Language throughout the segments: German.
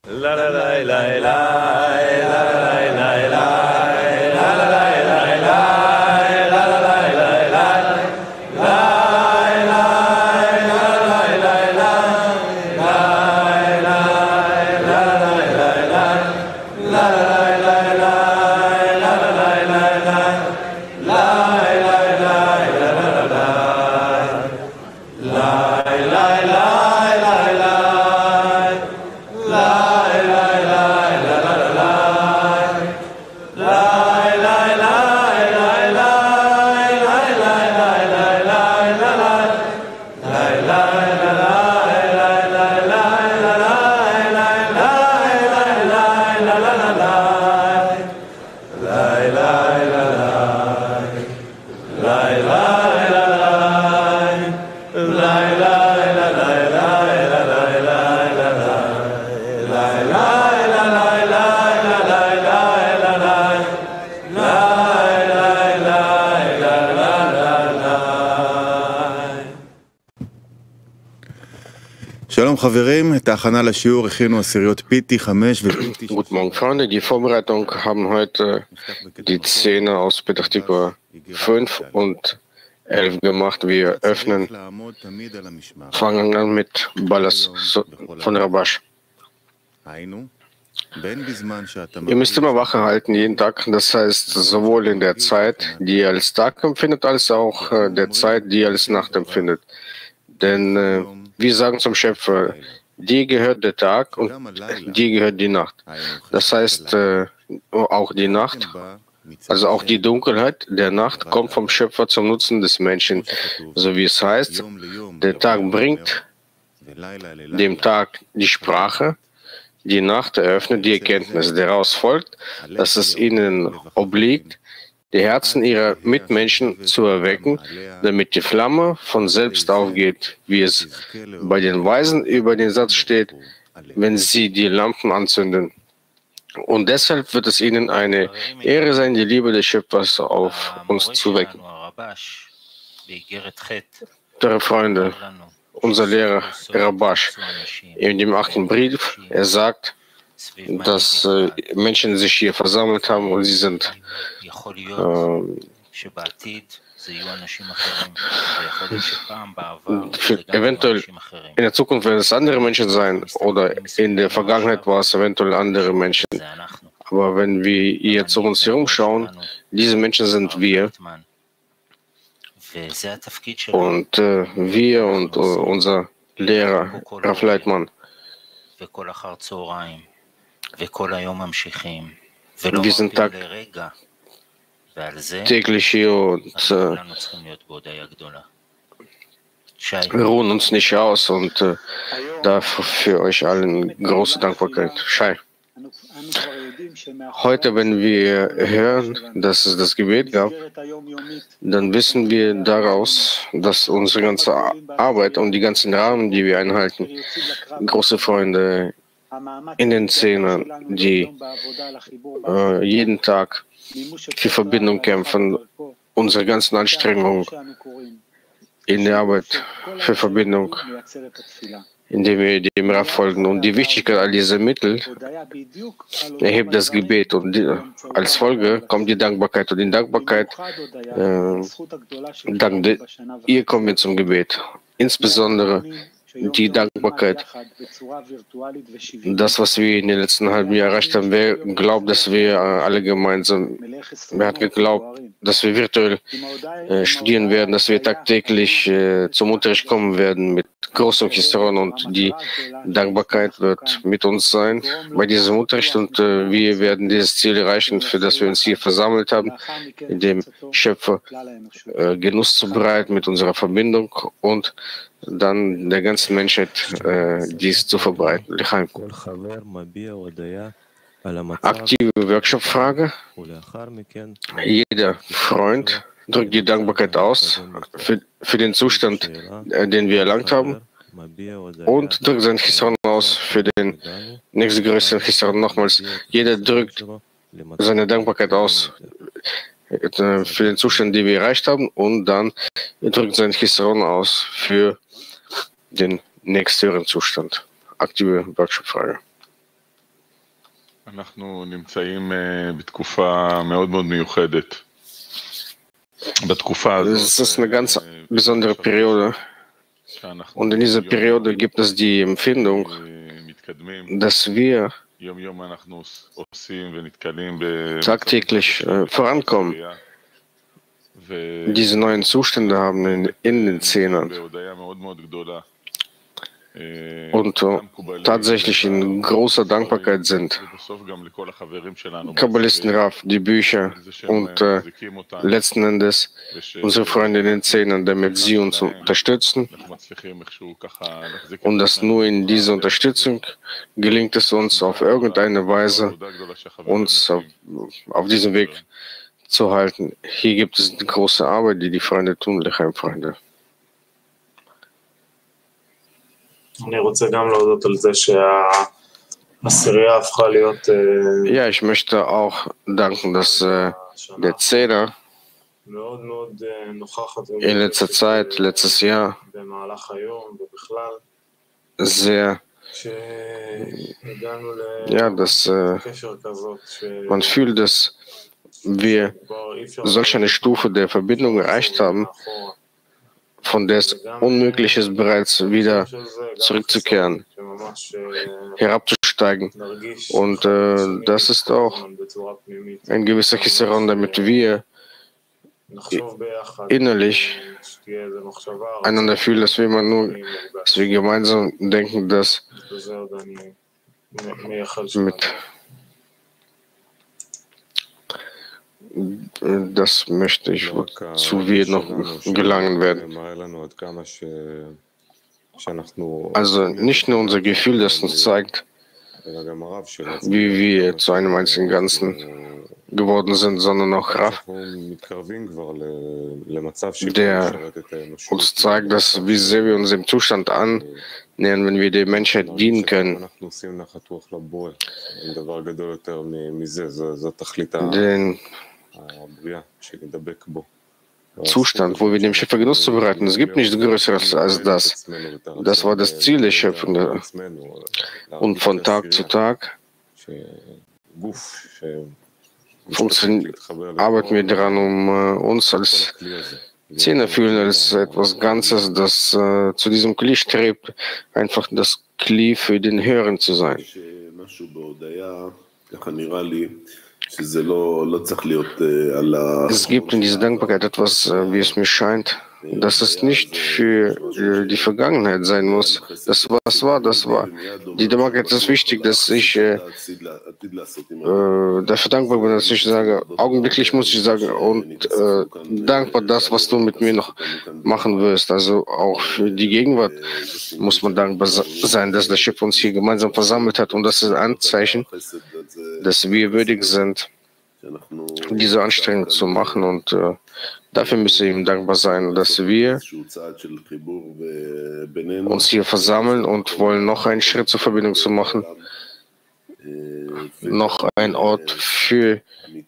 שלום חברים, את ההכנה לשיעור הכינו עשיריות פיטי 5 ופיטי 6. Guten Morgen, Freunde. Die Vorbereitung haben heute die Zehner aus Petach Tikva 5 und 11 gemacht. Wir öffnen, fangen an mit Ballas von Rabash. Ihr müsst immer Wache halten, jeden Tag. Das heißt, sowohl in der Zeit, die ihr als Tag empfindet, als auch der Zeit, die ihr als Nacht empfindet. Denn wir sagen zum Schöpfer, dir gehört der Tag und dir gehört die Nacht. Das heißt, auch die Nacht, also auch die Dunkelheit der Nacht kommt vom Schöpfer zum Nutzen des Menschen. So wie es heißt, der Tag bringt dem Tag die Sprache, die Nacht eröffnet die Erkenntnis. Daraus folgt, dass es ihnen obliegt, die Herzen ihrer Mitmenschen zu erwecken, damit die Flamme von selbst aufgeht, wie es bei den Weisen über den Satz steht, wenn sie die Lampen anzünden. Und deshalb wird es ihnen eine Ehre sein, die Liebe des Schöpfers auf uns zu wecken. Liebe Freunde, unser Lehrer Rabash, in dem 8. Brief, er sagt, dass Menschen sich hier versammelt haben und sie sind eventuell in der Zukunft werden es andere Menschen sein oder in der Vergangenheit war es eventuell andere Menschen. Aber wenn wir jetzt um uns herum schauen, diese Menschen sind wir. Und wir und unser Lehrer Rav Leitman. Wir sind täglich hier und ruhen uns nicht aus und dafür für euch allen große Dankbarkeit. Shai. Heute, wenn wir hören, dass es das Gebet gab, dann wissen wir daraus, dass unsere ganze Arbeit und die ganzen Rahmen, die wir einhalten, große Freunde in den Zehnern, die jeden Tag für Verbindung kämpfen, unsere ganzen Anstrengungen in der Arbeit für Verbindung, indem wir dem Rav folgen. Und die Wichtigkeit all dieser Mittel erhebt das Gebet und als Folge kommt die Dankbarkeit. Und in Dankbarkeit, dank ihr kommen wir zum Gebet. Insbesondere die Dankbarkeit, das, was wir in den letzten halben Jahr erreicht haben. Wer glaubt, dass wir alle gemeinsam, wer hat geglaubt, dass wir virtuell studieren werden, dass wir tagtäglich zum Unterricht kommen werden mit großem Chisaron und die Dankbarkeit wird mit uns sein bei diesem Unterricht und wir werden dieses Ziel erreichen, für das wir uns hier versammelt haben, in dem Schöpfer Genuss zu bereiten mit unserer Verbindung und dann der ganzen Menschheit dies zu verbreiten. Aktive Workshop-Frage. Jeder Freund drückt die Dankbarkeit aus für den Zustand, den wir erlangt haben und drückt seinen Chisaron aus für den nächstgrößeren Chisaron. Nochmals, jeder drückt seine Dankbarkeit aus für den Zustand, den wir erreicht haben und dann drückt seinen Chisaron aus für den nächsthöheren Zustand. Aktive Workshop-Frage. אנחנו נמצאים בתקופה מאוד מאוד מיוחדת. בתקופה הזאת, Es ist eine ganz besondere Periode. Und in dieser Periode gibt es die Empfindung, dass wir tagtäglich vorankommen, diese neuen Zustände haben in den Zehnern und tatsächlich in großer Dankbarkeit sind. Kabbalisten Rav, die Bücher und letzten Endes unsere Freunde in den Zehnern, damit sie uns unterstützen. Und dass nur in dieser Unterstützung gelingt es uns auf irgendeine Weise, uns auf diesem Weg zu halten. Hier gibt es eine große Arbeit, die die Freunde tun, Lechaim-Freunde. Ja, ich möchte auch danken, dass der Zehner in letzter Zeit, letztes Jahr, sehr, ja, dass man fühlt, dass wir solch eine Stufe der Verbindung erreicht haben, von der es unmöglich ist, bereits wieder zurückzukehren, herabzusteigen. Und das ist auch ein gewisser Chisaron, damit wir innerlich einander fühlen, dass wir immer nur, dass wir gemeinsam denken, dass das möchte ich, wozu wir noch gelangen werden. Also nicht nur unser Gefühl, das uns zeigt, wie wir zu einem einzigen Ganzen geworden sind, sondern auch Rav, der uns zeigt, dass wie sehr wir uns im Zustand annähern, wenn wir der Menschheit dienen können. Den Zustand, wo wir dem Schöpfer Genuss zubereiten. Es gibt nichts Größeres als das. Das war das Ziel der Schöpfung. Und von Tag zu Tag arbeiten wir daran, um uns als Zehner fühlen, als etwas Ganzes, das zu diesem Kli strebt, einfach das Kli für den Höheren zu sein. Es gibt in dieser Dankbarkeit etwas, wie es mir scheint, dass es nicht für die Vergangenheit sein muss. Das, was war, das war. Die Dankbarkeit ist wichtig, dass ich dafür dankbar bin, dass ich sage, augenblicklich muss ich sagen, und dankbar das, was du mit mir noch machen wirst. Also auch für die Gegenwart muss man dankbar sein, dass der Schöpfer uns hier gemeinsam versammelt hat. Und das ist ein Anzeichen, dass wir würdig sind, diese Anstrengung zu machen. Und dafür müssen wir ihm dankbar sein, dass wir uns hier versammeln und wollen noch einen Schritt zur Verbindung zu machen. Noch ein Ort für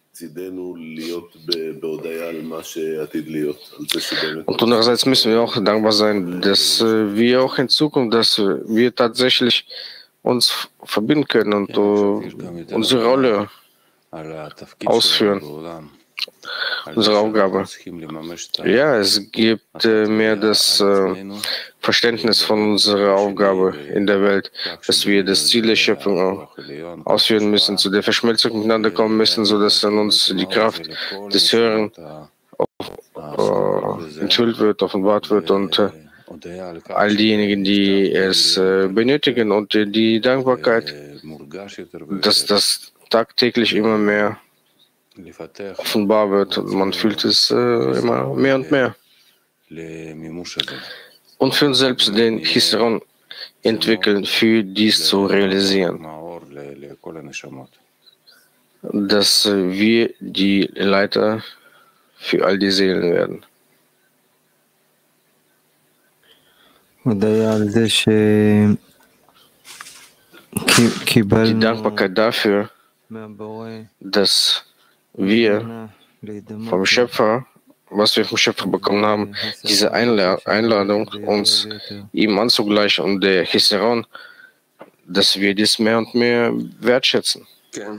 und andererseits müssen wir auch dankbar sein, dass wir auch in Zukunft, dass wir tatsächlich uns verbinden können und unsere Rolle ausführen, unsere Aufgabe. Ja, es gibt mehr das Verständnis von unserer Aufgabe in der Welt, dass wir das Ziel der Schöpfung ausführen müssen, zu der Verschmelzung miteinander kommen müssen, sodass in uns die Kraft des Höheren enthüllt wird, offenbart wird und all diejenigen, die es benötigen und die Dankbarkeit, dass das tagtäglich immer mehr offenbar wird und man fühlt es immer mehr und mehr. Und für uns selbst den Chisaron entwickeln, für dies zu realisieren. Dass wir die Leiter für all die Seelen werden. Die Dankbarkeit dafür, dass wir vom Schöpfer, was wir vom Schöpfer bekommen haben, diese Einladung, uns ihm anzugleichen und der Chisaron, dass wir dies mehr und mehr wertschätzen. כן,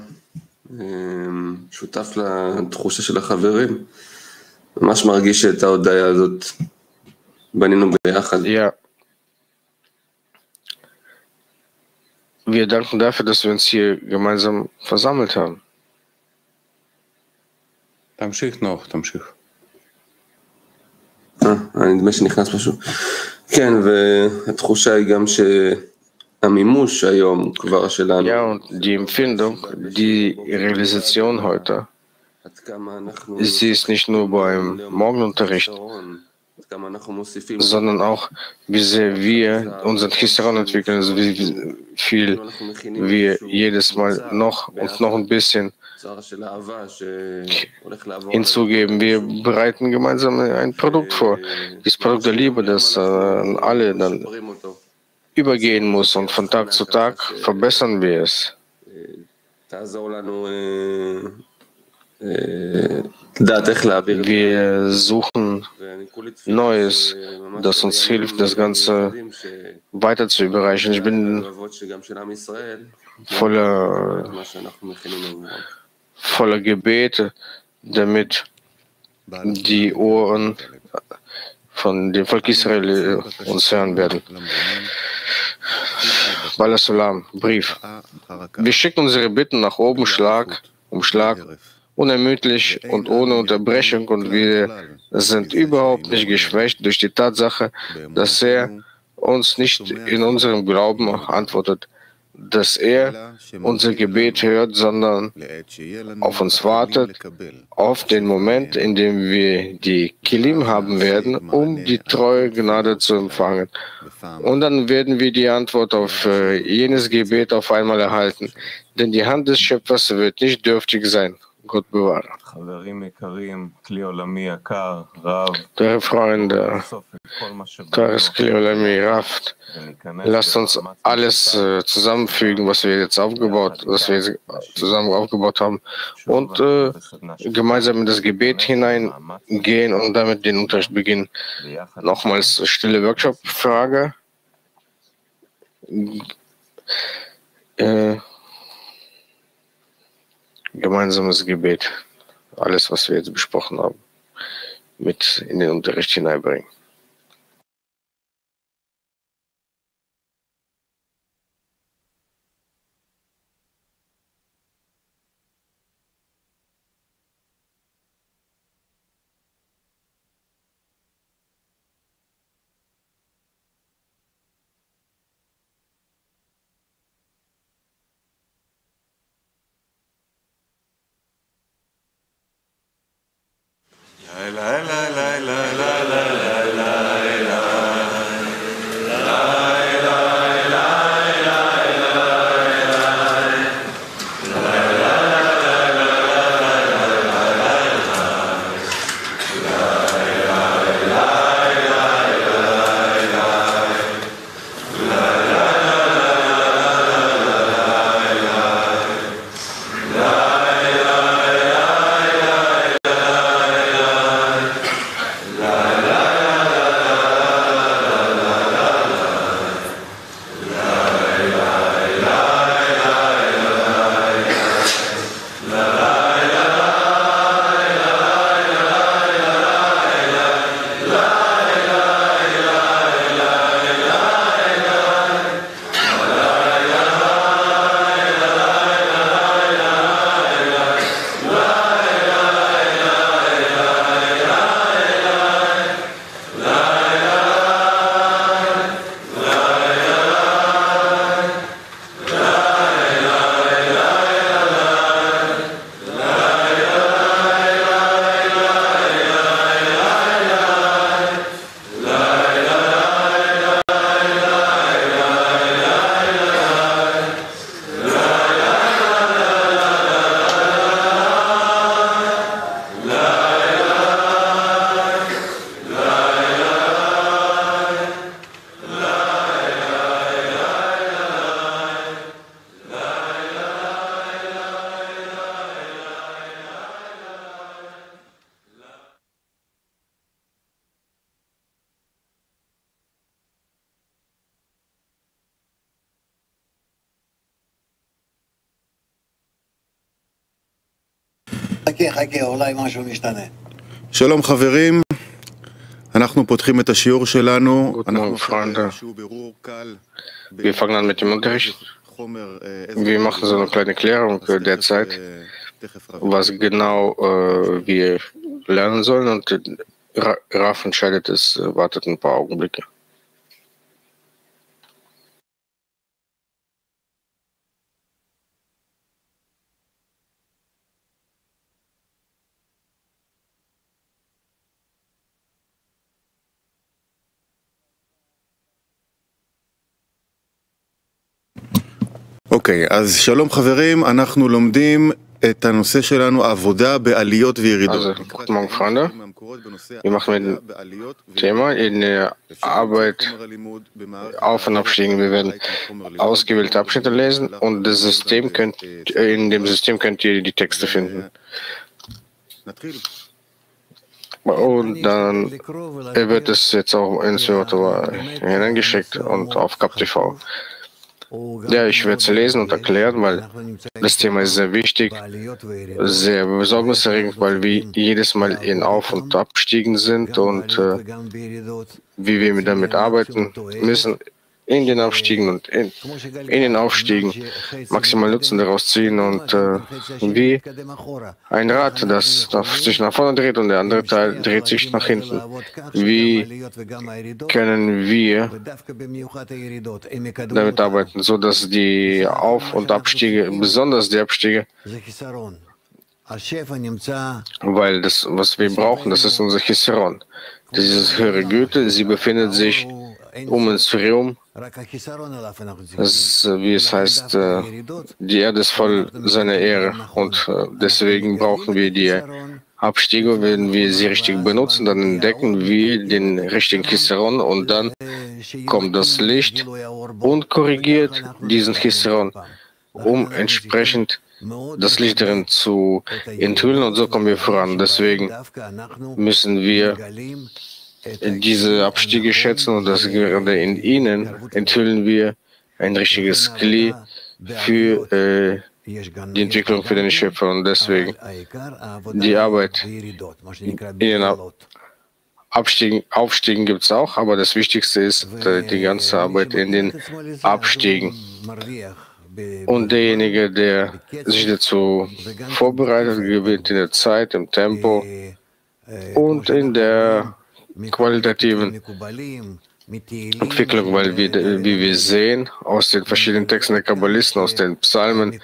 שותף לתחושה של החברים, ממש מרגיש את ההודעה הזאת, בנינו ביחד. Ja, wir danken dafür, dass wir uns hier gemeinsam versammelt haben. תמשיך נוח, תמשיך. נדמה שנכנס משהו. כן, והתחושה היא גם שהמימוש היום כבר שלנו. Ja, und die Empfindung, die Realisation heute, sie ist nicht nur beim Morgenunterricht, sondern auch, wie sehr wir unseren Chisaron entwickeln, also wie viel wir jedes Mal noch und noch ein bisschen hinzugeben. Wir bereiten gemeinsam ein Produkt vor. Das Produkt der Liebe, das alle dann übergehen muss, und von Tag zu Tag verbessern wir es. Wir suchen Neues, das uns hilft, das Ganze weiter zu überreichen. Ich bin voller Gebete, damit die Ohren von dem Volk Israel uns hören werden. Bala Salam, Brief. Wir schicken unsere Bitten nach oben, Schlag um Schlag, unermüdlich und ohne Unterbrechung, und wir sind überhaupt nicht geschwächt durch die Tatsache, dass er uns nicht in unserem Glauben antwortet, dass er unser Gebet hört, sondern auf uns wartet, auf den Moment, in dem wir die Kilim haben werden, um die treue Gnade zu empfangen. Und dann werden wir die Antwort auf jenes Gebet auf einmal erhalten, denn die Hand des Schöpfers wird nicht dürftig sein. Gott bewahre. Teure Freunde, teures Kli Olami, Rav, lasst uns alles zusammenfügen, was wir jetzt zusammen aufgebaut haben, und gemeinsam in das Gebet hineingehen und damit den Unterricht beginnen. Nochmals stille Workshop-Frage. Gemeinsames Gebet, alles, was wir jetzt besprochen haben, mit in den Unterricht hineinbringen. La la la la la la la שלום חברים, אנחנו פותחים את השיעור שלנו. Guten Morgen, Freunde. Wir fangen an mit dem Unterricht. Wir machen so eine kleine Klärung derzeit, was genau wir lernen sollen, und Raf entscheidet es, wartet ein paar Augenblicke. אוקיי, אז שלום חברים, אנחנו לומדים את הנושא שלנו, עבודה בעליות וירידות. Also, guten Morgen, Freunde. Wir machen mit dem Thema in der Arbeit Auf- und Abstiegen. Wir werden ausgewählte Abschnitte lesen und in dem System könnt ihr die Texte finden. Und dann wird es jetzt auch ins Wörter hineingeschickt und auf KapTV. Ja, ich werde es lesen und erklären, weil das Thema ist sehr wichtig, sehr besorgniserregend, weil wir jedes Mal in Auf- und Abstiegen sind und wie wir damit arbeiten müssen, in den Abstiegen und in den Aufstiegen maximal Nutzen daraus ziehen, und wie ein Rad, das sich nach vorne dreht und der andere Teil dreht sich nach hinten. Wie können wir damit arbeiten, so dass die Auf- und Abstiege, besonders die Abstiege, weil das, was wir brauchen, das ist unser Chisaron. Diese höhere Güte, sie befindet sich um uns herum. Wie es heißt, die Erde ist voll seiner Ehre, und deswegen brauchen wir die Abstiege. Wenn wir sie richtig benutzen, dann entdecken wir den richtigen Chisaron, und dann kommt das Licht und korrigiert diesen Chisaron, um entsprechend das Licht darin zu enthüllen, und so kommen wir voran. Deswegen müssen wir diese Abstiege schätzen, und das gerade in ihnen enthüllen wir ein richtiges Kli für die Entwicklung für den Schöpfer, und deswegen die Arbeit in den Aufstiegen gibt es auch, aber das Wichtigste ist die ganze Arbeit in den Abstiegen. Und derjenige, der sich dazu vorbereitet, gewinnt in der Zeit, im Tempo und in der qualitativen Entwicklung, weil wie wir sehen aus den verschiedenen Texten der Kabbalisten, aus den Psalmen,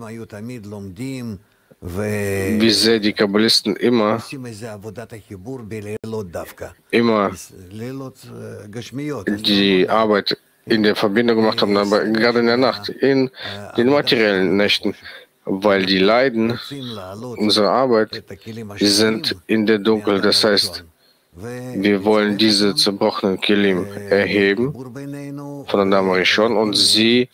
wie sehr die Kabbalisten immer die Arbeit in der Verbindung gemacht haben, aber gerade in der Nacht, in den materiellen Nächten, weil die Leiden unserer Arbeit sind in der Dunkel. Das heißt, wir wollen diese zerbrochenen Kelim erheben von der Dame Rishon und sie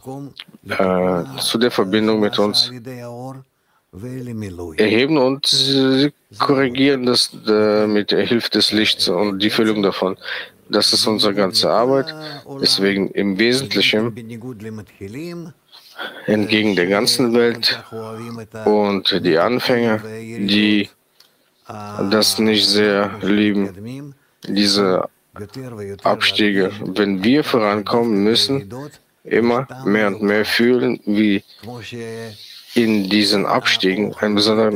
zu der Verbindung mit uns erheben, und sie korrigieren das mit der Hilfe des Lichts und die Füllung davon. Das ist unsere ganze Arbeit. Deswegen im Wesentlichen entgegen der ganzen Welt und die Anfänger, die das nicht sehr lieben, diese Abstiege. Wenn wir vorankommen, müssen immer mehr und mehr fühlen, wie in diesen Abstiegen einen besonderen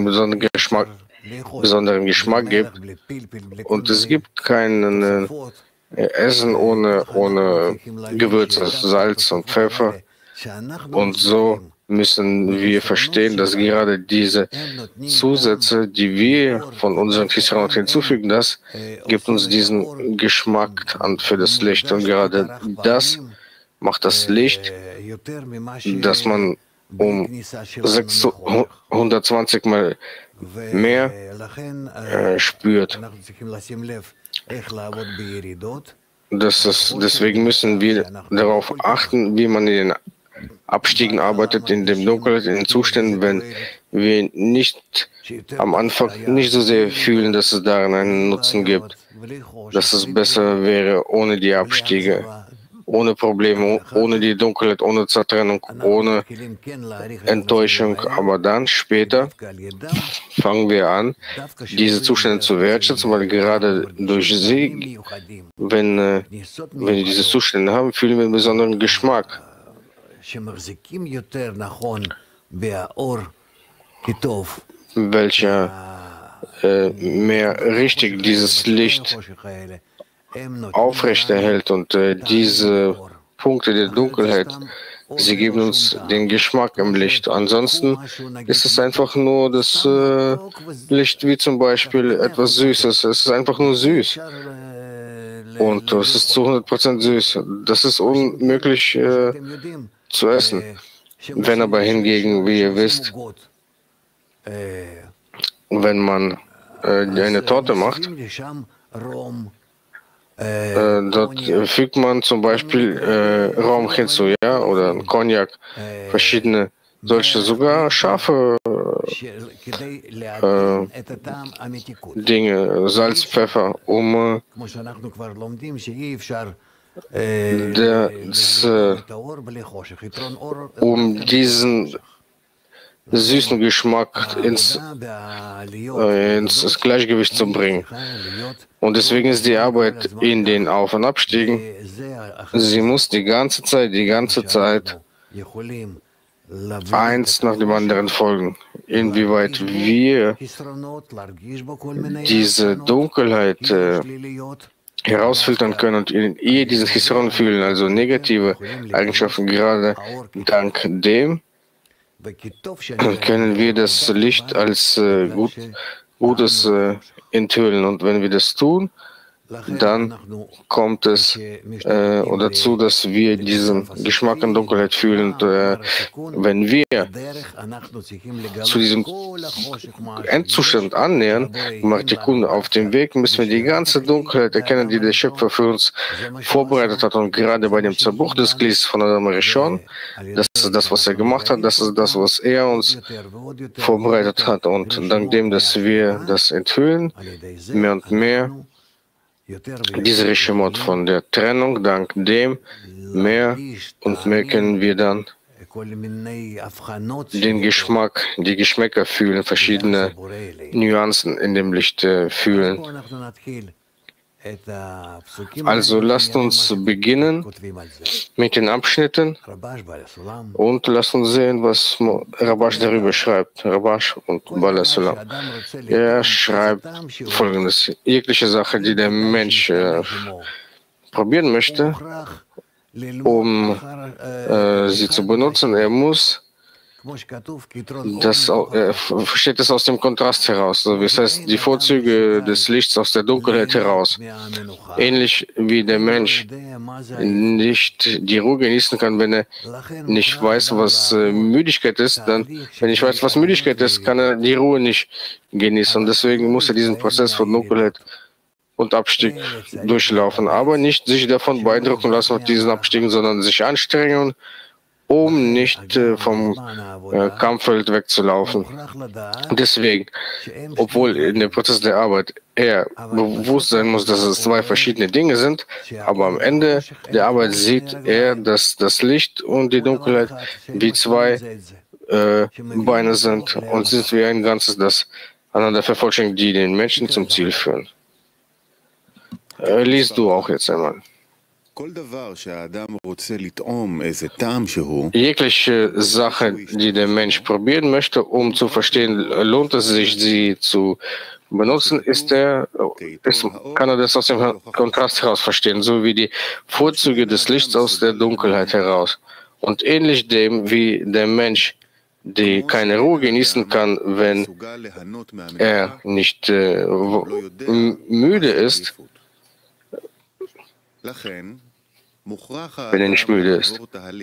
Geschmack gibt, und es gibt kein Essen ohne Gewürze, Salz und Pfeffer, und so müssen wir verstehen, dass gerade diese Zusätze, die wir von unseren Chisaron hinzufügen, das gibt uns diesen Geschmack an für das Licht, und gerade das macht das Licht, dass man um 120 Mal mehr spürt. Deswegen müssen wir darauf achten, wie man in den Abstiegen arbeitet, in dem Dunkeln, in den Zuständen, wenn wir nicht am Anfang nicht so sehr fühlen, dass es darin einen Nutzen gibt, dass es besser wäre ohne die Abstiege. ohne Probleme, ohne die Dunkelheit, ohne Zertrennung, ohne Enttäuschung. Aber dann später fangen wir an, diese Zustände zu wertschätzen, weil gerade durch sie, wenn wir diese Zustände haben, fühlen wir einen besonderen Geschmack. Welcher mehr richtig dieses Licht aufrechterhält und diese Punkte der Dunkelheit, sie geben uns den Geschmack im Licht. Ansonsten ist es einfach nur das Licht, wie zum Beispiel etwas Süßes. Es ist einfach nur süß. Und es ist zu 100% süß. Das ist unmöglich zu essen. Wenn aber hingegen, wie ihr wisst, wenn man eine Torte macht, dort fügt man zum Beispiel Rum hinzu, ja, oder Cognac, verschiedene solche, sogar scharfe Dinge, Salz, Pfeffer, um diesen süßen Geschmack ins Gleichgewicht zu bringen. Und deswegen ist die Arbeit in den Auf- und Abstiegen, sie muss die ganze Zeit eins nach dem anderen folgen. Inwieweit wir diese Dunkelheit herausfiltern können und in ihr diesen Chisron fühlen, also negative Eigenschaften, gerade dank dem können wir das Licht als Gutes enthüllen. Und wenn wir das tun, dann kommt es dazu, dass wir diesen Geschmack an Dunkelheit fühlen. Und wenn wir zu diesem Endzustand annähern, Martikun, auf dem Weg müssen wir die ganze Dunkelheit erkennen, die der Schöpfer für uns vorbereitet hat. Und gerade bei dem Zerbruch des Glieds von Adam Rishon, das ist das, was er gemacht hat, das ist das, was er uns vorbereitet hat. Und dank dem, dass wir das enthüllen, mehr und mehr, diese Rishimot von der Trennung, dank dem mehr und mehr können wir dann den Geschmack, die Geschmäcker fühlen, verschiedene Nuancen in dem Licht fühlen. Also lasst uns beginnen mit den Abschnitten und lasst uns sehen, was Rabash darüber schreibt. Rabash und Bala Sulam. Er schreibt Folgendes: Jegliche Sache, die der Mensch probieren möchte, um sie zu benutzen, er muss versteht es aus dem Kontrast heraus. Das heißt, die Vorzüge des Lichts aus der Dunkelheit heraus. Ähnlich wie der Mensch nicht die Ruhe genießen kann, wenn er nicht weiß, was Müdigkeit ist. Dann, wenn ich weiß, was Müdigkeit ist, kann er die Ruhe nicht genießen. Und deswegen muss er diesen Prozess von Dunkelheit und Abstieg durchlaufen. Aber nicht sich davon beeindrucken lassen mit diesen Abstiegen, sondern sich anstrengen, um nicht vom Kampffeld wegzulaufen. Deswegen, obwohl in dem Prozess der Arbeit er bewusst sein muss, dass es zwei verschiedene Dinge sind, aber am Ende der Arbeit sieht er, dass das Licht und die Dunkelheit wie zwei Beine sind und sind wie ein Ganzes, das einander vervollständigt, die den Menschen zum Ziel führen. Lies du auch jetzt einmal. Jegliche Sache, die der Mensch probieren möchte, um zu verstehen, lohnt es sich, sie zu benutzen, kann er das aus dem Kontrast heraus verstehen, so wie die Vorzüge des Lichts aus der Dunkelheit heraus. Und ähnlich dem, wie der Mensch, der keine Ruhe genießen kann, wenn er nicht müde ist, wenn er nicht müde ist.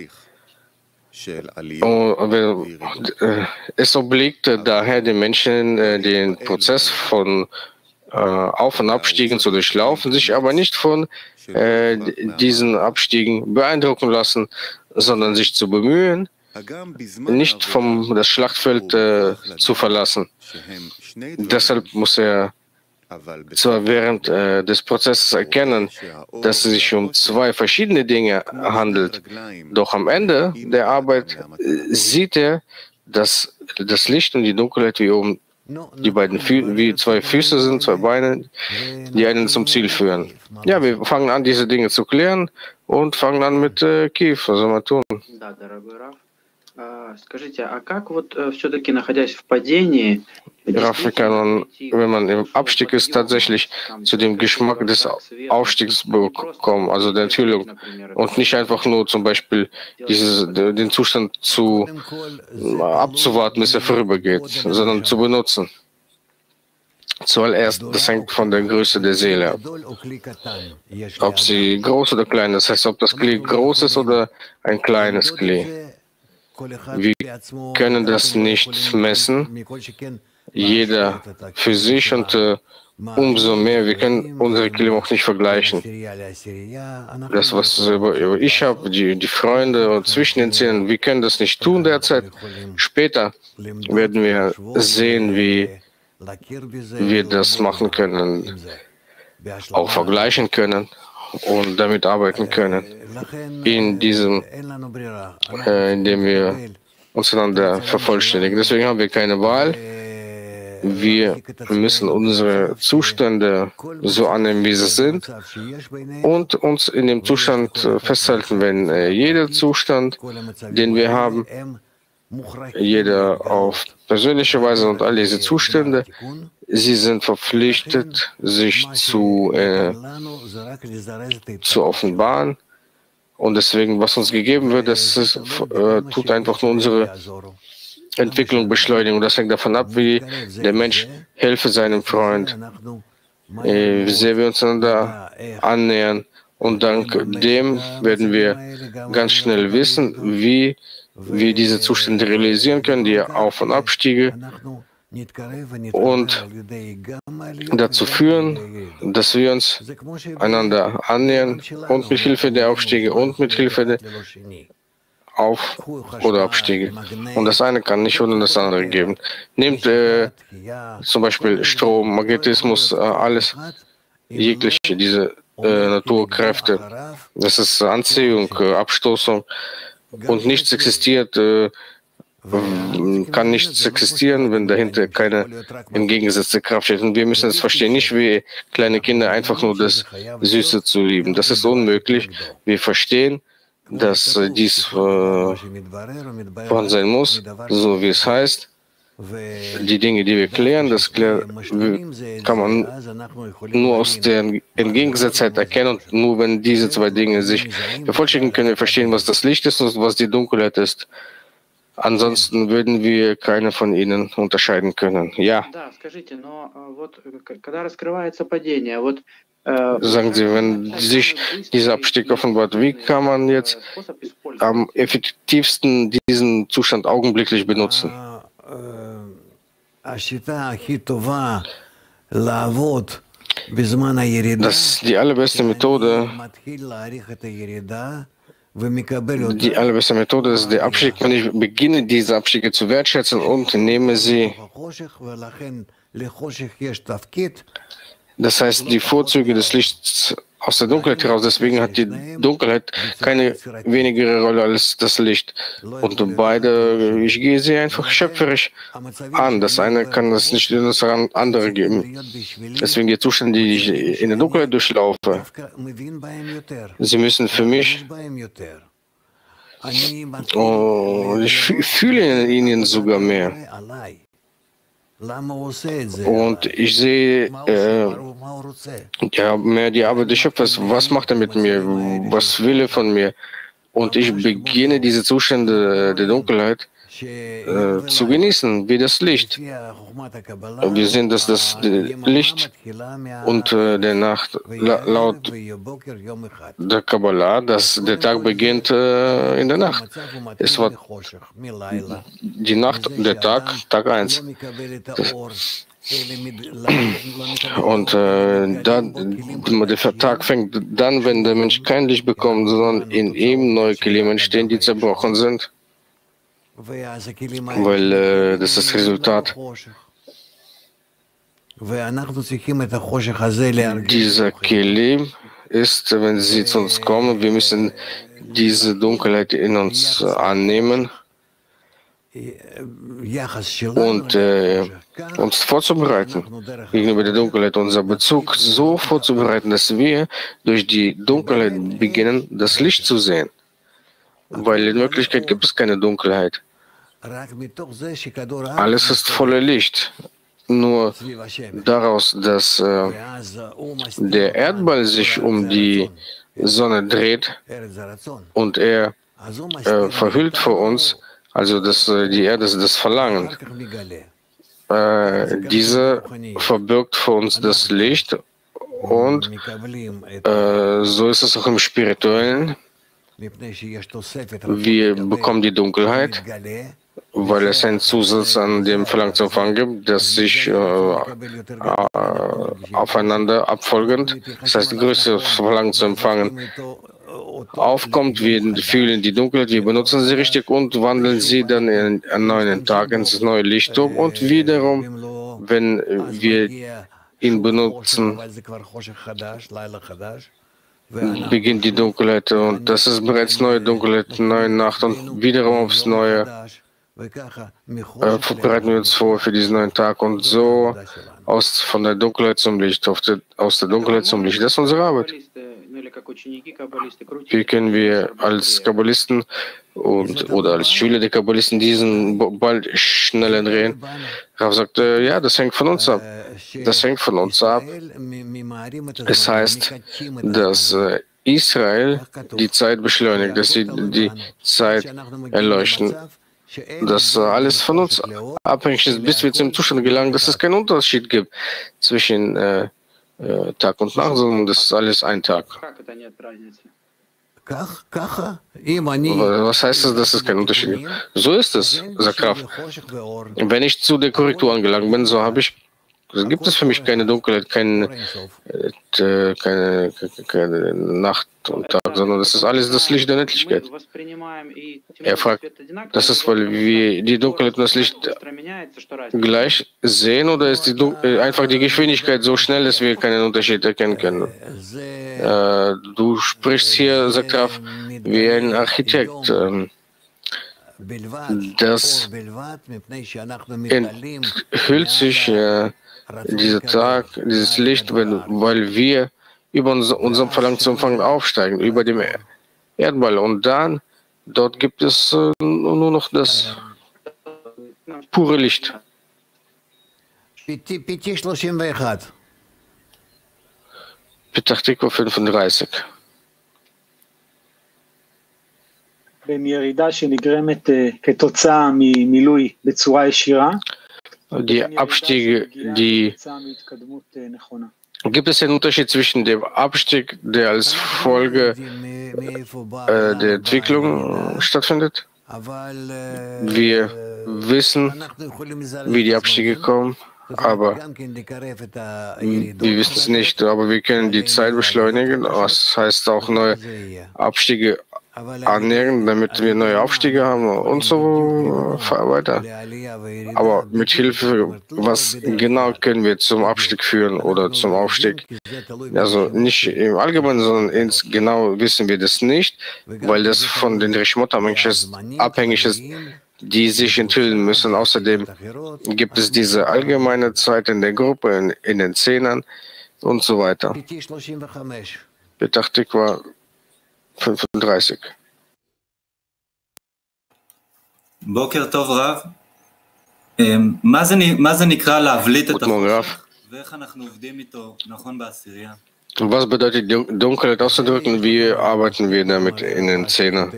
Es obliegt daher den Menschen, den Prozess von Auf- und Abstiegen zu durchlaufen, sich aber nicht von diesen Abstiegen beeindrucken lassen, sondern sich zu bemühen, nicht das Schlachtfeld zu verlassen. Deshalb muss er zwar während des Prozesses erkennen, dass es sich um zwei verschiedene Dinge handelt, doch am Ende der Arbeit sieht er, dass das Licht und die Dunkelheit wie oben die beiden wie zwei Füße sind, zwei Beine, die einen zum Ziel führen. Ja, wir fangen an, diese Dinge zu klären und fangen an mit Kiew, was soll man tun? Скажите, а как вот все-таки, находясь в падении, Raff, wie kann man, wenn man im Abstieg ist, tatsächlich zu dem Geschmack des Aufstiegs bekommen, also der Enthüllung, und nicht einfach nur zum Beispiel den Zustand abzuwarten, bis er vorübergeht, sondern zu benutzen. Zuallererst, das hängt von der Größe der Seele ab. Ob sie groß oder klein ist, das heißt, ob das Glied groß ist oder ein kleines Glied. Wir können das nicht messen, jeder für sich, und umso mehr, wir können unsere Kilim auch nicht vergleichen. Das, was ich habe, die Freunde und zwischen den Zähnen, wir können das nicht tun derzeit. Später werden wir sehen, wie wir das machen können, auch vergleichen können und damit arbeiten können, indem wir uns einander vervollständigen. Deswegen haben wir keine Wahl. Wir müssen unsere Zustände so annehmen, wie sie sind, und uns in dem Zustand festhalten, wenn jeder Zustand, den wir haben, jeder auf persönliche Weise und all diese Zustände, sie sind verpflichtet, sich zu offenbaren. Und deswegen, was uns gegeben wird, das tut einfach nur unsere Entwicklung beschleunigen. Das hängt davon ab, wie der Mensch helfe seinem Freund, wie sehr wir uns einander annähern. Und dank dem werden wir ganz schnell wissen, wie wir diese Zustände realisieren können, die Auf- und Abstiege, und dazu führen, dass wir uns einander annähern, und mit Hilfe der Aufstiege und mit Hilfe der Auf- oder Abstiege. Und das eine kann nicht ohne das andere geben. Nehmt zum Beispiel Strom, Magnetismus, alles, jegliche diese Naturkräfte. Das ist Anziehung, Abstoßung, und nichts existiert, kann nichts existieren, wenn dahinter keine entgegengesetzte Kraft steht. Und wir müssen es verstehen, nicht wie kleine Kinder einfach nur das Süße zu lieben. Das ist unmöglich. Wir verstehen, dass dies vorhanden sein muss, so wie es heißt. Die Dinge, die wir klären, das kann man nur aus der Entgegengesetztheit erkennen, und nur wenn diese zwei Dinge sich vervollständigen, können wir verstehen, was das Licht ist und was die Dunkelheit ist. Ansonsten würden wir keine von ihnen unterscheiden können. Ja. Sagen Sie, wenn sich dieser Abstieg offenbart, wie kann man jetzt am effektivsten diesen Zustand augenblicklich benutzen? Das ist die allerbeste Methode. Die allerbeste Methode ist der Abstieg, wenn ich beginne, diese Abstiege zu wertschätzen und nehme sie. Das heißt, die Vorzüge des Lichts aus der Dunkelheit heraus, deswegen hat die Dunkelheit keine wenigere Rolle als das Licht. Und beide, ich gehe sie einfach schöpferisch an. Das eine kann das nicht in das andere geben. Deswegen die Zustände, die ich in der Dunkelheit durchlaufe, sie müssen für mich, ich fühle in ihnen sogar mehr. Und ich sehe mehr die Arbeit des Schöpfers. Was macht er mit mir? Was will er von mir? Und ich beginne diese Zustände der Dunkelheit zu genießen, wie das Licht. Wir sehen, dass das Licht und der Nacht laut der Kabbalah, dass der Tag beginnt in der Nacht. Es war die Nacht, der Tag, Tag 1. Und der Tag fängt dann, wenn der Mensch kein Licht bekommt, sondern in ihm neue Kelim entstehen, die zerbrochen sind. Weil das ist das Resultat Dieser Kelim ist, wenn sie zu uns kommen, wir müssen diese Dunkelheit in uns annehmen und uns vorzubereiten gegenüber der Dunkelheit, unser Bezug so vorzubereiten, dass wir durch die Dunkelheit beginnen, das Licht zu sehen. Weil in Wirklichkeit gibt es keine Dunkelheit. Alles ist voller Licht. Nur daraus, dass der Erdball sich um die Sonne dreht und er verhüllt vor uns, also die Erde ist das Verlangen. Diese verbirgt vor uns das Licht und so ist es auch im Spirituellen. Wir bekommen die Dunkelheit, weil es einen Zusatz an dem Verlangen zu empfangen gibt, das sich aufeinander abfolgend, das heißt, größere Verlangen zu empfangen, aufkommt. Wir fühlen die Dunkelheit, wir benutzen sie richtig und wandeln sie dann in einen neuen Tag, ins neue Licht um. Und wiederum, wenn wir ihn benutzen, beginnt die Dunkelheit und das ist bereits neue Dunkelheit, neue Nacht und wiederum aufs Neue bereiten wir uns vor für diesen neuen Tag und so von der Dunkelheit zum Licht, aus der Dunkelheit zum Licht. Das ist unsere Arbeit. Wie können wir als Kabbalisten oder als Schüler der Kabbalisten diesen Ball schneller drehen? Rav sagt, ja, das hängt von uns ab. Das hängt von uns ab. Es heißt, dass Israel die Zeit beschleunigt, dass sie die Zeit erleuchten. Dass alles von uns abhängig ist, bis wir zu dem Zustand gelangen, dass es keinen Unterschied gibt zwischen Tag und Nacht, sondern das ist alles ein Tag. Was heißt das, dass es keinen Unterschied gibt? So ist es, sagt Rav. Wenn ich zu der Korrektur angelangt bin, so gibt es für mich keine Dunkelheit, keine Nacht und Tag, sondern das ist alles das Licht der Endlichkeit. Er fragt, das ist, weil wir die Dunkelheit und das Licht gleich sehen, oder ist einfach die Geschwindigkeit so schnell, dass wir keinen Unterschied erkennen können? Du sprichst hier, sagt Rav, wie ein Architekt. Das enthüllt sich dieser Tag, dieses Licht, weil wir über unserem Verlangen zu empfangen aufsteigen, über dem Erdball. Und dann, dort gibt es nur noch das pure Licht. Petach Tikva 35. Die Abstiege, gibt es einen Unterschied zwischen dem Abstieg, der als Folge der Entwicklung stattfindet? Wir wissen, wie die Abstiege kommen, aber wir wissen es nicht. Aber wir können die Zeit beschleunigen, das heißt auch neue Abstiege annähern, damit wir neue Aufstiege haben und so weiter. Aber mit Hilfe, was genau können wir zum Abstieg führen oder zum Aufstieg? Also nicht im Allgemeinen, sondern genau wissen wir das nicht, weil das von den Rishmot abhängig ist, die sich enthüllen müssen. Außerdem gibt es diese allgemeine Zeit in der Gruppe, in den Zehnern und so weiter. Petach Tikva 35. בוקר טוב רב. מה זה נקרא להבליט את החושך ואיך אנחנו עובדים איתו נכון בעשירייה? Was bedeutet Dunkelheit auszudrücken? Wie arbeiten wir damit in den Zehner?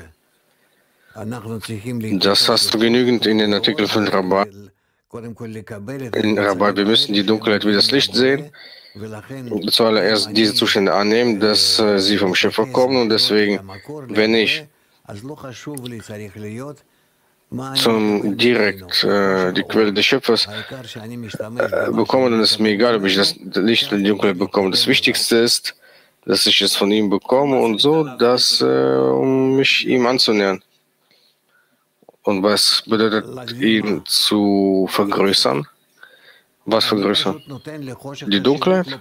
Das hast du genügend in den Artikel von Rabbah. In Rabbah, wir müssen die Dunkelheit wie das Licht sehen. Zuallererst diese Zustände annehmen, dass sie vom Schöpfer kommen, und deswegen, wenn ich direkt die Quelle des Schöpfers bekomme, dann ist mir egal, ob ich das Licht oder die Dunkelheit bekomme. Das Wichtigste ist, dass ich es von ihm bekomme und so, dass um mich ihm anzunähern. Und was bedeutet, ihn zu vergrößern? Was für Größe? Die Dunkelheit?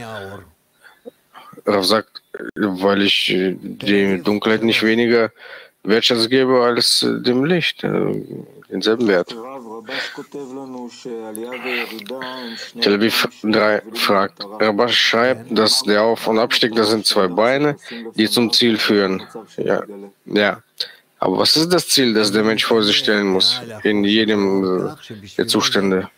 Rav sagt, weil ich die Dunkelheit nicht weniger Wertschätzung gebe als dem Licht, denselben Wert. Tel Aviv 3 fragt, Rabbah schreibt, dass der Auf- und Abstieg, das sind zwei Beine, die zum Ziel führen. Ja. Aber was ist das Ziel, das der Mensch vor sich stellen muss, in jedem der Zustände?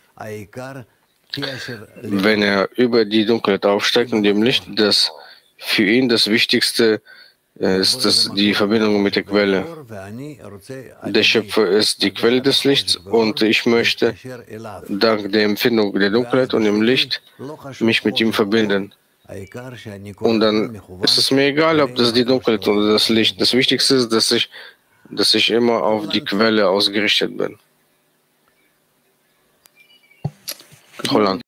Wenn er über die Dunkelheit aufsteigt und dem Licht, das für ihn das Wichtigste ist, das die Verbindung mit der Quelle. Der Schöpfer ist die Quelle des Lichts und ich möchte dank der Empfindung der Dunkelheit und dem Licht mich mit ihm verbinden. Und dann ist es mir egal, ob das die Dunkelheit oder das Licht. Das Wichtigste ist, dass ich immer auf die Quelle ausgerichtet bin. Holland.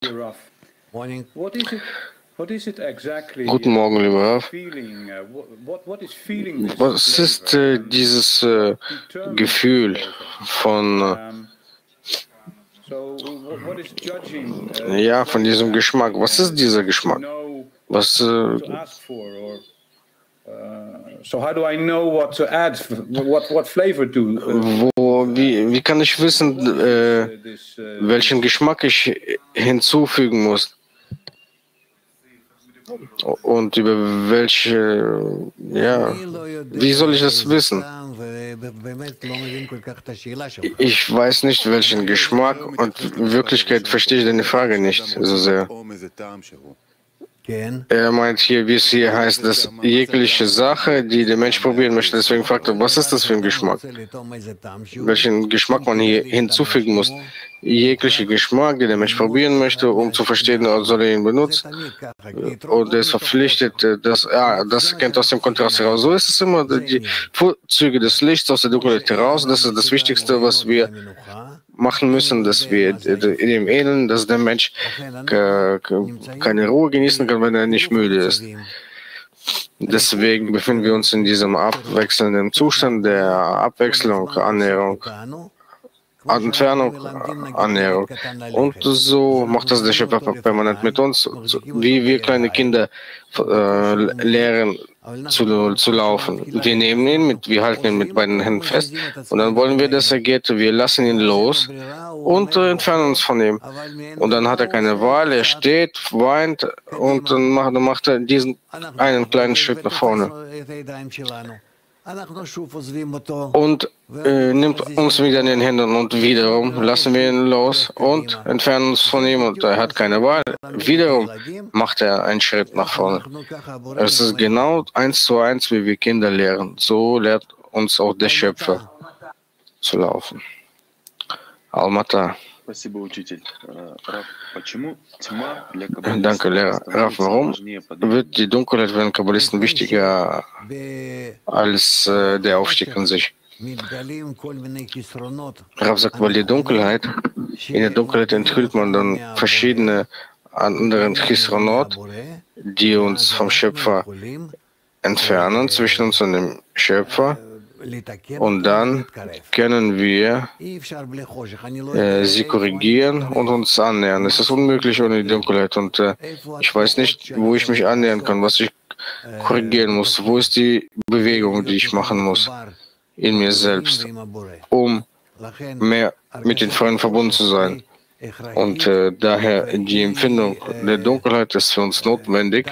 Guten Morgen, lieber Rav. Was ist dieses Gefühl von von diesem Geschmack? Was ist dieser Geschmack? Was wie kann ich wissen, welchen Geschmack ich hinzufügen muss? Und über welche, wie soll ich das wissen? Ich weiß nicht, welchen Geschmack, und in Wirklichkeit verstehe ich deine Frage nicht so sehr. Er meint hier, wie es hier heißt, dass jegliche Sache, die der Mensch probieren möchte, deswegen fragt er, was ist das für ein Geschmack? Welchen Geschmack man hier hinzufügen muss? Jegliche Geschmack, den der Mensch probieren möchte, um zu verstehen, soll er ihn benutzen. Und er ist verpflichtet, das kennt aus dem Kontrast heraus. So ist es immer, die Vorzüge des Lichts aus der Dunkelheit heraus, das ist das Wichtigste, was wir machen müssen, dass wir in dem ähneln, dass der Mensch keine Ruhe genießen kann, wenn er nicht müde ist. Deswegen befinden wir uns in diesem abwechselnden Zustand der Abwechslung, Annäherung, Entfernung, Annäherung. Und so macht das der Schöpfer permanent mit uns, wie wir kleine Kinder lehren zu laufen. Wir nehmen ihn wir halten ihn mit beiden Händen fest und dann wollen wir, dass er geht. Wir lassen ihn los und entfernen uns von ihm. Und dann hat er keine Wahl, er steht, weint und dann macht er diesen einen kleinen Schritt nach vorne. Und nimmt uns wieder in den Händen und wiederum lassen wir ihn los und entfernen uns von ihm und er hat keine Wahl. Wiederum macht er einen Schritt nach vorne. Es ist genau 1:1, wie wir Kinder lehren. So lehrt uns auch der Schöpfer zu laufen. Almata. Danke, Lehrer. Rav, warum wird die Dunkelheit für den Kabbalisten wichtiger als der Aufstieg an sich? Rav sagt, weil in der Dunkelheit enthüllt man dann verschiedene andere Chisronot, die uns vom Schöpfer entfernen, zwischen uns und dem Schöpfer. Und dann können wir sie korrigieren und uns annähern. Es ist unmöglich ohne die Dunkelheit. Und ich weiß nicht, wo ich mich annähern kann, was ich korrigieren muss. Wo ist die Bewegung, die ich machen muss in mir selbst, um mehr mit den Freunden verbunden zu sein. Und daher die Empfindung der Dunkelheit ist für uns notwendig.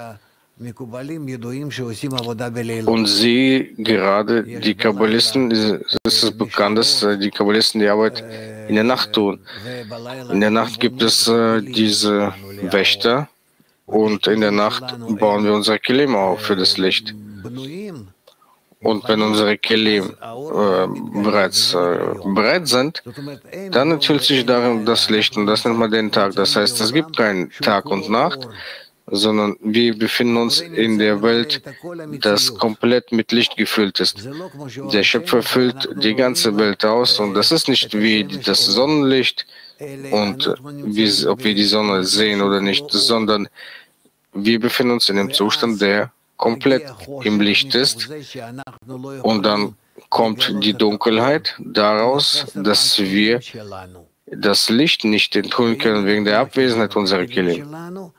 Und sie, gerade die Kabbalisten, es ist bekannt, dass die Kabbalisten die Arbeit in der Nacht tun. In der Nacht gibt es diese Wächter und in der Nacht bauen wir unsere Kelim auf für das Licht. Und wenn unsere Kelim bereits bereit sind, dann enthüllt sich darin das Licht und das nennt man den Tag. Das heißt, es gibt keinen Tag und Nacht, sondern wir befinden uns in der Welt, das komplett mit Licht gefüllt ist. Der Schöpfer füllt die ganze Welt aus und das ist nicht wie das Sonnenlicht und ob wir die Sonne sehen oder nicht, sondern wir befinden uns in einem Zustand, der komplett im Licht ist und dann kommt die Dunkelheit daraus, dass wir das Licht nicht enthüllen können wegen der Abwesenheit unserer Kelim.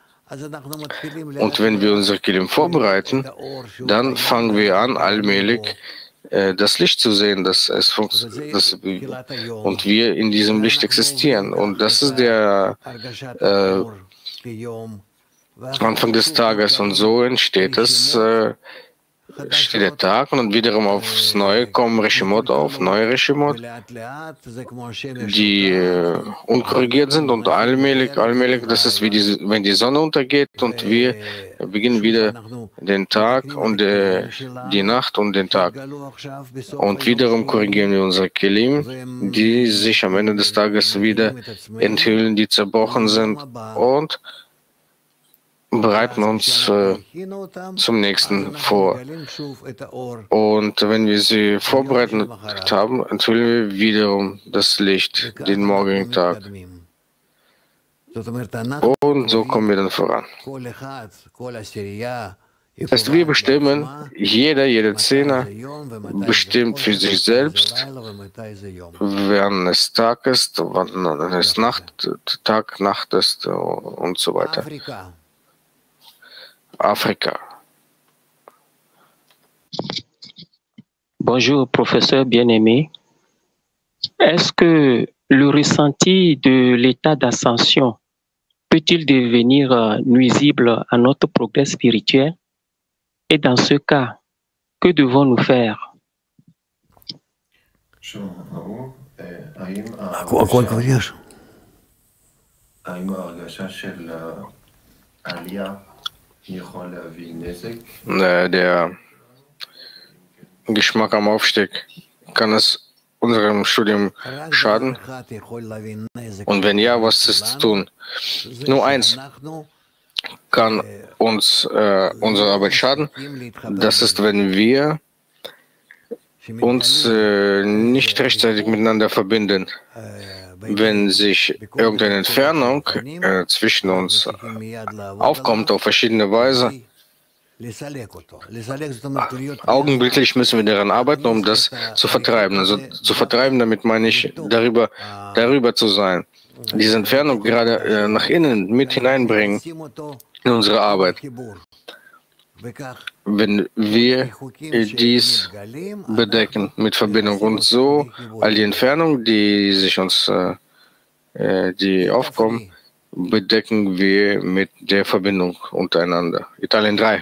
Und wenn wir unsere Kelim vorbereiten, dann fangen wir an, allmählich das Licht zu sehen, und wir in diesem Licht existieren. Und das ist der Anfang des Tages. Und so entsteht der Tag und wiederum aufs Neue kommen Reshimot auf, neue Reshimot, die unkorrigiert sind und allmählich, das ist wie wenn die Sonne untergeht und wir beginnen wieder den Tag und die Nacht und den Tag. Und wiederum korrigieren wir unsere Kelim, die sich am Ende des Tages wieder enthüllen, die zerbrochen sind und bereiten uns zum nächsten vor. Und wenn wir sie vorbereitet haben, enthüllen wir wiederum das Licht, den morgigen Tag. Und so kommen wir dann voran. Das heißt, wir bestimmen, jede Zehner bestimmt für sich selbst, wann es Tag ist, wann es Tag, Nacht ist und so weiter. Afrika. Bonjour, professeur bien-aimé. Est-ce que le ressenti de l'état d'ascension peut-il devenir nuisible à notre progrès spirituel? Et dans ce cas, que devons-nous faire? Der Geschmack am Aufstieg, kann es unserem Studium schaden? Und wenn ja, was ist zu tun? Nur eins kann uns unsere Arbeit schaden. Das ist, wenn wir uns nicht rechtzeitig miteinander verbinden. Wenn sich irgendeine Entfernung zwischen uns aufkommt auf verschiedene Weise, augenblicklich müssen wir daran arbeiten, um das zu vertreiben. Also zu vertreiben, damit meine ich, darüber zu sein. Diese Entfernung gerade nach innen mit hineinbringen in unsere Arbeit. Wenn wir dies bedecken mit Verbindung und so, all die Entfernungen, die sich uns, die aufkommen, bedecken wir mit der Verbindung untereinander. Italien 3.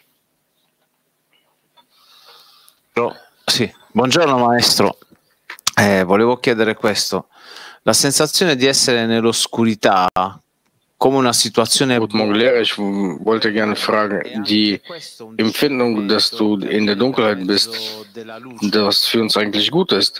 Sì, buongiorno maestro. Volevo chiedere questo. La sensazione di essere nell'oscurità come una situazione. Guten Morgen, Lehrer. Ich wollte gerne fragen, die Empfindung, dass du in der Dunkelheit bist, das für uns eigentlich gut ist.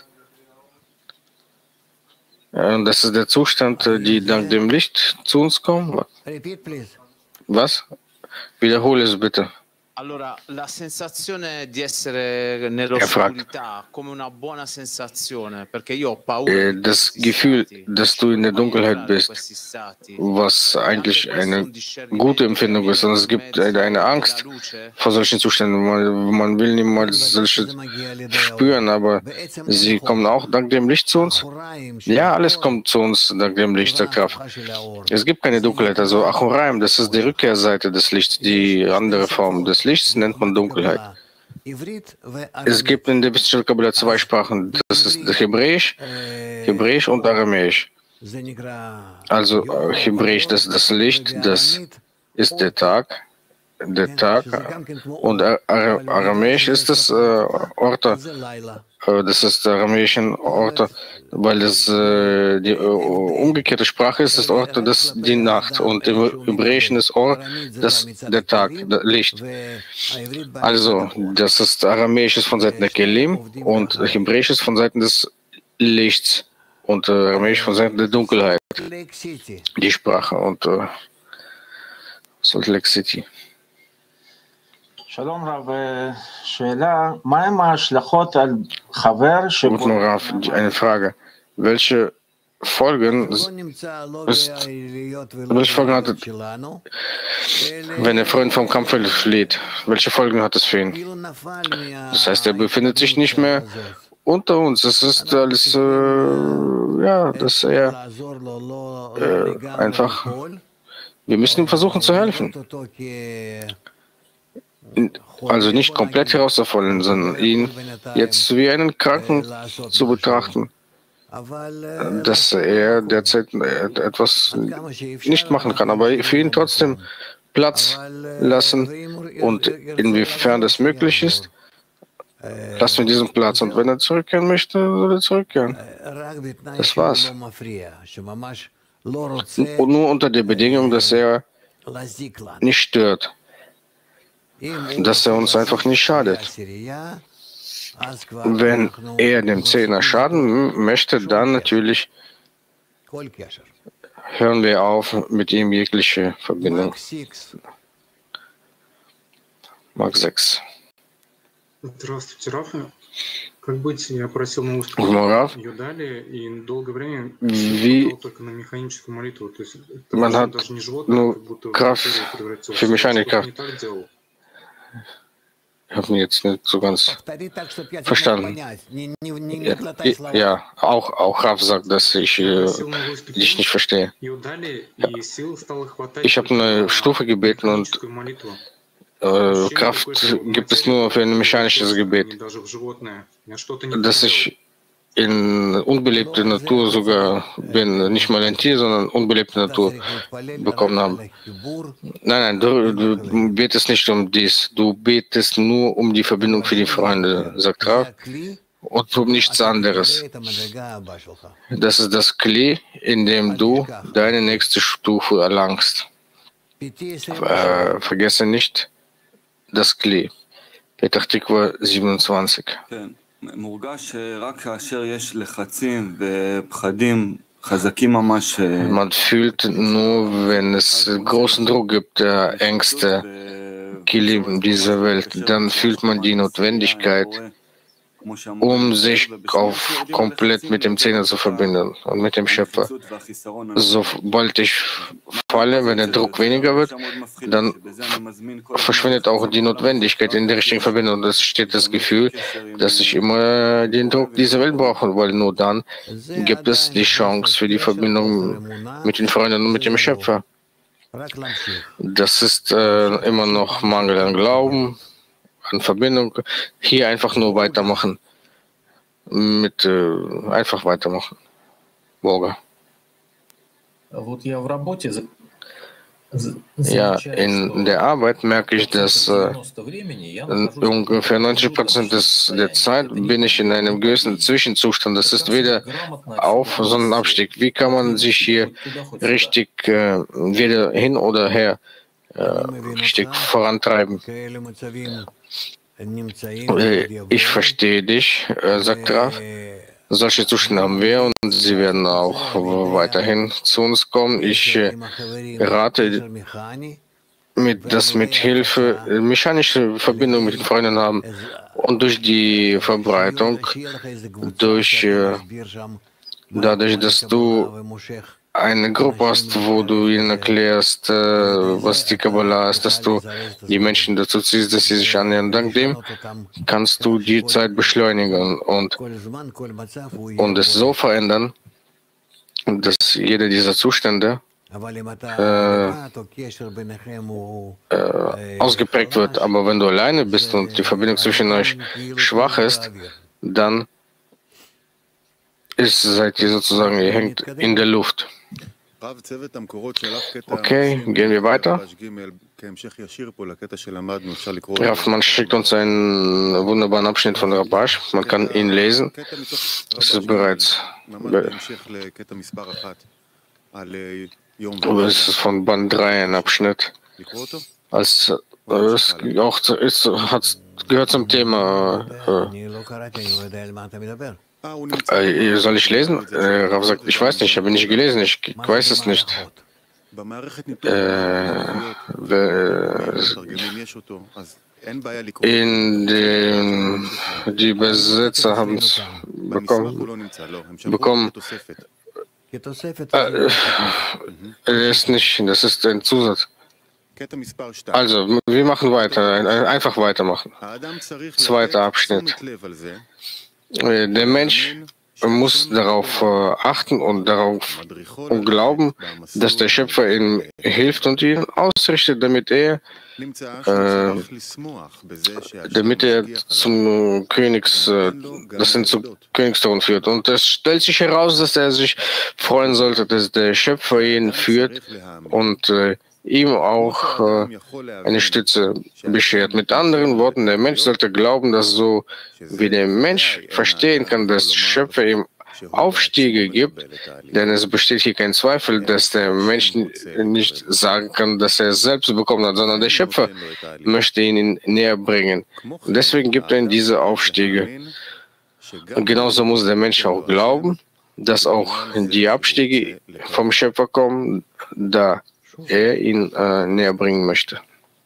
Das ist der Zustand, die dank dem Licht zu uns kommen. Was? Wiederhole es bitte. Allora, la sensazione di essere nell'oscurità come una buona sensazione, perché io ho paura. Das Gefühl, dass du in der Dunkelheit bist, was eigentlich eine gute Empfindung ist. Und es gibt eine Angst vor solchen Zuständen. Man will niemals solche spüren, aber sie kommen auch dank dem Licht zu uns. Ja, alles kommt zu uns dank dem Licht der Kraft. Es gibt keine Dunkelheit. Also Achoraim, das ist die Rückkehrseite des Lichts, die andere Form des Lichts nennt man Dunkelheit. Es gibt in der Wissenschaft Kabbalah zwei Sprachen, das ist Hebräisch und Aramäisch. Also Hebräisch, das ist das Licht, das ist der Tag, und Aramäisch ist das Orte, das ist aramäischen Orte, weil das die umgekehrte Sprache ist, das Orte, das die Nacht, und im Hebräischen ist das der Tag, das Licht. Also das ist Aramäisches von Seiten der Kelim und Hebräisches von Seiten des Lichts und Aramäisch von Seiten der Dunkelheit. Die Sprache und Salt Lake City. Shalom Rav, שאלה, מהם ההשלכות על חבר Guten Rav, eine Frage. Welche Folgen hat es, wenn der Freund vom Kampffeld flieht? Welche Folgen hat es für ihn? Das heißt, er befindet sich nicht mehr unter uns. Es ist alles, ja, dass er einfach, wir müssen ihm versuchen zu helfen. Also nicht komplett herauszufallen, sondern ihn jetzt wie einen Kranken zu betrachten, dass er derzeit etwas nicht machen kann, aber für ihn trotzdem Platz lassen und inwiefern das möglich ist, lassen wir diesen Platz. Und wenn er zurückkehren möchte, soll er zurückkehren. Das war's. Und nur unter der Bedingung, dass er nicht stört. Dass er uns einfach nicht schadet. Wenn er dem Zehner schaden möchte, dann natürlich hören wir auf mit ihm jegliche Verbindung. Mark 6. Здравствуйте, Рафа. Как быть, я просил на устную ее дали, и долгое время только на механическую молитву. То есть man hat nur Kraft für Mechaniker. Ich habe mir jetzt nicht so ganz verstanden. Ja, auch Raf sagt, dass ich dich nicht verstehe. Ja. Ich habe eine Stufe gebeten und Kraft gibt es nur für ein mechanisches Gebet. Dass ich in unbelebte Natur sogar bin, nicht mal ein Tier, sondern unbelebte Natur bekommen habe. Nein, du betest nicht um dies, du betest nur um die Verbindung für die Freunde, sagt Rav, und um nichts anderes. Das ist das Kli, in dem du deine nächste Stufe erlangst. Vergesse nicht das Kli. Petach Tikva 27. Man fühlt nur, wenn es großen Druck gibt, Ängste, Kilim dieser Welt, dann fühlt man die Notwendigkeit, um sich komplett mit dem Zehner zu verbinden und mit dem Schöpfer. Sobald ich falle, wenn der Druck weniger wird, dann verschwindet auch die Notwendigkeit in der richtigen Verbindung. Es steht das Gefühl, dass ich immer den Druck dieser Welt brauche, weil nur dann gibt es die Chance für die Verbindung mit den Freunden und mit dem Schöpfer. Das ist immer noch Mangel an Glauben, an Verbindung. Hier einfach nur weitermachen. Einfach weitermachen. Borger. Ja, in der Arbeit merke ich, dass ungefähr 90% der Zeit bin ich in einem gewissen Zwischenzustand. Das ist weder Auf- sondern Abstieg. Wie kann man sich hier richtig weder hin oder her richtig vorantreiben? Ich verstehe dich, sagt Rav. Solche Zustände haben wir und sie werden auch weiterhin zu uns kommen. Ich rate, dass mit Hilfe mechanische Verbindung mit den Freunden haben und durch die Verbreitung, dadurch, dass du eine Gruppe hast, wo du ihnen erklärst, was die Kabbalah ist, dass du die Menschen dazu ziehst, dass sie sich annähern. Dank dem kannst du die Zeit beschleunigen und es so verändern, dass jeder dieser Zustände ausgeprägt wird. Aber wenn du alleine bist und die Verbindung zwischen euch schwach ist, dann seid ihr sozusagen, ihr hängt in der Luft. Okay, gehen wir weiter. Man schickt uns einen wunderbaren Abschnitt von Rabash. Man kann ihn lesen. Es ist bereits. Es ist von Band 3 ein Abschnitt. Es gehört zum Thema. Soll ich lesen? Rav sagt, ich weiß nicht, ich habe nicht gelesen, ich weiß es nicht. Die Übersetzer haben es bekommen. Ist nicht, das ist ein Zusatz. Also, wir machen weiter, einfach weitermachen. Zweiter Abschnitt. Der Mensch muss darauf achten und darauf glauben, dass der Schöpfer ihm hilft und ihn ausrichtet, damit er zum Königsthron führt. Und es stellt sich heraus, dass er sich freuen sollte, dass der Schöpfer ihn führt und ihm auch eine Stütze beschert. Mit anderen Worten, der Mensch sollte glauben, dass so wie der Mensch verstehen kann, dass der Schöpfer ihm Aufstiege gibt, denn es besteht hier kein Zweifel, dass der Mensch nicht sagen kann, dass er es selbst bekommen hat, sondern der Schöpfer möchte ihn näher bringen. Und deswegen gibt er ihm diese Aufstiege. Und genauso muss der Mensch auch glauben, dass auch die Abstiege vom Schöpfer kommen, da er ihn näher bringen möchte.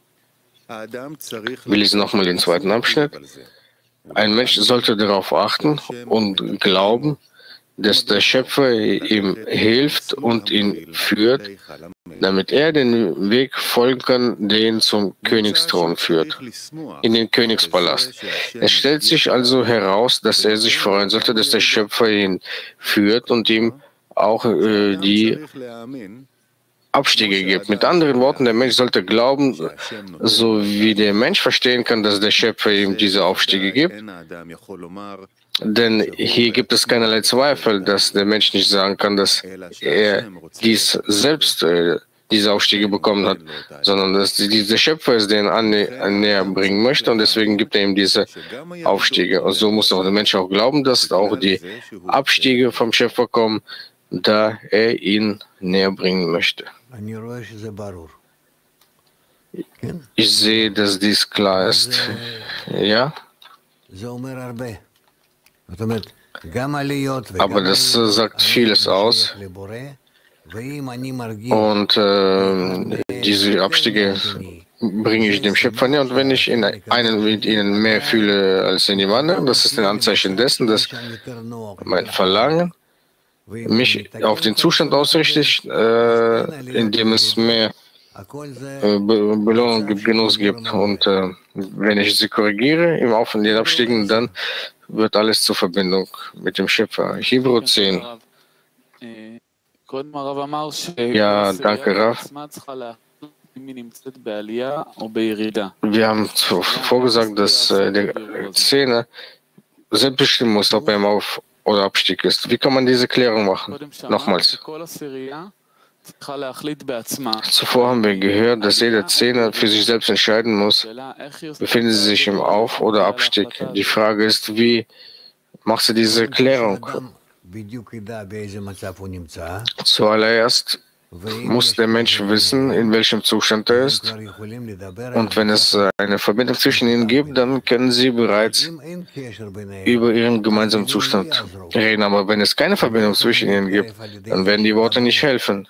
Wir lesen nochmal den zweiten Abschnitt. Ein Mensch sollte darauf achten und glauben, dass der Schöpfer ihm hilft und ihn führt, damit er den Weg folgen kann, der ihn zum Königsthron führt, in den Königspalast. Es stellt sich also heraus, dass er sich freuen sollte, dass der Schöpfer ihn führt und ihm auch die Abstiege gibt. Mit anderen Worten, der Mensch sollte glauben, so wie der Mensch verstehen kann, dass der Schöpfer ihm diese Aufstiege gibt. Denn hier gibt es keinerlei Zweifel, dass der Mensch nicht sagen kann, dass er selbst diese Aufstiege bekommen hat, sondern dass dieser Schöpfer es den näher bringen möchte und deswegen gibt er ihm diese Aufstiege. Und so muss auch der Mensch auch glauben, dass auch die Abstiege vom Schöpfer kommen, da er ihn näher bringen möchte. Ich sehe, dass dies klar ist. Ja? Aber das sagt vieles aus. Und diese Abstiege bringe ich dem Schöpfer näher. Und wenn ich in einen mit ihnen mehr fühle als in dem anderen, das ist ein Anzeichen dessen, dass mein Verlangen mich auf den Zustand ausrichtet, in dem es mehr Belohnung gibt, Genuss gibt. Und wenn ich sie korrigiere im Auf- und den Abstiegen, dann wird alles zur Verbindung mit dem Schöpfer. Hebräer 10. Ja, danke, Rav. Wir haben zuvor gesagt, dass der Zehner selbst bestimmen muss, ob er im Auf- oder Abstieg ist. Wie kann man diese Klärung machen? Nochmals. Zuvor haben wir gehört, dass jeder Zehner für sich selbst entscheiden muss, befinden sie sich im Auf- oder Abstieg. Die Frage ist, wie machst du diese Klärung? Zuallererst muss der Mensch wissen, in welchem Zustand er ist. Und wenn es eine Verbindung zwischen ihnen gibt, dann können sie bereits über ihren gemeinsamen Zustand reden. Aber wenn es keine Verbindung zwischen ihnen gibt, dann werden die Worte nicht helfen.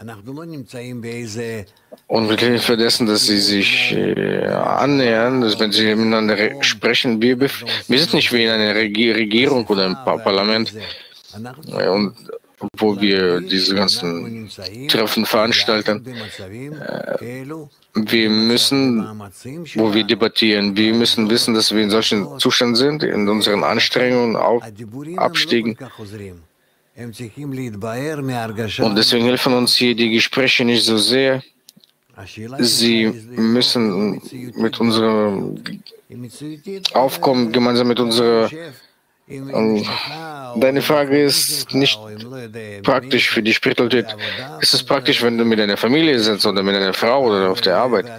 Und mit Hilfe dessen, dass sie sich annähern, dass wenn sie miteinander sprechen, wir sind nicht wie in einer Regierung oder im Parlament, und wo wir diese ganzen Treffen veranstalten. Wir müssen, wo wir debattieren, wir müssen wissen, dass wir in solchen Zuständen sind, in unseren Anstrengungen, Abstiegen. Und deswegen helfen uns hier die Gespräche nicht so sehr. Sie müssen mit unserem Aufkommen, gemeinsam mit unserer. Deine Frage ist nicht praktisch für die Spiritualität. Es ist praktisch, wenn du mit deiner Familie sitzt oder mit einer Frau oder auf der Arbeit.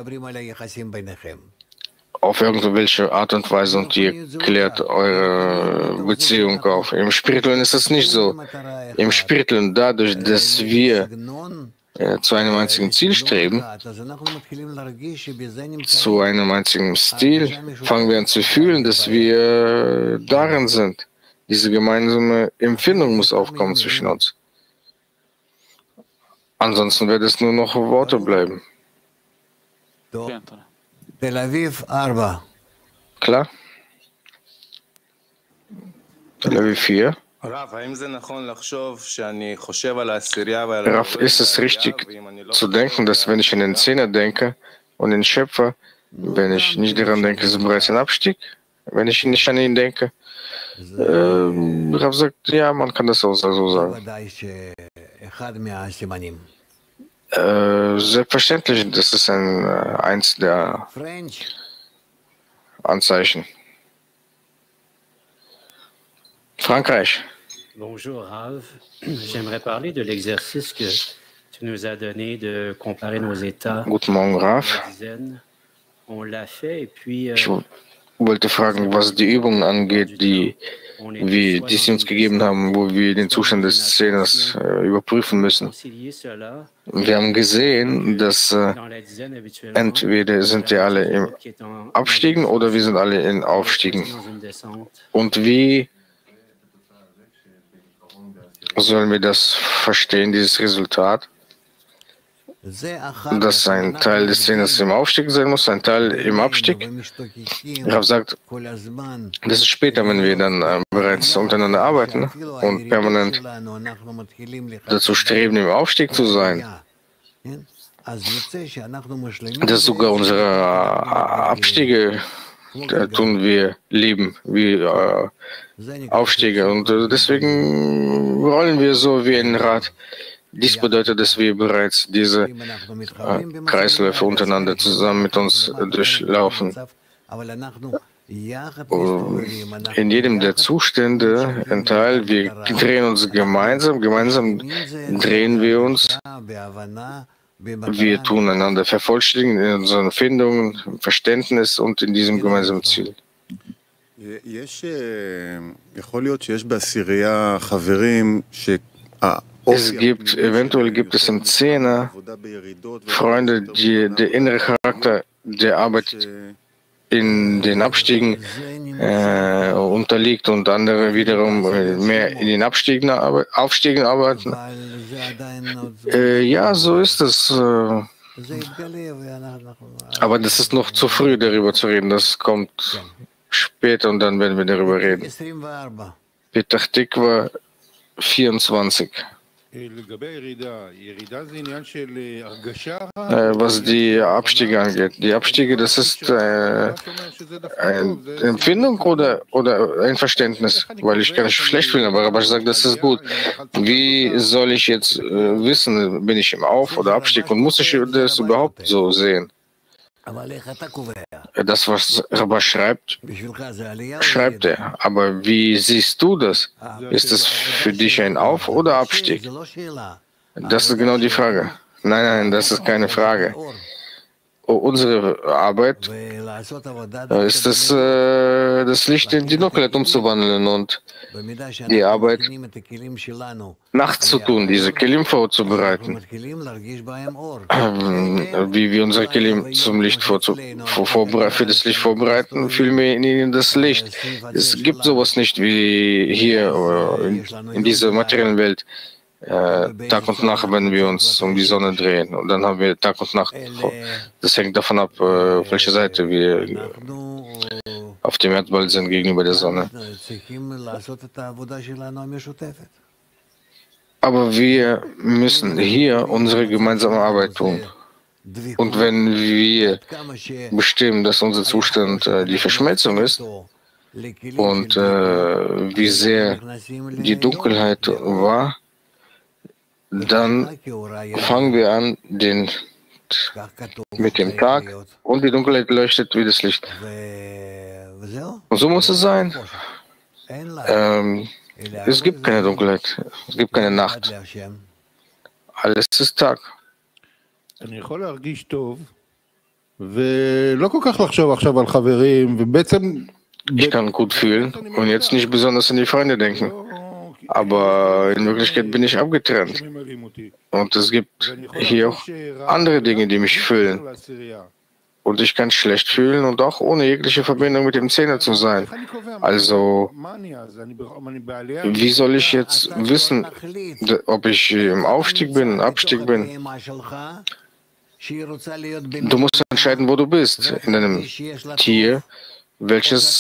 Auf irgendwelche Art und Weise und ihr klärt eure Beziehung auf. Im Spirituellen ist es nicht so. Im Spirituellen, dadurch, dass wir zu einem einzigen Ziel streben, zu einem einzigen Stil, fangen wir an zu fühlen, dass wir darin sind. Diese gemeinsame Empfindung muss aufkommen zwischen uns. Ansonsten wird es nur noch Worte bleiben. Klar? Tel Aviv 4. Rav, ist es richtig zu denken, dass wenn ich an den Zehner denke und den Schöpfer, wenn ich nicht daran denke, ist es bereits ein Abstieg, wenn ich nicht an ihn denke? Rav sagt, ja, man kann das auch so sagen. Selbstverständlich, das ist eins der Anzeichen. Frankreich. Bonjour Rav, j'aimerais parler de l'exercice que tu nous as donné de comparer nos états. Guten Morgen, Rav. On l'a fait et puis ich wollte fragen, was die Übungen angeht, die sie uns gegeben haben, wo wir den Zustand des Zehners überprüfen müssen. Wir haben gesehen, dass entweder sind wir alle im Abstiegen oder wir sind alle in Aufstiegen. Und wie sollen wir das verstehen, dieses Resultat? Dass ein Teil des Zehners im Aufstieg sein muss, ein Teil im Abstieg. Rav sagt, das ist später, wenn wir dann bereits untereinander arbeiten und permanent dazu streben, im Aufstieg zu sein. Dass sogar unsere Abstiege tun wir lieben, wie Aufstiege. Und deswegen rollen wir so wie ein Rad. Dies bedeutet, dass wir bereits diese Kreisläufe untereinander zusammen mit uns durchlaufen. In jedem der Zustände ein Teil, wir drehen uns gemeinsam drehen wir uns, wir tun einander vervollständigen in unseren Findungen, Verständnis und in diesem gemeinsamen Ziel. Eventuell gibt es im Zehner Freunde, die der innere Charakter der Arbeit in den Abstiegen unterliegt und andere wiederum mehr in den Aufstiegen arbeiten. Ja, so ist es. Aber das ist noch zu früh, darüber zu reden. Das kommt später und dann werden wir darüber reden. Petach Tikva 24. Was die Abstiege angeht. Die Abstiege, das ist eine Empfindung oder ein Verständnis? Weil ich kann nicht schlecht fühlen, aber Rabash sagt, das ist gut. Wie soll ich jetzt wissen, bin ich im Auf- oder Abstieg und muss ich das überhaupt so sehen? Das, was Rabash schreibt, schreibt er. Aber wie siehst du das? Ist es für dich ein Auf- oder Abstieg? Das ist genau die Frage. Nein, das ist keine Frage. Unsere Arbeit ist es, das Licht in die Dunkelheit umzuwandeln und die Arbeit nachts zu tun, diese Kelim vorzubereiten. Wie wir unsere Kelim zum Licht für das Licht vorbereiten, fühlen wir in ihnen das Licht. Es gibt sowas nicht wie hier in dieser materiellen Welt. Tag und Nacht, wenn wir uns um die Sonne drehen. Und dann haben wir Tag und Nacht. Das hängt davon ab, auf welcher Seite wir auf dem Erdball sind gegenüber der Sonne. Aber wir müssen hier unsere gemeinsame Arbeit tun. Und wenn wir bestimmen, dass unser Zustand die Verschmelzung ist und wie sehr die Dunkelheit war, dann fangen wir an mit dem Tag und die Dunkelheit leuchtet wie das Licht. Und so muss es sein. Es gibt keine Dunkelheit, es gibt keine Nacht. Alles ist Tag. Ich kann gut fühlen und jetzt nicht besonders an die Freunde denken. Aber in Wirklichkeit bin ich abgetrennt. Und es gibt hier auch andere Dinge, die mich füllen. Und ich kann schlecht fühlen und auch ohne jegliche Verbindung mit dem Zehner zu sein. Also, wie soll ich jetzt wissen, ob ich im Aufstieg bin, im Abstieg bin? Du musst entscheiden, wo du bist. In einem Tier, welches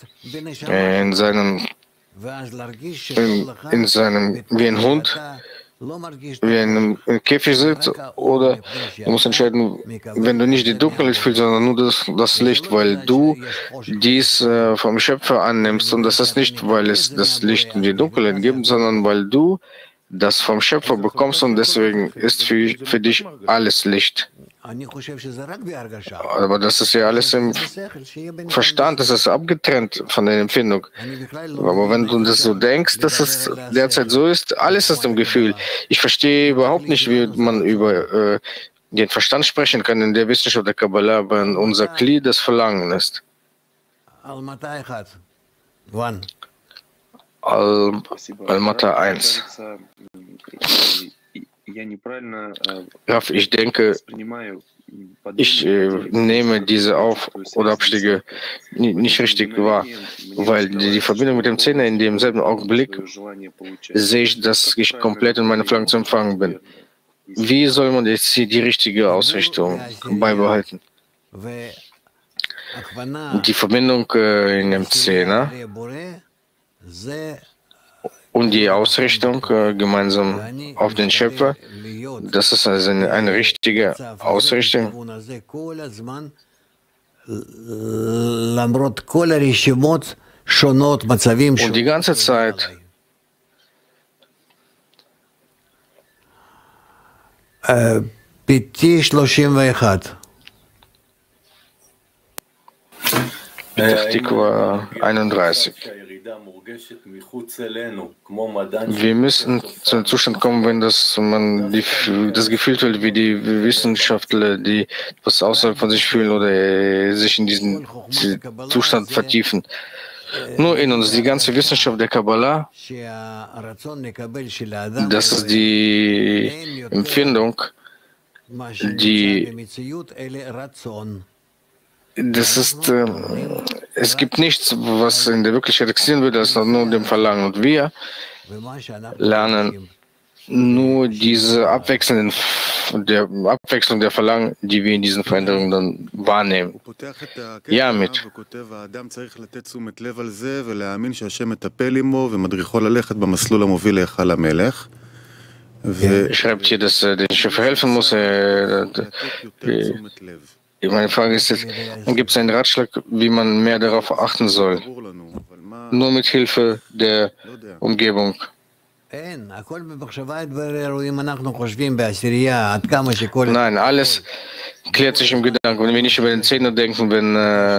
in seinem wie ein Hund, wie in einem Käfig sitzt, oder du musst entscheiden, wenn du nicht die Dunkelheit fühlst, sondern nur das Licht, weil du dies vom Schöpfer annimmst, und das ist nicht, weil es das Licht und die Dunkelheit gibt, sondern weil du das vom Schöpfer bekommst, und deswegen ist für dich alles Licht. Aber das ist ja alles im Verstand, das ist abgetrennt von der Empfindung. Aber wenn du das so denkst, dass es derzeit so ist, alles ist im Gefühl. Ich verstehe überhaupt nicht, wie man über den Verstand sprechen kann in der Wissenschaft der Kabbalah, wenn unser Kli das Verlangen ist. Al-Mata 1. Raf, ich denke, ich nehme diese Auf- oder Abstiege nicht richtig wahr, weil die Verbindung mit dem Zehner in demselben Augenblick sehe ich, dass ich komplett in meiner Verlangen zu empfangen bin. Wie soll man jetzt die richtige Ausrichtung beibehalten? Die Verbindung in dem Zehner und die Ausrichtung gemeinsam auf den Schöpfer, das ist also eine richtige Ausrichtung. Und die ganze Zeit Tikva 31. Wir müssen zu einem Zustand kommen, wenn man das gefühlt wird, wie die Wissenschaftler, die was außerhalb von sich fühlen oder sich in diesen Zustand vertiefen. Nur in uns, die ganze Wissenschaft der Kabbalah, das ist die Empfindung, es gibt nichts, was in der Wirklichkeit existieren würde, als nur dem Verlangen. Und wir lernen nur diese Abwechslung der Verlangen, die wir in diesen Veränderungen dann wahrnehmen. Ja, mit. Schreibt hier, dass der Schöpfer helfen muss. Meine Frage ist jetzt, gibt es einen Ratschlag, wie man mehr darauf achten soll? Nur mit Hilfe der Umgebung. Nein, alles klärt sich im Gedanken. Wenn wir nicht über den Zehner denken, wenn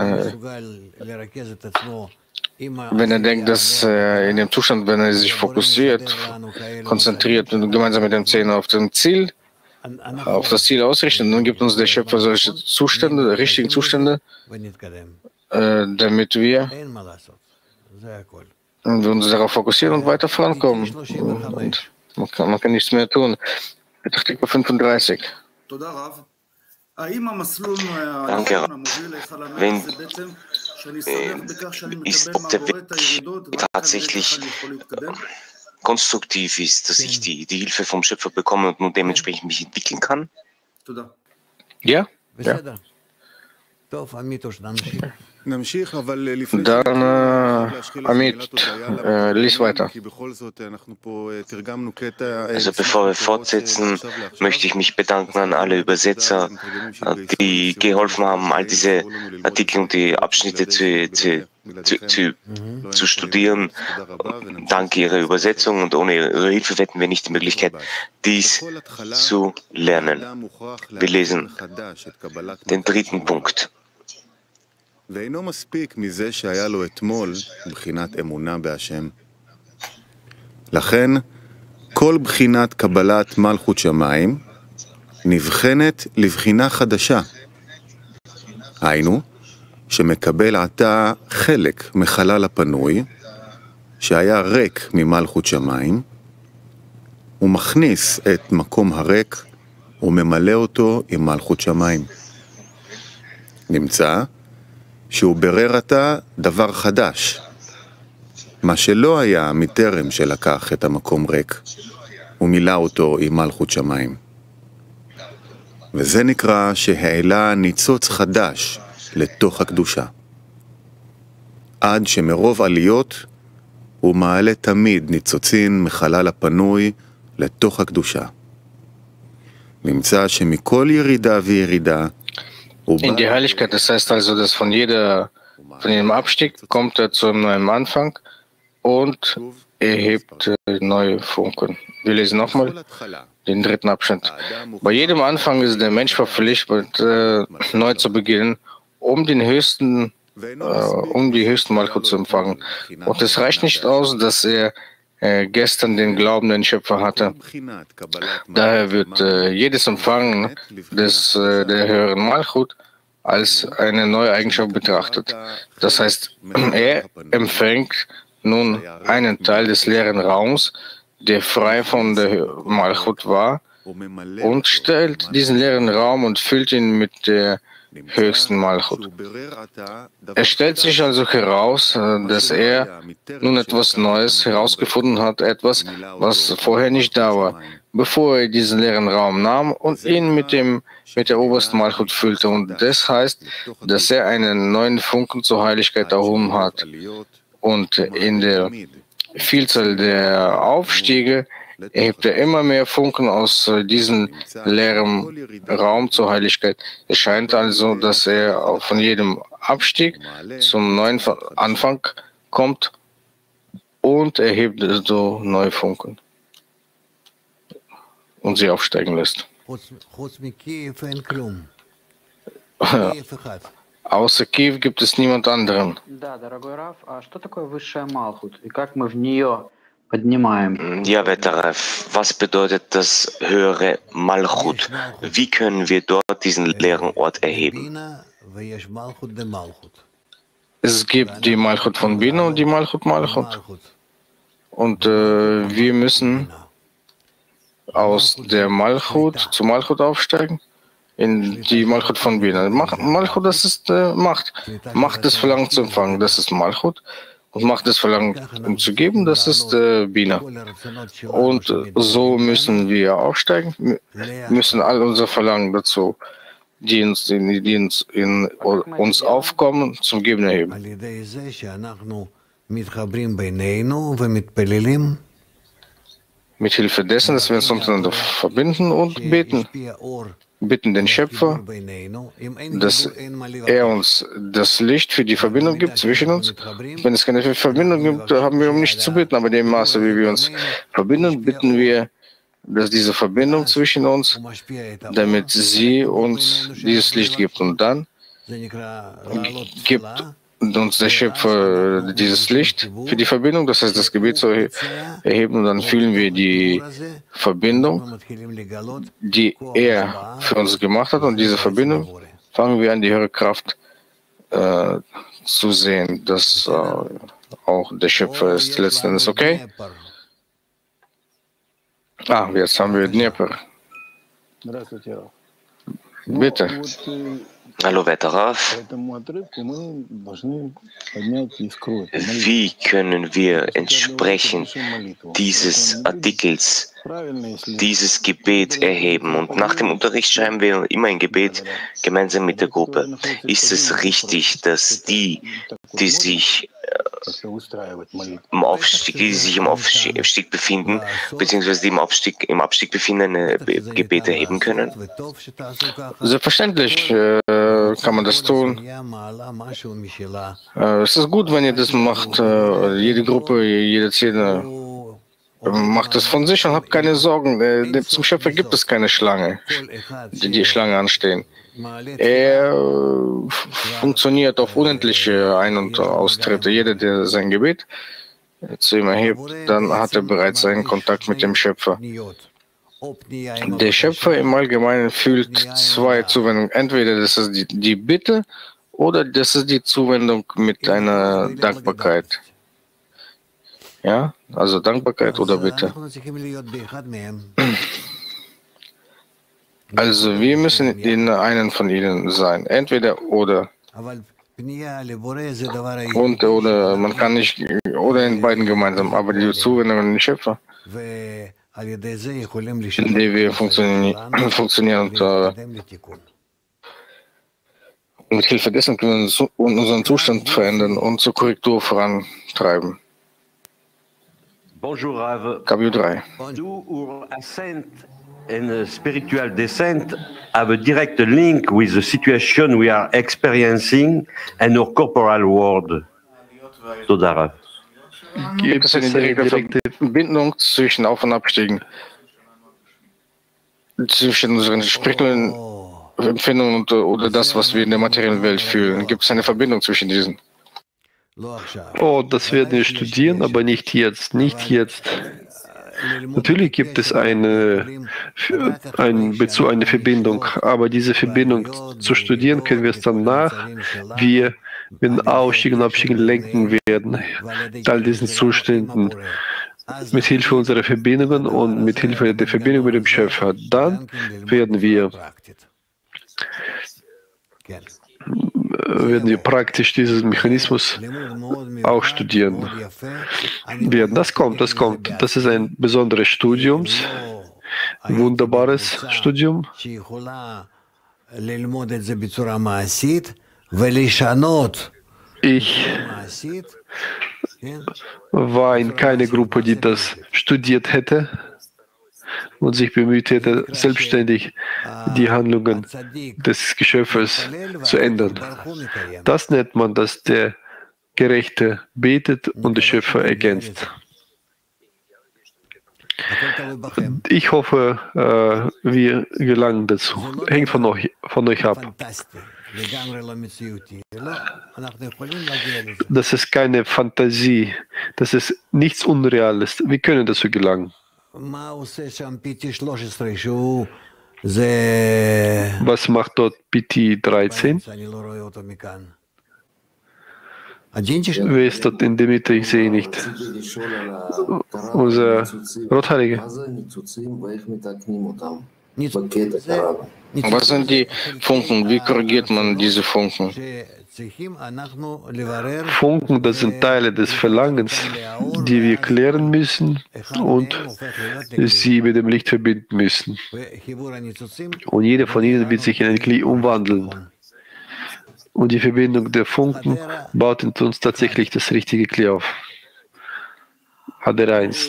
er denkt, dass in dem Zustand, wenn er sich fokussiert, konzentriert und gemeinsam mit dem Zehner auf dem Ziel, auf das Ziel ausrichten, dann gibt uns der Schöpfer solche Zustände, richtigen Zustände, damit wir uns darauf fokussieren und weiter vorankommen. Und man kann nichts mehr tun. Artikel 35. Danke. Ob der Weg tatsächlich konstruktiv ist, dass ich die Hilfe vom Schöpfer bekomme und nun dementsprechend mich entwickeln kann? Ja? Ja. Dann, Amit, lies weiter. Also bevor wir fortsetzen, möchte ich mich bedanken an alle Übersetzer, die geholfen haben, all diese Artikel und die Abschnitte zu studieren. Dank ihrer Übersetzung und ohne ihre Hilfe hätten wir nicht die Möglichkeit, dies zu lernen. Wir lesen den dritten Punkt. לכן, כל בחינת קבלת מלכות שמיים נבחנת לבחינה חדשה. היינו, שמקבל עתה חלק מחלל הפנוי, שהיה ריק ממלכות שמיים, ומכניס את מקום הריק וממלא אותו עם מלכות שמיים. נמצא שהוא ברר עתה דבר חדש, מה שלא היה מטרם שלקח את המקום ריק ומילא אותו עם מלכות שמיים. וזה נקרא שהעלה ניצוץ חדש לתוך הקדושה. עד שמרוב עליות הוא מעלה תמיד ניצוצין מחלל הפנוי לתוך הקדושה. נמצא שמכל ירידה וירידה in die Heiligkeit, das heißt also, dass von jedem Abstieg kommt er zu einem neuen Anfang und erhebt neue Funken. Wir lesen nochmal den dritten Abschnitt. Bei jedem Anfang ist der Mensch verpflichtet, neu zu beginnen, um die höchsten Malchut zu empfangen. Und es reicht nicht aus, dass er gestern den glaubenden Schöpfer hatte. Daher wird jedes Empfangen der höheren Malchut als eine neue Eigenschaft betrachtet. Das heißt, er empfängt nun einen Teil des leeren Raums, der frei von der Malchut war, und stellt diesen leeren Raum und füllt ihn mit der höchsten Malchut. Es stellt sich also heraus, dass er nun etwas Neues herausgefunden hat, etwas, was vorher nicht da war, bevor er diesen leeren Raum nahm und ihn mit der obersten Malchut füllte. Und das heißt, dass er einen neuen Funken zur Heiligkeit erhoben hat. Und in der Vielzahl der Aufstiege erhebt er immer mehr Funken aus diesem leeren Raum zur Heiligkeit. Es scheint also, dass er von jedem Abstieg zum neuen Anfang kommt und erhebt so neue Funken und sie aufsteigen lässt. Außer Kiew gibt es niemand anderen. Ja, Wetteref, was bedeutet das höhere Malchut? Wie können wir dort diesen leeren Ort erheben? Es gibt die Malchut von Bina und die Malchut. Und wir müssen aus der Malchut zu Malchut aufsteigen, in die Malchut von Bina. Malchut, das ist Macht. Macht des Verlangen zu empfangen, das ist Malchut. Und Macht des Verlangen zu geben, das ist Bina. Und so müssen wir aufsteigen, müssen all unser Verlangen dazu, die in uns aufkommen, zum Geben erheben. Mit Hilfe dessen, dass wir uns untereinander verbinden und bitten den Schöpfer, dass er uns das Licht für die Verbindung gibt zwischen uns. Wenn es keine Verbindung gibt, haben wir um nichts zu bitten, aber in dem Maße, wie wir uns verbinden, bitten wir, dass diese Verbindung zwischen uns, damit sie uns dieses Licht gibt. Und dann gibt uns der Schöpfer dieses Licht für die Verbindung, das heißt das Gebet zu erheben, und dann fühlen wir die Verbindung, die er für uns gemacht hat, und diese Verbindung fangen wir an, die höhere Kraft zu sehen, dass auch der Schöpfer ist letzten Endes. Okay? Jetzt haben wir Dnieper. Bitte. Hallo Wetteraf. Wie können wir entsprechend dieses Artikels, dieses Gebet erheben? Und nach dem Unterricht schreiben wir immer ein Gebet gemeinsam mit der Gruppe. Ist es richtig, dass die sich im Aufstieg befinden, beziehungsweise die im Abstieg befindende Gebete erheben können? Selbstverständlich kann man das tun. Es ist gut, wenn ihr das macht. Jede Gruppe, jede Szene macht das von sich und habt keine Sorgen. Zum Schöpfer gibt es keine Schlange, die Schlange anstehen. Er funktioniert auf unendliche Ein- und Austritte. Jeder, der sein Gebet zu ihm erhebt, dann hat er bereits einen Kontakt mit dem Schöpfer. Der Schöpfer im Allgemeinen fühlt zwei Zuwendungen. Entweder das ist die Bitte oder das ist die Zuwendung mit einer Dankbarkeit. Ja, also Dankbarkeit oder Bitte. Also wir müssen in einen von ihnen sein, entweder oder. Oder man kann nicht, oder in beiden gemeinsam, aber die Zuwendung an den Schöpfer, in der wir funktionieren und mit Hilfe dessen können wir unseren Zustand verändern und zur Korrektur vorantreiben. Bonjour Rav. KW3. Our ascent and spiritual descent have a direct link with the situation we are experiencing in our corporal world. Toda Rav. Gibt es eine direkte Verbindung zwischen Auf- und Abstiegen? Zwischen unseren spirituellen Empfindungen oder das, was wir in der materiellen Welt fühlen? Gibt es eine Verbindung zwischen diesen? Oh, das werden wir studieren, aber nicht jetzt, nicht jetzt. Natürlich gibt es eine Verbindung, aber diese Verbindung zu studieren können wir es danach, wir mit Aufstiegen und Abstiegen lenken werden, all diesen Zuständen, mit Hilfe unserer Verbindungen und mit Hilfe der Verbindung mit dem Schöpfer. Dann werden wir praktisch diesen Mechanismus auch studieren werden. Das kommt. Das ist ein besonderes Studium, ein wunderbares Studium. Ich war in keiner Gruppe, die das studiert hätte und sich bemüht hätte, selbstständig die Handlungen des Geschöpfes zu ändern. Das nennt man, dass der Gerechte betet und der Schöpfer ergänzt. Ich hoffe, wir gelangen dazu. Hängt von euch ab. Das ist keine Fantasie, das ist nichts Unreales. Wir können dazu gelangen. Was macht dort PT 13? Wer ist dort in der Mitte? Ich sehe ihn nicht. Unser Rotheilige. Was sind die Funken? Wie korrigiert man diese Funken? Funken, das sind Teile des Verlangens, die wir klären müssen und sie mit dem Licht verbinden müssen. Und jeder von ihnen wird sich in ein Kli umwandeln. Und die Verbindung der Funken baut in uns tatsächlich das richtige Kli auf. Hader 1.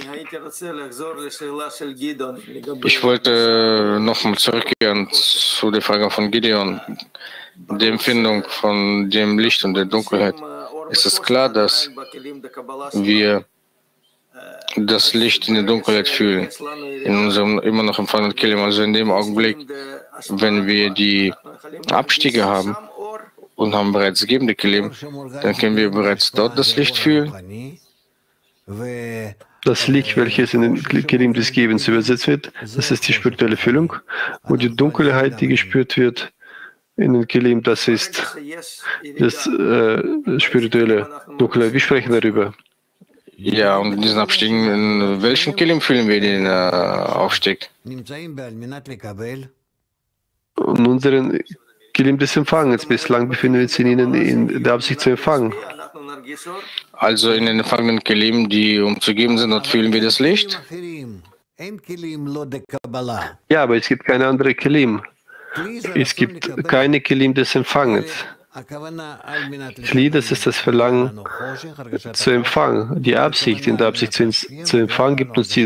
Ich wollte nochmal zurückkehren zu der Frage von Gideon, die Empfindung von dem Licht und der Dunkelheit. Es ist klar, dass wir das Licht in der Dunkelheit fühlen, in unserem immer noch empfangenen Kelim. Also in dem Augenblick, wenn wir die Abstiege haben und haben bereits gebende Kelim, dann können wir bereits dort das Licht fühlen. Das Licht, welches in den Kelim des Gebens übersetzt wird, das ist die spirituelle Füllung. Und die Dunkelheit, die gespürt wird in den Kelim, das ist das spirituelle Dunkelheit. Wir sprechen darüber. Ja, und in diesen Abstiegen, in welchen Kelim fühlen wir den Aufstieg? In unseren Kelim des Empfangens. Bislang befinden wir uns in ihnen in der Absicht zu empfangen. Also in den empfangenen Kelim, die umzugeben sind, dort fühlen wir das Licht? Ja, aber es gibt keine andere Kelim. Es gibt keine Kelim des Empfangens. Kli, das ist das Verlangen zu empfangen. Die Absicht, in der Absicht zu empfangen, gibt uns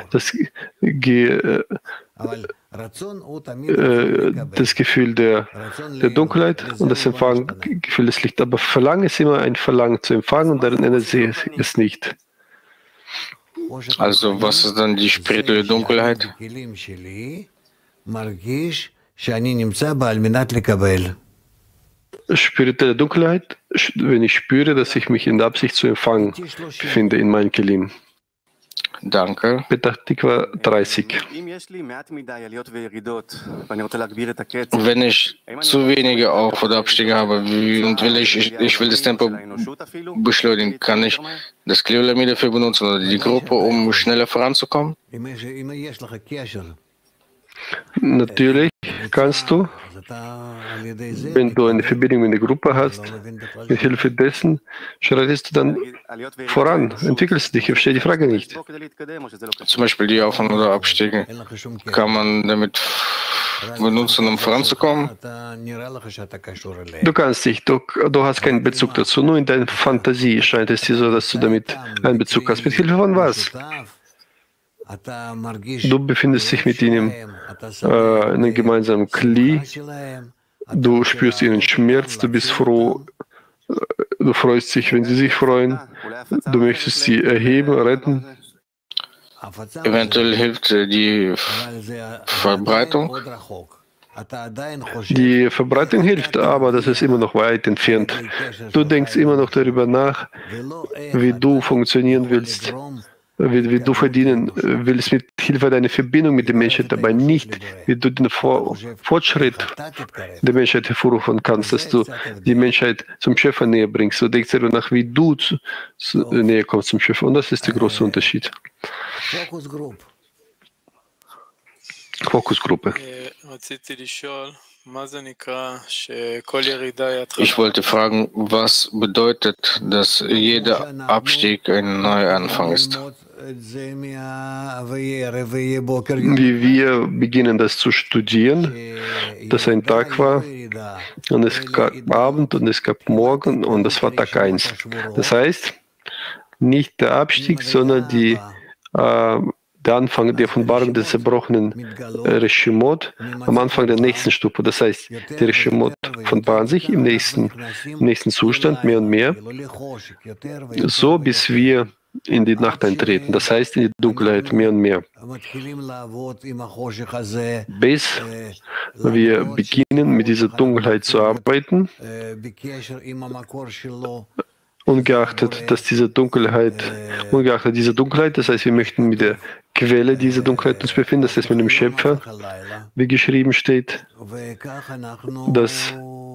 das Gefühl der Dunkelheit und das Empfangen, Gefühl des Lichts. Aber Verlangen ist immer ein Verlangen zu empfangen und darin ändert sich es nicht. Also was ist dann die spirituelle Dunkelheit? Spirituelle Dunkelheit, wenn ich spüre, dass ich mich in der Absicht zu empfangen befinde in meinem Kelim. Danke. Petach Tikva 30. Wenn ich zu wenige Auf- oder Abstiege habe und ich will das Tempo beschleunigen, kann ich das Kleolamid dafür benutzen oder die Gruppe, um schneller voranzukommen? Natürlich kannst du, wenn du eine Verbindung mit der Gruppe hast, mit Hilfe dessen schreitest du dann voran, entwickelst dich. Ich verstehe die Frage nicht. Zum Beispiel die Auf- oder Abstiege. Kann man damit benutzen, um voranzukommen? Du kannst nicht, du hast keinen Bezug dazu. Nur in deiner Fantasie scheint es dir so, dass du damit einen Bezug hast. Mit Hilfe von was? Du befindest dich mit ihnen in einem gemeinsamen Kli. Du spürst ihren Schmerz, du bist froh, du freust dich, wenn sie sich freuen. Du möchtest sie erheben, retten. Eventuell hilft die Verbreitung. Die Verbreitung hilft, aber das ist immer noch weit entfernt. Du denkst immer noch darüber nach, wie du funktionieren willst, wie du verdienen willst mit Hilfe deiner Verbindung mit der Menschheit, dabei nicht, wie du den Fortschritt der Menschheit hervorrufen kannst, dass du die Menschheit zum Schöpfer näher bringst. Du denkst darüber nach, wie du näher kommst zum Schöpfer. Und das ist der große Unterschied. Fokusgruppe. Ich wollte fragen, was bedeutet, dass jeder Abstieg ein Neuanfang ist? Wie wir beginnen das zu studieren, dass ein Tag war und es gab Abend und es gab Morgen und das war Tag 1. Das heißt, nicht der Abstieg, sondern der Anfang der Offenbarung des zerbrochenen Reshimot am Anfang der nächsten Stufe. Das heißt, der Reshimot offenbaren sich im nächsten Zustand mehr und mehr, so bis wir in die Nacht eintreten. Das heißt, in die Dunkelheit mehr und mehr. Bis wir beginnen, mit dieser Dunkelheit zu arbeiten, ungeachtet dieser Dunkelheit, das heißt, wir möchten mit der Quelle dieser Dunkelheit uns befinden, das heißt mit dem Schöpfer, wie geschrieben steht, dass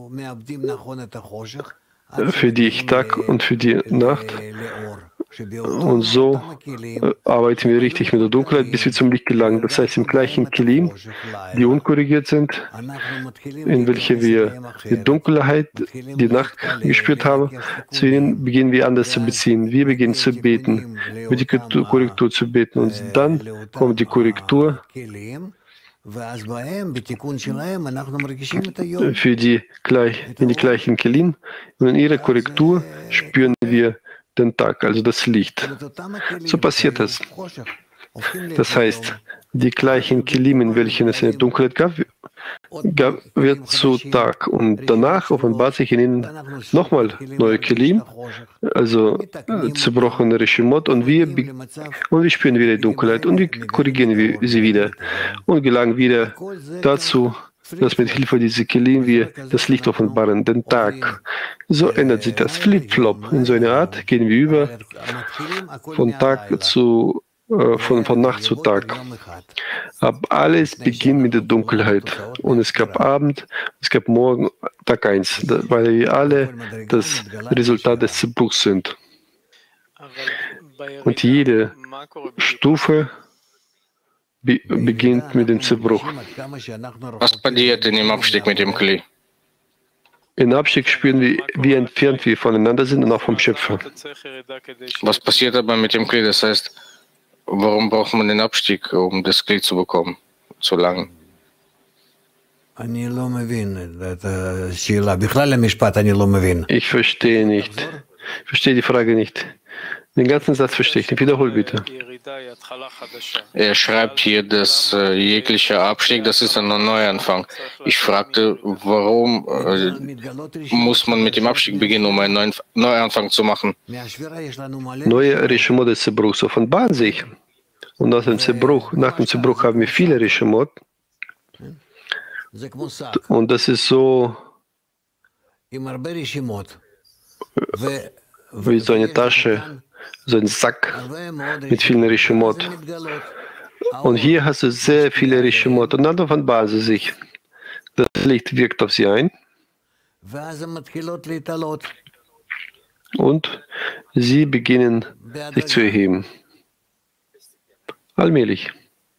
für die Tag und für die Nacht. Und so arbeiten wir richtig mit der Dunkelheit, bis wir zum Licht gelangen. Das heißt, im gleichen Kilim, die unkorrigiert sind, in welche wir die Dunkelheit, die Nacht gespürt haben, zu ihnen beginnen wir anders zu beziehen. Wir beginnen zu beten, mit die Korrektur zu beten. Und dann kommt die Korrektur für in die gleichen Kilim. Und in ihrer Korrektur spüren wir den Tag, also das Licht. So passiert das. Das heißt, die gleichen Kilim, in welchen es eine Dunkelheit gab, wird zu Tag. Und danach offenbart sich in ihnen nochmal neue Kilim, also zerbrochene Reshimot, und wir spüren wieder die Dunkelheit und wir korrigieren sie wieder und gelangen wieder dazu, dass mit Hilfe dieser Kelim wir das Licht offenbaren, den Tag. So ändert sich das Flip-Flop. In so einer Art gehen wir über von Nacht zu Tag. Aber alles beginnt mit der Dunkelheit. Und es gab Abend, es gab Morgen, Tag 1, weil wir alle das Resultat des Zerbruchs sind. Und jede Stufe beginnt mit dem Zerbruch. Was passiert in dem Abstieg mit dem Kli? Im Abstieg spüren wir, wie entfernt wir voneinander sind und auch vom Schöpfer. Was passiert aber mit dem Kli? Das heißt, warum braucht man den Abstieg, um das Kli zu bekommen? So lange? Ich verstehe nicht. Ich verstehe die Frage nicht. Den ganzen Satz verstehe ich nicht. Wiederhol bitte. Er schreibt hier, dass jeglicher Abstieg, das ist ein Neuanfang. Ich fragte, warum muss man mit dem Abstieg beginnen, um einen Neuanfang zu machen? Neue Reshimot des Zerbruchs offenbaren sich. Und nach dem Zerbruch haben wir viele Reshimot. Und das ist so wie so eine Tasche, so ein Sack mit vielen Reshimot. Und hier hast du sehr viele Reshimot und dann offenbaren sie sich. Das Licht wirkt auf sie ein und sie beginnen sich zu erheben. Allmählich.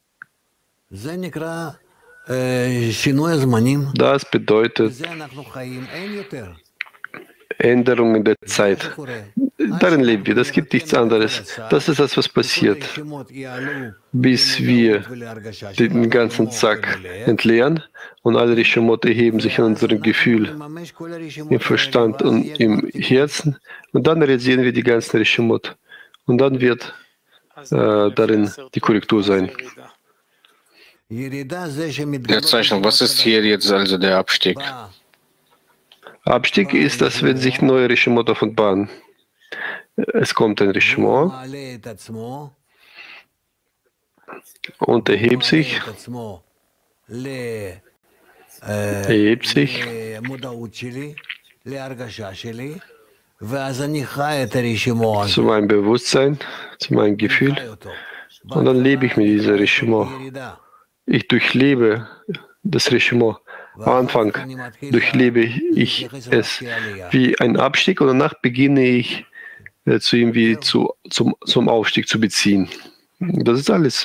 Das bedeutet Änderungen der Zeit. darin leben wir, das gibt nichts anderes. Das ist das, was passiert, bis wir den ganzen Sack entleeren und alle Rishimot erheben sich an unserem Gefühl, im Verstand und im Herzen und dann realisieren wir die ganzen Rishimot und dann wird darin die Korrektur sein. Der Zeichnung, was ist hier jetzt also der Abstieg? Abstieg ist, dass wenn sich neue Rishimot offenbaren. Es kommt ein Rishimot und erhebt sich zu meinem Bewusstsein, zu meinem Gefühl und dann lebe ich mit diesem Rishimot. Ich durchlebe das Rishimot. Am Anfang durchlebe ich es wie ein Abstieg und danach beginne ich zu ihm wie zum Aufstieg zu beziehen. Das ist alles.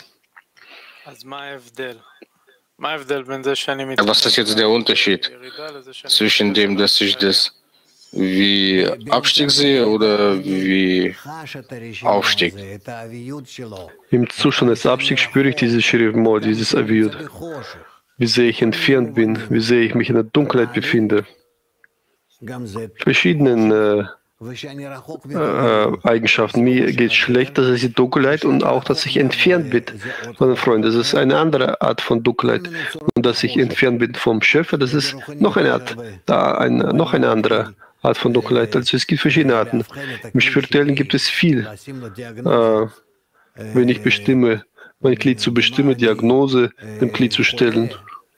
Was ist jetzt der Unterschied zwischen dem, dass ich das wie Abstieg sehe oder wie Aufstieg? Im Zustand des Abstiegs spüre ich dieses Shirivmo, dieses Aviyud. Wie sehr ich entfernt bin, wie sehr ich mich in der Dunkelheit befinde. Verschiedene Eigenschaften. Mir geht es schlecht, das ist die Dunkelheit und auch, dass ich entfernt bin von den Freunden. Das ist eine andere Art von Dunkelheit. Und dass ich entfernt bin vom Schöpfer, das ist noch eine Art, noch eine andere Art von Dunkelheit. Also es gibt verschiedene Arten. Im Spirituellen gibt es viel. Wenn ich bestimme, mein Glied zu bestimmen, Diagnose dem Glied zu stellen,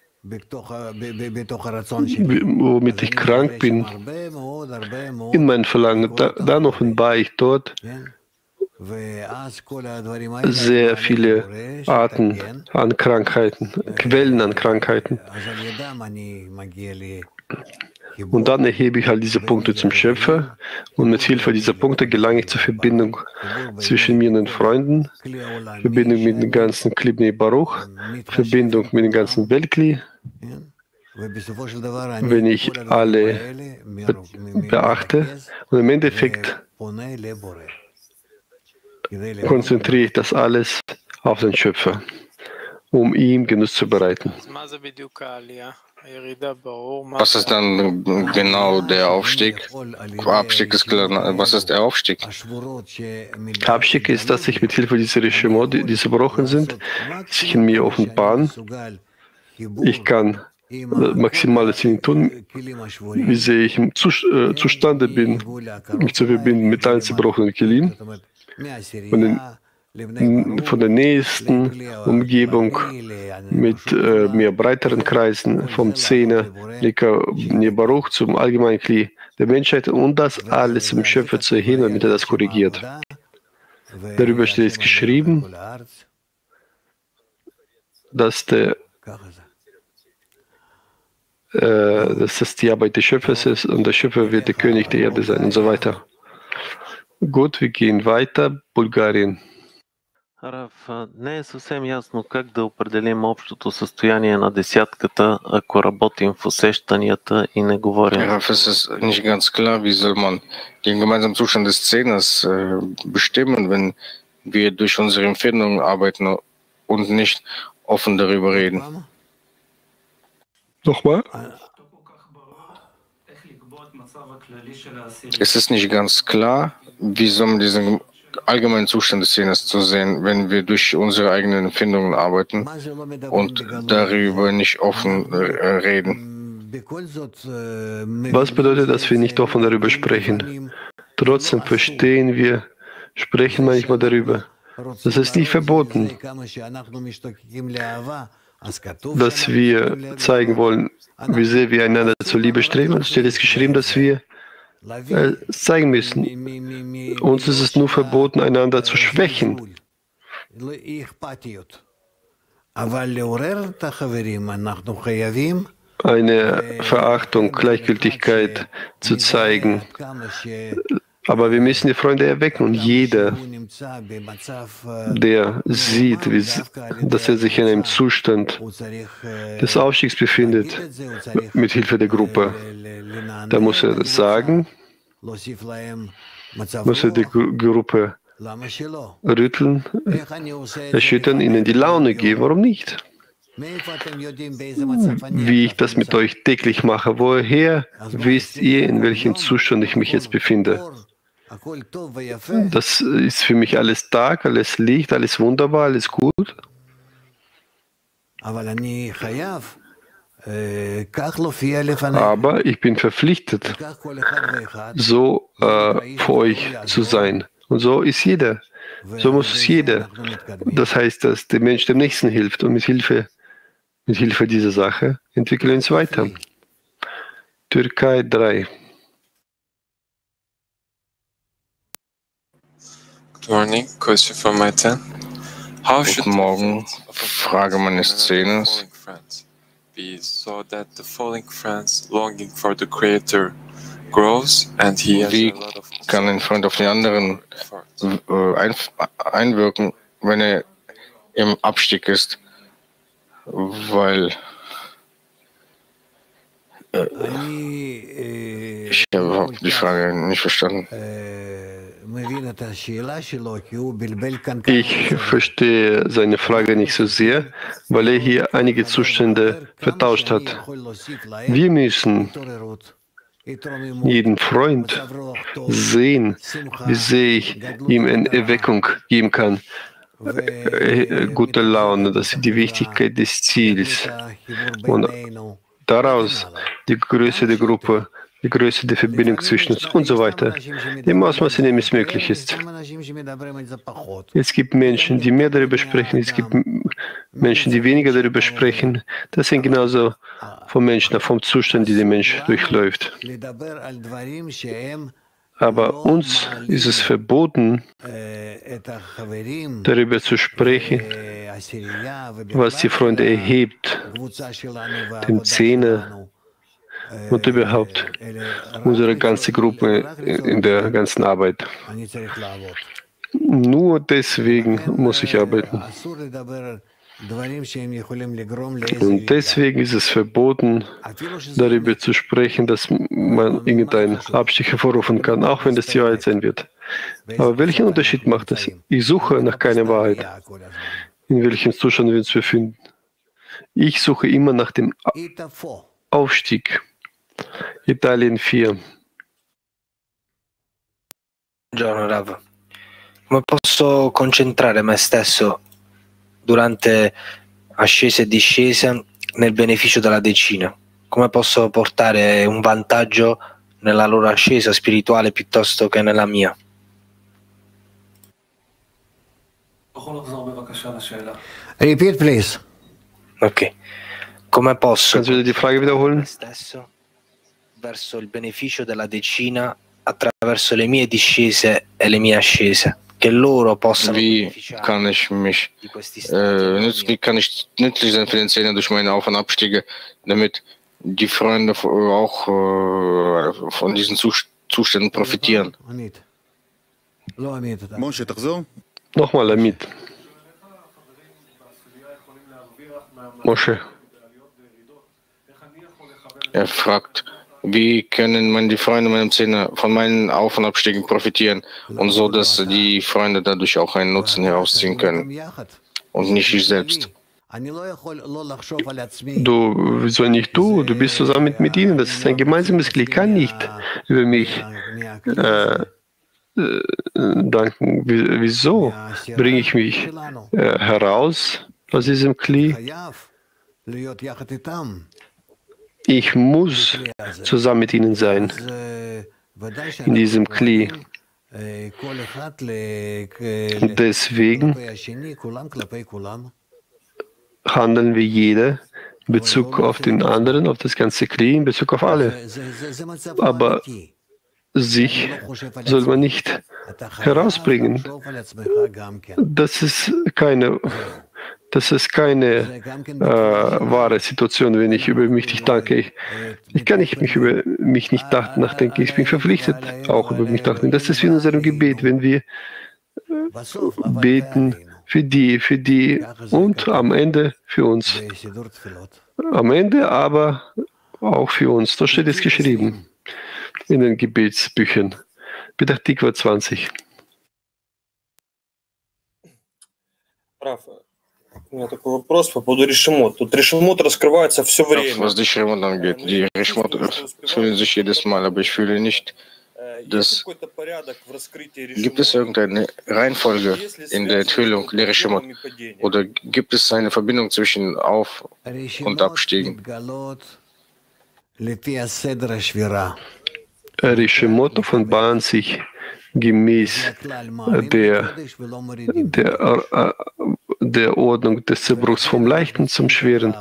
womit ich krank bin, in meinem Verlangen, dann offenbare ich dort sehr viele Arten an Krankheiten, Quellen an Krankheiten. Und dann erhebe ich halt diese Punkte zum Schöpfer und mit Hilfe dieser Punkte gelange ich zur Verbindung zwischen mir und den Freunden, Verbindung mit dem ganzen Klibnei Baruch, Verbindung mit dem ganzen Weltkli. Wenn ich alle beachte und im Endeffekt konzentriere ich das alles auf den Schöpfer, um ihm Genuss zu bereiten. Was ist dann genau der Aufstieg? Abstieg ist klar. Was ist der Aufstieg? Abstieg ist, dass ich mit Hilfe dieser Rishimot, die zerbrochen sind, sich in mir offenbaren. Ich kann Maximales in tun, wie sehr ich im Zustande bin, mich zu verbinden mit allen zerbrochenen Kelim, von der nächsten Umgebung mit mehr breiteren Kreisen, vom Zehner, Baruch zum allgemeinen Kli der Menschheit und das alles zum Schöpfer zu erheben, damit er das korrigiert. Darüber steht es geschrieben, dass das die Arbeit des Schöpfers ist und der Schöpfer wird der König der Erde sein und so weiter. Gut, wir gehen weiter. Bulgarien. Рав, не е съвсем ясно как да определим общото състояние на десятката, ако работим в усещанията и не говорим. Rav, es ist nicht ganz klar, wie soll man den gemeinsamen Zustand des Zehners bestimmen, wenn wir durch unsere Empfindungen arbeiten und nicht offen darüber reden. Nochmal? Es ist nicht ganz klar, wie soll man diesen allgemeinen Zustand des Zehners zu sehen, wenn wir durch unsere eigenen Empfindungen arbeiten und darüber nicht offen reden. Was bedeutet, dass wir nicht offen darüber sprechen? Trotzdem verstehen wir, sprechen manchmal darüber. Das ist nicht verboten, dass wir zeigen wollen, wie sehr wir einander zur Liebe streben. Es steht jetzt geschrieben, dass wir zeigen müssen. Uns ist es nur verboten, einander zu schwächen. Eine Verachtung, Gleichgültigkeit zu zeigen. Aber wir müssen die Freunde erwecken und jeder, der sieht, dass er sich in einem Zustand des Aufstiegs befindet, mit Hilfe der Gruppe, da muss er das sagen muss er die Gruppe rütteln, erschüttern, ihnen die Laune geben. Warum nicht? Wie ich das mit euch täglich mache. Woher wisst ihr, in welchem Zustand ich mich jetzt befinde? Das ist für mich alles Tag, alles Licht, alles wunderbar, alles gut. Aber ich bin verpflichtet, so für euch zu sein. Und so ist jeder. So muss es jeder. Das heißt, dass der Mensch dem Nächsten hilft. Und mit Hilfe dieser Sache entwickeln wir uns weiter. Türkei 3. Good morning, question from my 10. Guten Morgen, Frage meines Zehners. We saw that the falling friends longing for the Creator grows and he has Wie kann ein Freund auf den anderen einwirken, wenn er im Abstieg ist? Weil ich habe die Frage nicht verstanden. Ich verstehe seine Frage nicht so sehr, weil er hier einige Zustände vertauscht hat. Wir müssen jeden Freund sehen, wie sehr ich ihm eine Erweckung geben kann. Gute Laune, das ist die Wichtigkeit des Ziels. Und daraus die Größe der Gruppe, die Größe der Verbindung zwischen uns und so weiter. Im Ausmaß, in dem es möglich ist. Es gibt Menschen, die mehr darüber sprechen, es gibt Menschen, die weniger darüber sprechen. Das hängt genauso vom Menschen ab, vom Zustand, den der Mensch durchläuft. Aber uns ist es verboten, darüber zu sprechen, was die Freunde erhebt, den Zehner und überhaupt unsere ganze Gruppe in der ganzen Arbeit. Nur deswegen muss ich arbeiten. Und deswegen ist es verboten, darüber zu sprechen, dass man irgendeinen Abstieg hervorrufen kann, auch wenn das die Wahrheit sein wird. Aber welchen Unterschied macht das? Ich suche nach keiner Wahrheit, in welchem Zustand wir uns befinden. Ich suche immer nach dem Aufstieg. Italien 4. Buongiorno Rav. Come posso concentrare me stesso durante ascesa e discesa nel beneficio della decina? Come posso portare un vantaggio nella loro ascesa spirituale piuttosto che nella mia? Repeat, please. Ok. Come posso Kannst du die Frage wiederholen? stesso verso il beneficio della decina attraverso le mie discese e le mie ascese? Che loro possano Wie kann ich mich nützlich sein für den Zehner durch meine Auf- und Abstiege, damit die Freunde auch von diesen Zuständen profitieren? Nochmal, Amit. Moshe. Er fragt, wie können die Freunde meinem Zehner von meinen Auf- und Abstiegen profitieren und so, dass die Freunde dadurch auch einen Nutzen herausziehen können und nicht ich selbst. Du, wieso nicht du? Du bist zusammen mit ihnen. Das ist ein gemeinsames Glück. Ich kann nicht über mich danken. Wieso bringe ich mich heraus aus diesem Kli? Ich muss zusammen mit ihnen sein, in diesem Kli. Und deswegen handeln wir jeder in Bezug auf den anderen, auf das ganze Kli, in Bezug auf alle. Aber sich soll man nicht herausbringen. Das ist keine wahre Situation, wenn ich über mich nicht danke. Ich kann nicht mich über mich nicht nachdenken. Ich bin verpflichtet, auch über mich nachdenken. Das ist wie in unserem Gebet, wenn wir beten für die und am Ende für uns. Am Ende aber auch für uns. Da steht es geschrieben in den Gebetsbüchern. Petach Tikva 20. У меня такой вопрос по поводу решемот. Тут решемот раскрывается все время. Was die Schirmung angeht, die Решмот fühlen sich jedes Mal, aber ich fühle nicht, dass... Gibt es irgendeine Reihenfolge in der Enthüllung der Решемот? Oder gibt es eine Verbindung zwischen Auf- und Abstiegen? Решемот offenbaren sich gemäß der Ordnung des Zerbruchs vom Leichten zum Schweren.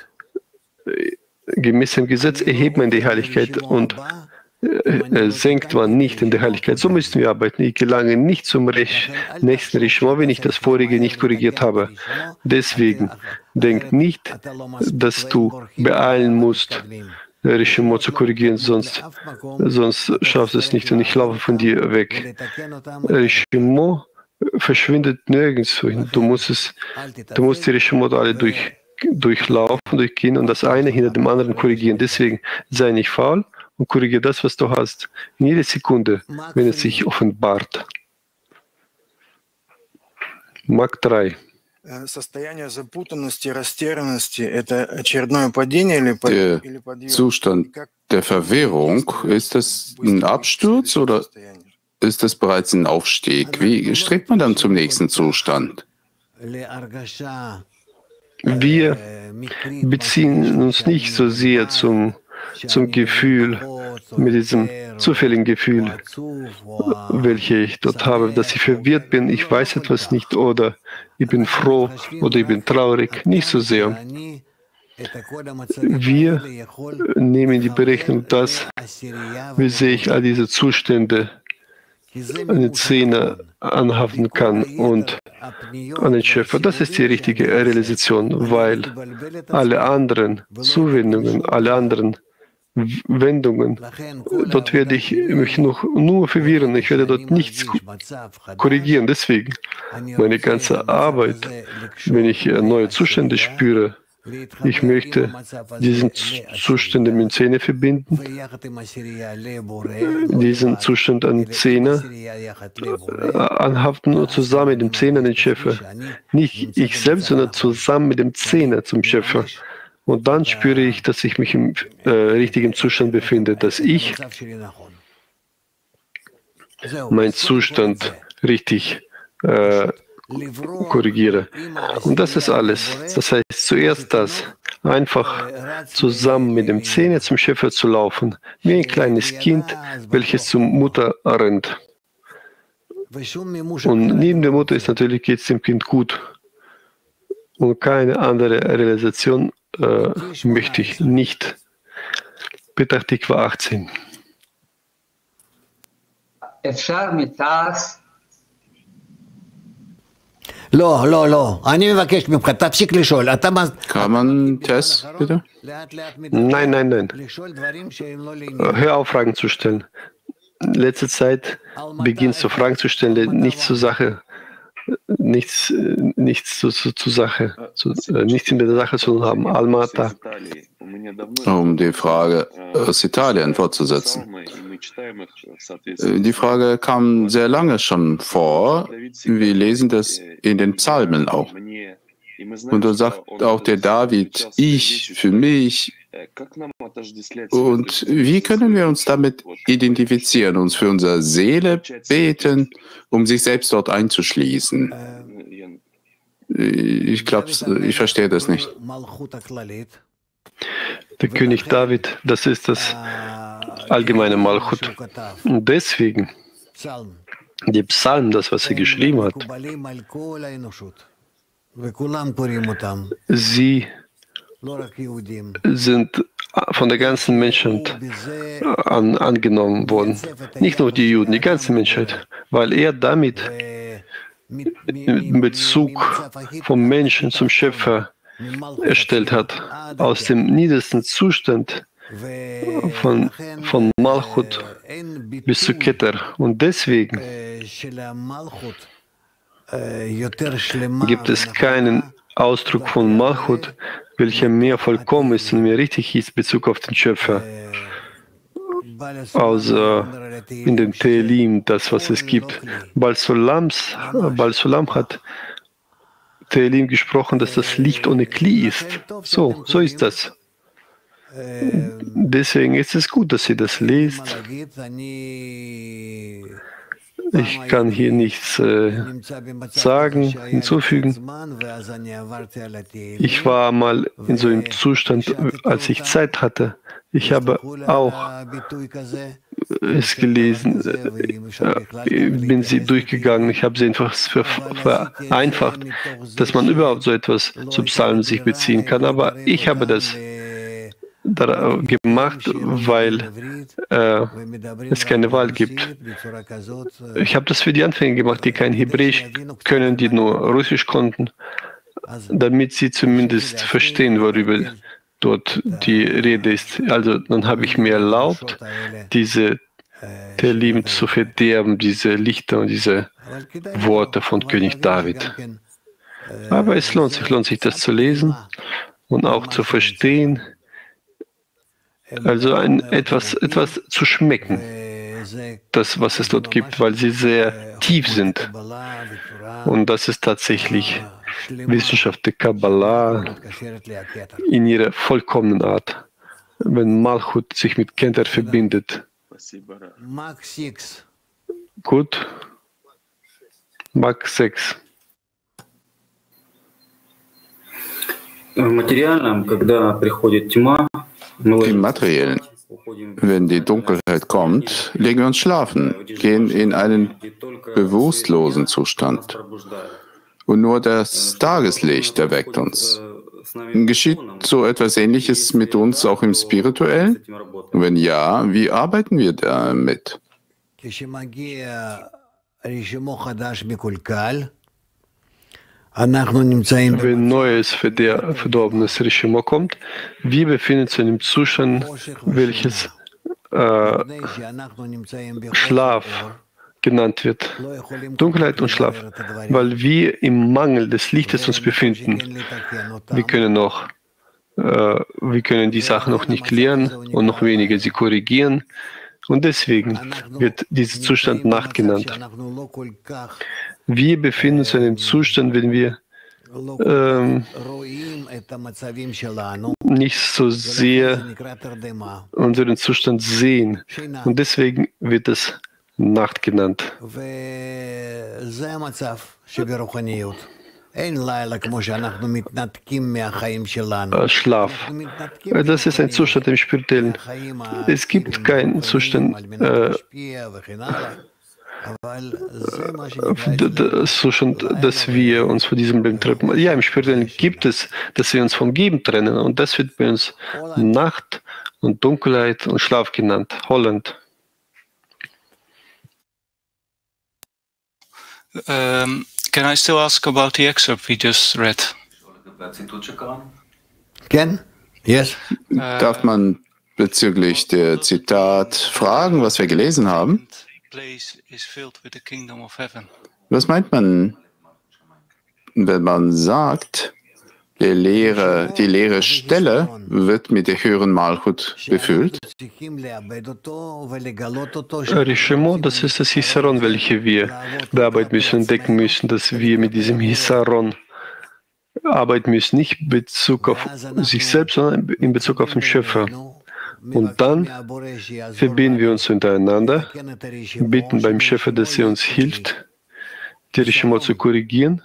Gemäß dem Gesetz erhebt man die Heiligkeit und senkt man nicht in der Heiligkeit. So müssen wir arbeiten. Ich gelange nicht zum nächsten Rishma, wenn ich das vorige nicht korrigiert habe. Deswegen denk nicht, dass du beeilen musst, Rishma zu korrigieren, sonst schaffst du es nicht und ich laufe von dir weg. Rishma verschwindet nirgends. Du musst die Rishmot alle durchlaufen, durchgehen und das eine hinter dem anderen korrigieren. Deswegen sei nicht faul und korrigiere das, was du hast. In jeder Sekunde, wenn es sich offenbart. Mark 3. Der Zustand der Verwirrung, ist das ein Absturz oder ist das bereits ein Aufstieg? Wie strebt man dann zum nächsten Zustand? Wir beziehen uns nicht so sehr zum Gefühl, mit diesem zufälligen Gefühl, welches ich dort habe, dass ich verwirrt bin, ich weiß etwas nicht oder ich bin froh oder ich bin traurig, nicht so sehr. Wir nehmen in die Berechnung das, wie sehr ich all diese Zustände an den Zehner anhaften kann und an den Schöpfer. Das ist die richtige Realisation, weil alle anderen Zuwendungen, alle anderen Wendungen, dort werde ich mich nur verwirren. Ich werde dort nichts korrigieren. Deswegen meine ganze Arbeit, wenn ich neue Zustände spüre, ich möchte diesen Zustand mit Zehner verbinden, diesen Zustand an Zehner anhaften und zusammen mit dem Zehner den Schöpfer. Nicht ich selbst, sondern zusammen mit dem Zehner zum Schöpfer. Und dann spüre ich, dass ich mich im richtigen Zustand befinde, dass ich meinen Zustand richtig korrigiere. Und das ist alles. Das heißt, zuerst das, einfach zusammen mit dem Zehner zum Schöpfer zu laufen, wie ein kleines Kind, welches zur Mutter rennt. Und neben der Mutter ist natürlich, geht es dem Kind gut. Und keine andere Realisation möchte ich nicht. Petach Tikva 18. Kann man Tess, bitte? Nein. Hör auf, Fragen zu stellen. In letzter Zeit beginnst du Fragen zu stellen, nichts zur Sache. Nichts zur Sache, nichts mit der Sache zu tun haben. Almata. Um die Frage aus Italien fortzusetzen. Die Frage kam sehr lange schon vor. Wir lesen das in den Psalmen auch. Und da sagt auch der David, ich für mich. Und wie können wir uns damit identifizieren, uns für unsere Seele beten, um sich selbst dort einzuschließen? Ich glaube, ich verstehe das nicht. Der König David, das ist das allgemeine Malchut. Und deswegen, die Psalmen, das, was er geschrieben hat, sie sind von der ganzen Menschheit angenommen worden. Nicht nur die Juden, die ganze Menschheit, weil er damit in Bezug vom Menschen zum Schöpfer erstellt hat, aus dem niedersten Zustand von Malchut bis zu Keter. Und deswegen gibt es keinen Ausdruck von Malchut, welcher mehr vollkommen ist und mehr richtig ist in Bezug auf den Schöpfer. außer in den Teelim, das, was es gibt. Baal Sulam hat Teelim gesprochen, dass das Licht ohne Kli ist. So ist das. Deswegen ist es gut, dass ihr das lest. Ich kann hier nichts sagen, hinzufügen. Ich war mal in so einem Zustand, als ich Zeit hatte. Ich habe auch es gelesen, bin sie durchgegangen. Ich habe sie einfach vereinfacht, dass man überhaupt so etwas zu Psalmen sich beziehen kann. Aber ich habe das gemacht, weil es keine Wahl gibt. Ich habe das für die Anfänger gemacht, die kein Hebräisch können, die nur Russisch konnten, damit sie zumindest verstehen, worüber dort die Rede ist. Also dann habe ich mir erlaubt, diese Telim zu verderben, diese Lichter und diese Worte von König David. Aber es lohnt sich das zu lesen und auch zu verstehen. Also etwas zu schmecken, das, was es dort gibt, weil sie sehr tief sind. Und das ist tatsächlich Wissenschaft der Kabbalah in ihrer vollkommenen Art. Wenn Malchut sich mit Keter verbindet. Gut. Mach 6. Im Materiellen, wenn die Dunkelheit kommt, legen wir uns schlafen, gehen in einen bewusstlosen Zustand. Und nur das Tageslicht erweckt uns. Geschieht so etwas Ähnliches mit uns auch im Spirituellen? Wenn ja, wie arbeiten wir damit? Wenn neues, verdorbenes Regime kommt, wir befinden uns in einem Zustand, welches Schlaf genannt wird. Dunkelheit und Schlaf, weil wir im Mangel des Lichtes uns befinden. Wir können die Sachen noch nicht klären und noch weniger sie korrigieren. Und deswegen wird dieser Zustand Nacht genannt. Wir befinden uns in einem Zustand, wenn wir nicht so sehr unseren Zustand sehen. Und deswegen wird es Nacht genannt. Schlaf. Das ist ein Zustand im Spirituellen. Es gibt keinen Zustand, dass wir uns von diesem Leben trennen. Ja, im Spirituellen gibt es, dass wir uns vom Geben trennen. Und das wird bei uns Nacht und Dunkelheit und Schlaf genannt. Holland. Can I still ask about the excerpt we just read? Ken? Yes. Darf man bezüglich der Zitat fragen, was wir gelesen haben? Was meint man, wenn man sagt, die leere Stelle wird mit der höheren Malchut befüllt? Rishimo, das ist das Hisaron, welches wir bearbeiten müssen, entdecken müssen, dass wir mit diesem Hisaron arbeiten müssen, nicht in Bezug auf sich selbst, sondern in Bezug auf den Schöpfer. Und dann verbinden wir uns untereinander, bitten beim Schöpfer, dass er uns hilft, die Rishimo zu korrigieren.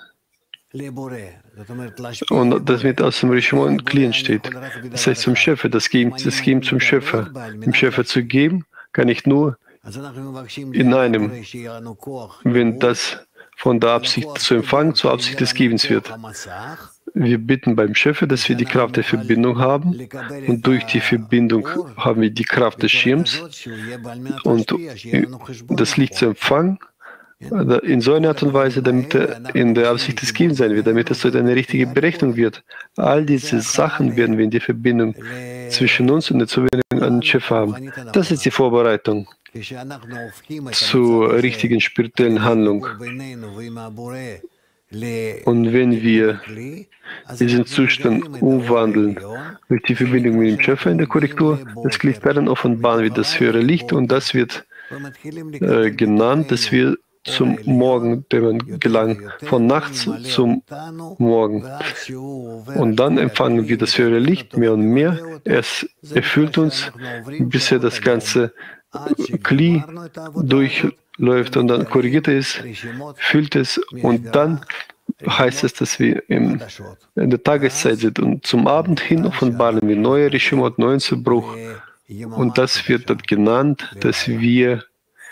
Und damit aus dem Rishimo ein Kli entsteht. Das heißt zum Schöpfer, das Geben zum Schöpfer. Dem Schöpfer zu geben, kann ich nur in einem, wenn das von der Absicht zu empfangen zur Absicht des Gebens wird. Wir bitten beim Schöpfer, dass wir die Kraft der Verbindung haben und durch die Verbindung haben wir die Kraft des Schirms und das Licht zu empfangen in so einer Art und Weise, damit er in der Absicht des Gebens sein wird, damit es eine richtige Berechnung wird. All diese Sachen werden wir in die Verbindung zwischen uns und der Zuwendung an den Schöpfer haben. Das ist die Vorbereitung zur richtigen spirituellen Handlung. Und wenn wir diesen Zustand umwandeln durch die Verbindung mit dem Schöpfer in der Korrektur, das Glied werden offenbaren wie das höhere Licht und das wird genannt, dass wir zum Morgen gelangen, von nachts zum Morgen. Und dann empfangen wir das höhere Licht mehr und mehr. Es erfüllt uns, bis das ganze Kli durchläuft und dann korrigiert es, füllt es und dann heißt es, dass wir in der Tageszeit sind und zum Abend hin offenbaren wir neue Rishimot, neuen Zerbruch und das wird dann genannt, dass wir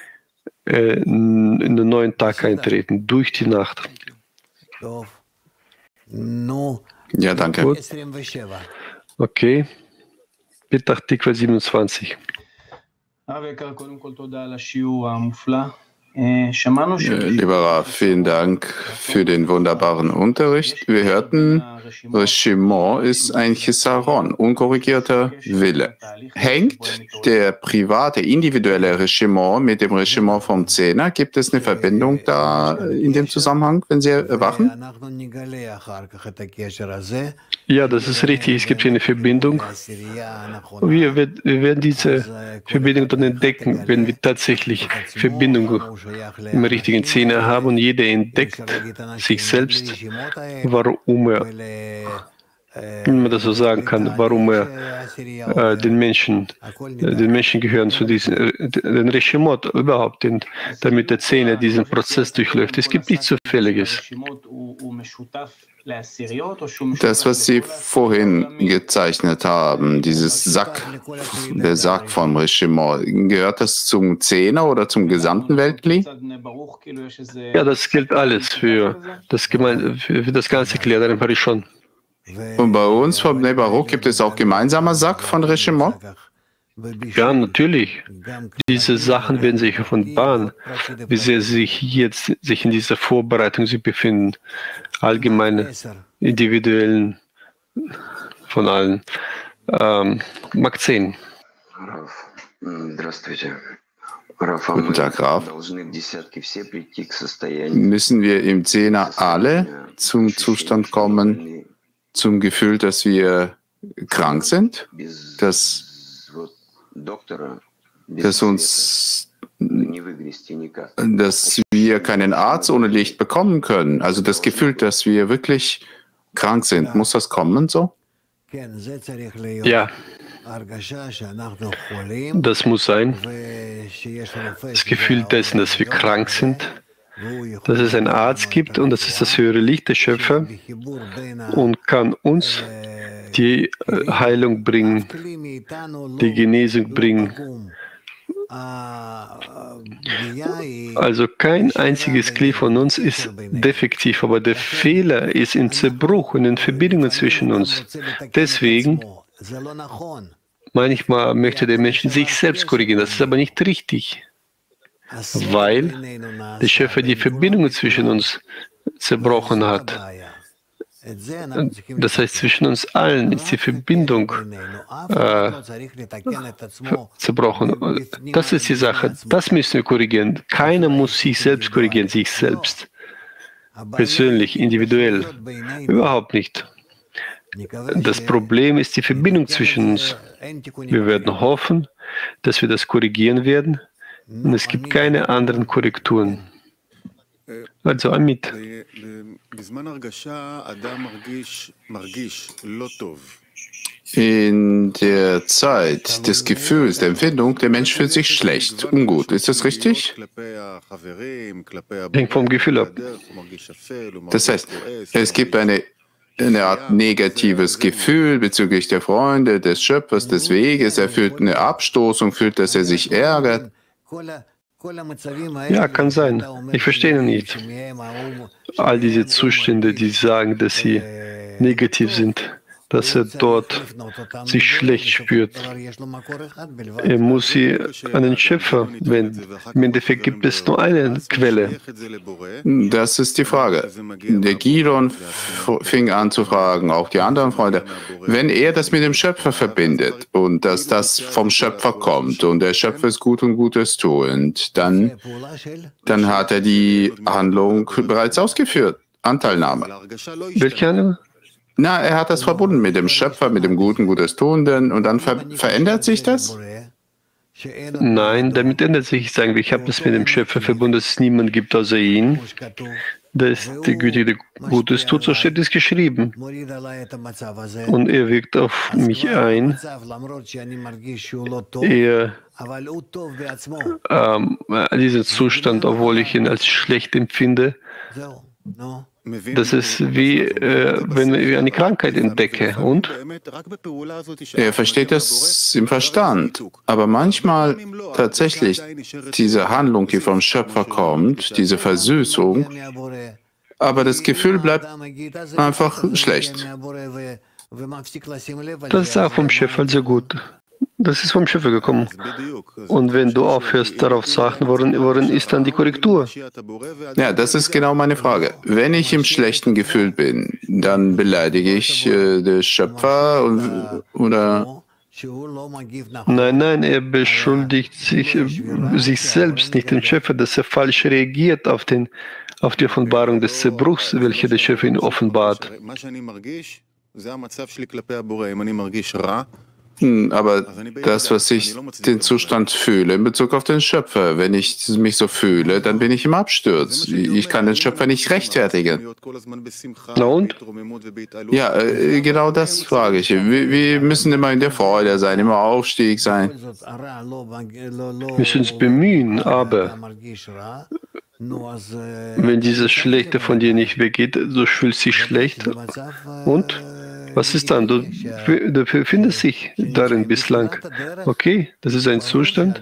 in den neuen Tag eintreten, durch die Nacht. Ja, danke. Gut. Okay. Petach Tikva 27. Lieber Rav, vielen Dank für den wunderbaren Unterricht. Wir hörten, Reshimon ist ein Chisaron, unkorrigierter Wille. Hängt der private, individuelle Reshimon mit dem Reshimon vom Zehner? Gibt es eine Verbindung da in dem Zusammenhang, wenn Sie erwachen? Ja, das ist richtig. Es gibt hier eine Verbindung. Wir werden diese Verbindung dann entdecken, wenn wir tatsächlich Verbindung im richtigen Zehner haben und jeder entdeckt sich selbst, warum er, wenn man das so sagen kann, warum er den Menschen gehören zu diesen, den Reshimot überhaupt, damit der Zehner diesen Prozess durchläuft. Es gibt nichts Zufälliges. Das, was Sie vorhin gezeichnet haben, dieses der Sack vom Reshimon, gehört das zum Zehner oder zum gesamten Weltkli? Ja, das gilt alles für das ganze Kli, dann habe ich schon. Und bei uns vom Bnei Baruch gibt es auch gemeinsamer Sack von Reshimon? Ja, natürlich. Diese Sachen werden sich offenbaren, wie sehr sich jetzt in dieser Vorbereitung sie befinden. Allgemeine, individuellen, von allen. Mark 10. Guten Tag, Rav. Müssen wir im Zehner alle zum Zustand kommen, zum Gefühl, dass wir krank sind? Dass wir keinen Arzt ohne Licht bekommen können. Also das Gefühl, dass wir wirklich krank sind. Muss das kommen so? Ja. Das muss sein. Das Gefühl dessen, dass wir krank sind, dass es einen Arzt gibt und dass es das höhere Licht, der Schöpfer, und kann uns die Heilung bringen, die Genesung bringen. Also kein einziges Glied von uns ist defektiv, aber der Fehler ist im Zerbruch und in den Verbindungen zwischen uns. Deswegen, manchmal möchte der Mensch sich selbst korrigieren, das ist aber nicht richtig, weil der Schöpfer die Verbindungen zwischen uns zerbrochen hat. Das heißt, zwischen uns allen ist die Verbindung zerbrochen. Das ist die Sache. Das müssen wir korrigieren. Keiner muss sich selbst korrigieren, sich selbst. Persönlich, individuell. Überhaupt nicht. Das Problem ist die Verbindung zwischen uns. Wir werden hoffen, dass wir das korrigieren werden. Und es gibt keine anderen Korrekturen. Also Amit. In der Zeit des Gefühls, der Empfindung, der Mensch fühlt sich schlecht, ungut. Ist das richtig? Hängt vom Gefühl ab. Das heißt, es gibt eine Art negatives Gefühl bezüglich der Freunde, des Schöpfers, des Weges. Er fühlt eine Abstoßung, fühlt, dass er sich ärgert. Ja, kann sein. Ich verstehe nicht. All diese Zustände, die sagen, dass sie negativ sind, dass er dort sich schlecht spürt. Er muss sie an den Schöpfer wenden. Im Endeffekt gibt es nur eine Quelle. Das ist die Frage. Der Gidon fing an zu fragen, auch die anderen Freunde, wenn er das mit dem Schöpfer verbindet und dass das vom Schöpfer kommt und der Schöpfer ist gut und Gutes tuend, dann hat er die Handlung bereits ausgeführt. Anteilnahme. Welche Annahme? Na, er hat das verbunden mit dem Schöpfer, mit dem Guten, Gutes Tuenden und dann verändert sich das? Nein, damit ändert sich es eigentlich. Ich habe das mit dem Schöpfer verbunden, dass es niemanden gibt außer ihn. Dass der Gütige Gutes tut, so steht es geschrieben. Und er wirkt auf mich ein. Er diesen Zustand, obwohl ich ihn als schlecht empfinde, das ist wie, wenn ich eine Krankheit entdecke. Und? Er versteht das im Verstand. Aber manchmal tatsächlich diese Handlung, die vom Schöpfer kommt, diese Versüßung, aber das Gefühl bleibt einfach schlecht. Das ist auch vom Schöpfer sehr gut. Das ist vom Schöpfer gekommen. Und wenn du aufhörst, darauf zu achten, worin ist dann die Korrektur? Ja, das ist genau meine Frage. Wenn ich im schlechten Gefühl bin, dann beleidige ich den Schöpfer oder... Nein, er beschuldigt sich selbst, nicht den Schöpfer, dass er falsch reagiert auf die Offenbarung des Zerbruchs, welche der Schöpfer ihn offenbart. Aber das, was ich den Zustand fühle in Bezug auf den Schöpfer, wenn ich mich so fühle, dann bin ich im Absturz. Ich kann den Schöpfer nicht rechtfertigen. Na und? Ja, genau das frage ich. Wir müssen immer in der Freude sein, immer Aufstieg sein. Wir müssen uns bemühen, aber wenn dieses Schlechte von dir nicht weggeht, so fühlst du dich schlecht. Und? Was ist dann? Du befindest dich darin bislang. Okay, das ist ein Zustand.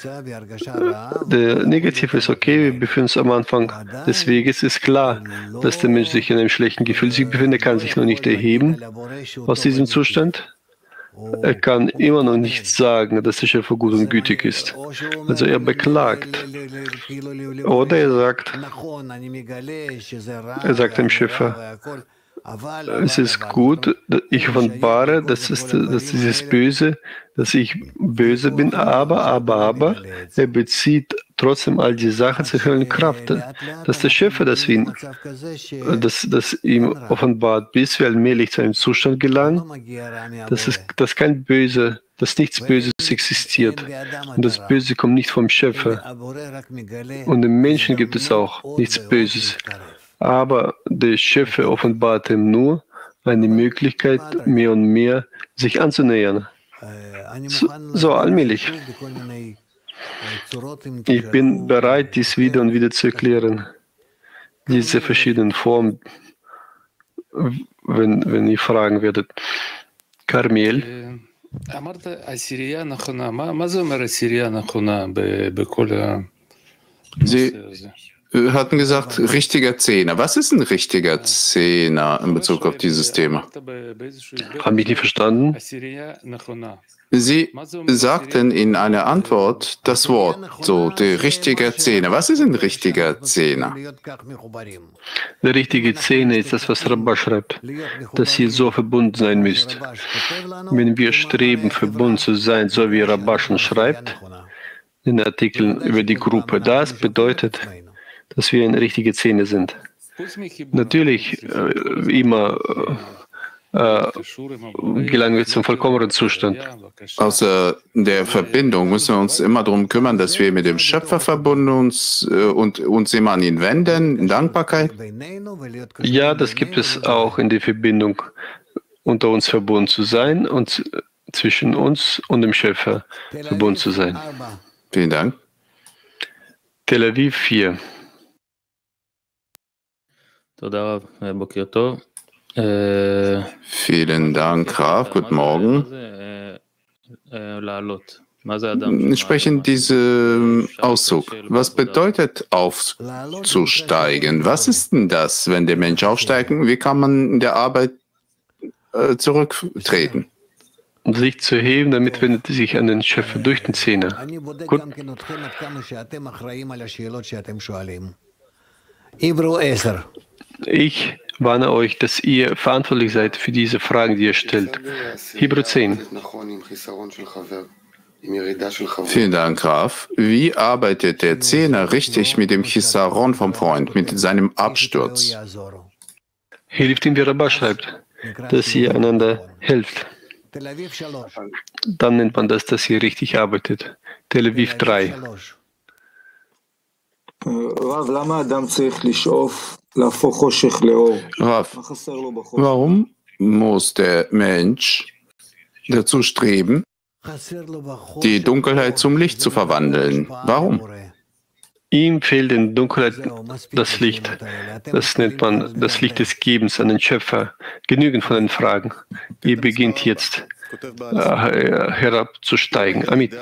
Der Negative ist okay, wir befinden uns am Anfang des Weges. Ist klar, dass der Mensch sich in einem schlechten Gefühl befindet, kann sich noch nicht erheben aus diesem Zustand. Er kann immer noch nicht sagen, dass der Schöpfer gut und gütig ist. Also er beklagt. Oder er sagt dem Schöpfer, es ist gut, ich offenbare, dass dieses Böse, dass ich böse bin, aber er bezieht trotzdem all die Sachen zur höheren Kraft, dass der Schöpfer das ihm offenbart, bis wir allmählich zu einem Zustand gelangen, dass kein Böse, dass nichts Böses existiert. Und das Böse kommt nicht vom Schöpfer. Und im Menschen gibt es auch nichts Böses. Aber der Schöpfer offenbart ihm nur eine Möglichkeit, mehr und mehr sich anzunähern. So allmählich. Ich bin bereit, dies wieder und wieder zu erklären. Diese verschiedenen Formen, wenn ihr fragen werdet. Carmel. Sie hatten gesagt, richtiger Zehner. Was ist ein richtiger Zehner in Bezug auf dieses Thema? Habe ich nicht verstanden? Sie sagten in einer Antwort das Wort, so der richtige Zehner. Was ist ein richtiger Zehner? Der richtige Zehner ist das, was Rabbah schreibt, dass ihr so verbunden sein müsst. Wenn wir streben, verbunden zu sein, so wie Rabbah schon schreibt, in den Artikeln über die Gruppe, das bedeutet, dass wir eine richtige Zehner sind. Natürlich immer gelangen wir zum vollkommenen Zustand. Außer der Verbindung müssen wir uns immer darum kümmern, dass wir mit dem Schöpfer verbunden und uns immer an ihn wenden, in Dankbarkeit. Ja, das gibt es auch in der Verbindung, unter uns verbunden zu sein und zwischen uns und dem Schöpfer verbunden zu sein. Vielen Dank. Tel Aviv 4. Vielen Dank, Rav. Guten Morgen. Sprechen diesen Auszug. Was bedeutet aufzusteigen? Was ist denn das, wenn der Mensch aufsteigt? Wie kann man in der Arbeit zurücktreten? Um sich zu heben, damit wendet sich an den Schöpfer durch den Zehner. Gut. Ich warne euch, dass ihr verantwortlich seid für diese Fragen, die ihr stellt. Hebräer 10. Vielen Dank, Rav. Wie arbeitet der Zehner richtig mit dem Chisaron vom Freund, mit seinem Absturz? hilft ihm, wie Rabbah schreibt, dass ihr einander helft. Dann nennt man das, dass ihr richtig arbeitet. Tel Aviv 3. Rav, warum muss der Mensch dazu streben, die Dunkelheit zum Licht zu verwandeln? Warum? Ihm fehlt in Dunkelheit das Licht. Das nennt man das Licht des Gebens an den Schöpfer. Genügend von den Fragen. Ihr beginnt jetzt herabzusteigen. Amit.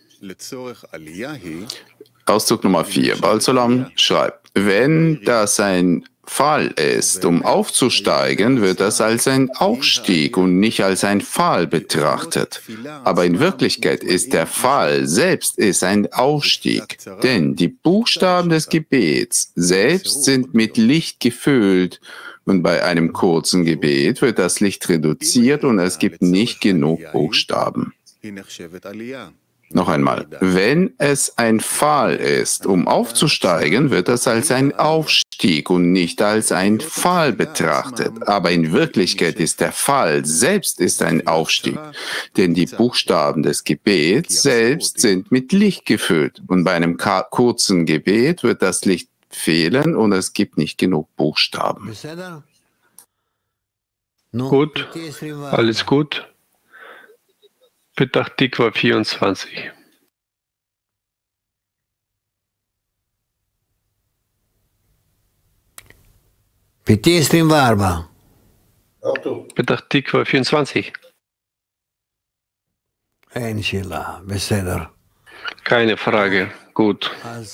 Auszug Nummer 4. Baal Zolam schreibt, wenn das ein Fall ist, um aufzusteigen, wird das als ein Aufstieg und nicht als ein Fall betrachtet. Aber in Wirklichkeit ist der Fall selbst ein Aufstieg, denn die Buchstaben des Gebets selbst sind mit Licht gefüllt und bei einem kurzen Gebet wird das Licht reduziert und es gibt nicht genug Buchstaben. Noch einmal, wenn es ein Fall ist, um aufzusteigen, wird das als ein Aufstieg und nicht als ein Fall betrachtet. Aber in Wirklichkeit ist der Fall selbst ein Aufstieg, denn die Buchstaben des Gebets selbst sind mit Licht gefüllt. Und bei einem kurzen Gebet wird das Licht fehlen und es gibt nicht genug Buchstaben. Gut, alles gut. Petach Tikva 24. Petach Tikva 24. Keine Frage. Gut.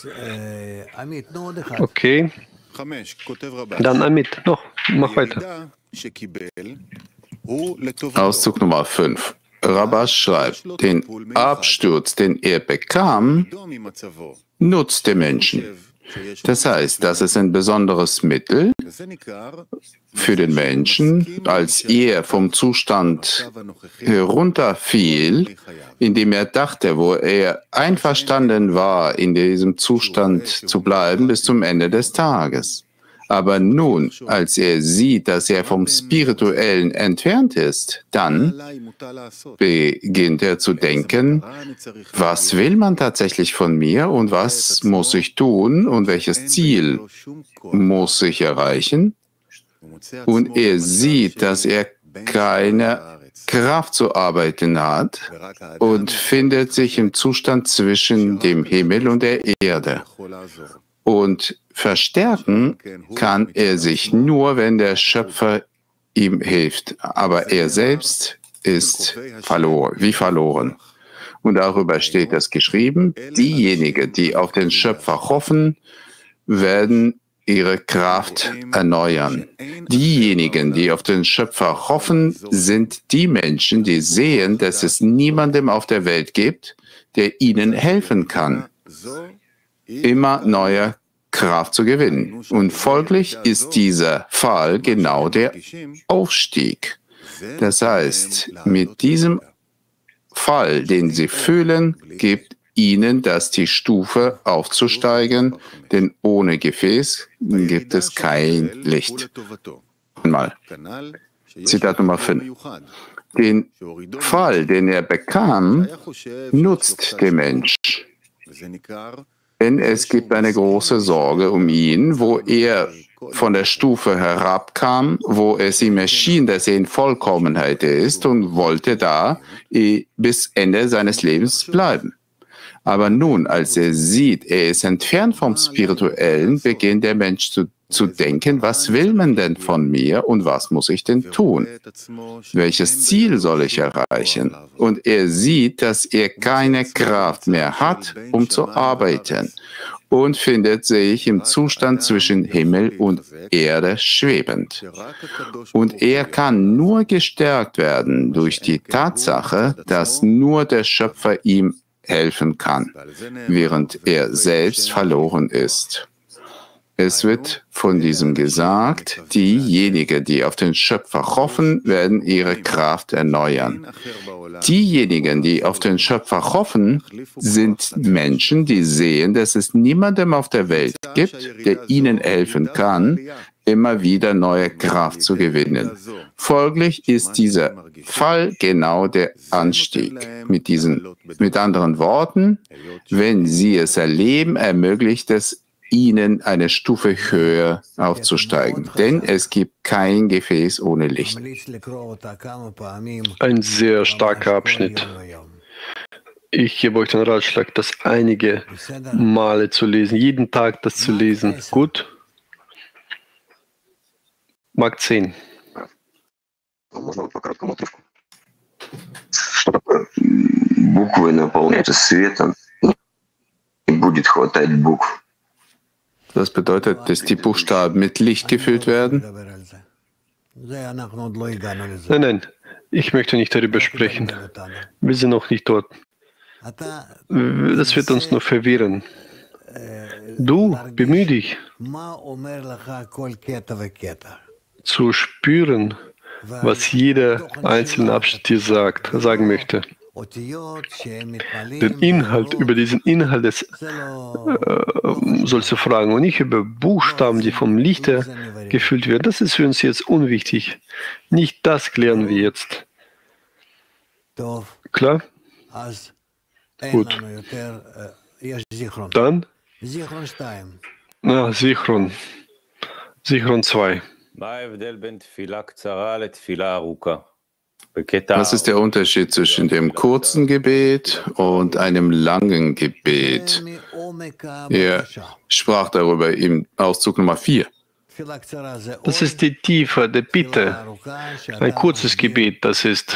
Okay. Dann Amit, noch. Mach weiter. Auszug Nummer 5. Rabbah schreibt, den Absturz, den er bekam, nutzt den Menschen. Das heißt, das ist ein besonderes Mittel für den Menschen, als er vom Zustand herunterfiel, in dem er dachte, wo er einverstanden war, in diesem Zustand zu bleiben bis zum Ende des Tages. Aber nun, als er sieht, dass er vom Spirituellen entfernt ist, dann beginnt er zu denken, was will man tatsächlich von mir und was muss ich tun und welches Ziel muss ich erreichen? Und er sieht, dass er keine Kraft zu arbeiten hat und findet sich im Zustand zwischen dem Himmel und der Erde. Und verstärken kann er sich nur, wenn der Schöpfer ihm hilft. Aber er selbst ist verloren, wie verloren. Und darüber steht es geschrieben, diejenigen, die auf den Schöpfer hoffen, werden ihre Kraft erneuern. Diejenigen, die auf den Schöpfer hoffen, sind die Menschen, die sehen, dass es niemandem auf der Welt gibt, der ihnen helfen kann, immer neue Kraft zu gewinnen. Und folglich ist dieser Fall genau der Aufstieg. Das heißt, mit diesem Fall, den sie fühlen, gibt ihnen das die Stufe aufzusteigen, denn ohne Gefäß gibt es kein Licht. Einmal. Zitat Nummer 5. Den Fall, den er bekam, nutzt der Mensch. Denn es gibt eine große Sorge um ihn, wo er von der Stufe herabkam, wo es ihm erschien, dass er in Vollkommenheit ist und wollte da bis Ende seines Lebens bleiben. Aber nun, als er sieht, er ist entfernt vom Spirituellen, beginnt der Mensch zu denken, was will man denn von mir und was muss ich denn tun? Welches Ziel soll ich erreichen? Und er sieht, dass er keine Kraft mehr hat, um zu arbeiten und findet sich im Zustand zwischen Himmel und Erde schwebend. Und er kann nur gestärkt werden durch die Tatsache, dass nur der Schöpfer ihm helfen kann, während er selbst verloren ist. Es wird von diesem gesagt, diejenigen, die auf den Schöpfer hoffen, werden ihre Kraft erneuern. Diejenigen, die auf den Schöpfer hoffen, sind Menschen, die sehen, dass es niemandem auf der Welt gibt, der ihnen helfen kann, immer wieder neue Kraft zu gewinnen. Folglich ist dieser Fall genau der Anstieg. Mit anderen Worten, wenn Sie es erleben, ermöglicht es Ihnen, eine Stufe höher aufzusteigen. Denn es gibt kein Gefäß ohne Licht. Ein sehr starker Abschnitt. Ich gebe euch den Ratschlag, das einige Male zu lesen, jeden Tag das zu lesen. Gut? Mark 10. Буквы наполняются светом, и будет хватать букв. Das bedeutet, dass die Buchstaben mit Licht gefüllt werden? Nein, nein, ich möchte nicht darüber sprechen. Wir sind noch nicht dort. Das wird uns nur verwirren. Du, bemühe dich, zu spüren, was jeder einzelne Abschnitt dir sagen möchte. Den Inhalt, über diesen Inhalt sollst du fragen und nicht über Buchstaben, die vom Licht gefüllt werden. Das ist für uns jetzt unwichtig. Nicht das klären wir jetzt. Klar? Gut. Dann? Sichron. Sichron 2. Was ist der Unterschied zwischen dem kurzen Gebet und einem langen Gebet? Er sprach darüber im Auszug Nummer 4. Das ist die Tiefe der Bitte. Ein kurzes Gebet, das ist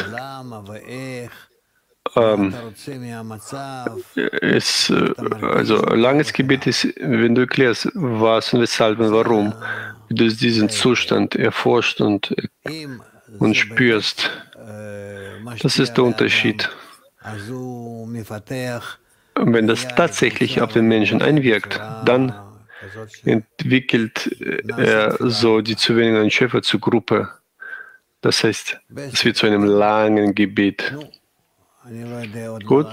also ein langes Gebet ist, wenn du erklärst, was und weshalb und warum, wie du diesen Zustand erforscht und spürst. Das ist der Unterschied. Wenn das tatsächlich auf den Menschen einwirkt, dann entwickelt er so die Zuwendung an Schöpfer zur Gruppe. Das heißt, es wird zu einem langen Gebet. Gut.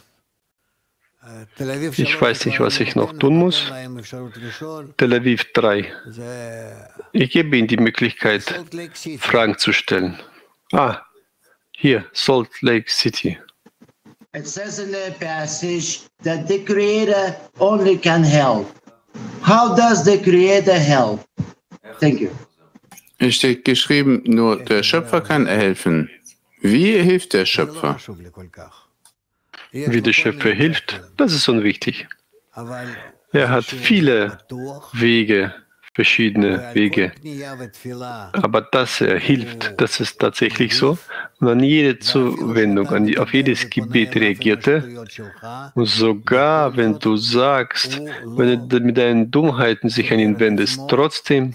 Ich weiß nicht, was ich noch tun muss. Tel Aviv 3. Ich gebe Ihnen die Möglichkeit, Fragen zu stellen. Hier, Salt Lake City. It says in the passage that the Creator only can help. How does the Creator help? Thank you. Es steht geschrieben, nur der Schöpfer kann helfen. Wie hilft der Schöpfer? Wie der Schöpfer hilft, das ist unwichtig. Er hat viele Wege, verschiedene Wege. Aber dass er hilft, das ist tatsächlich so. Und an jede Zuwendung, auf jedes Gebet reagierte. Und sogar wenn du sagst, wenn du mit deinen Dummheiten sich an ihn wendest, trotzdem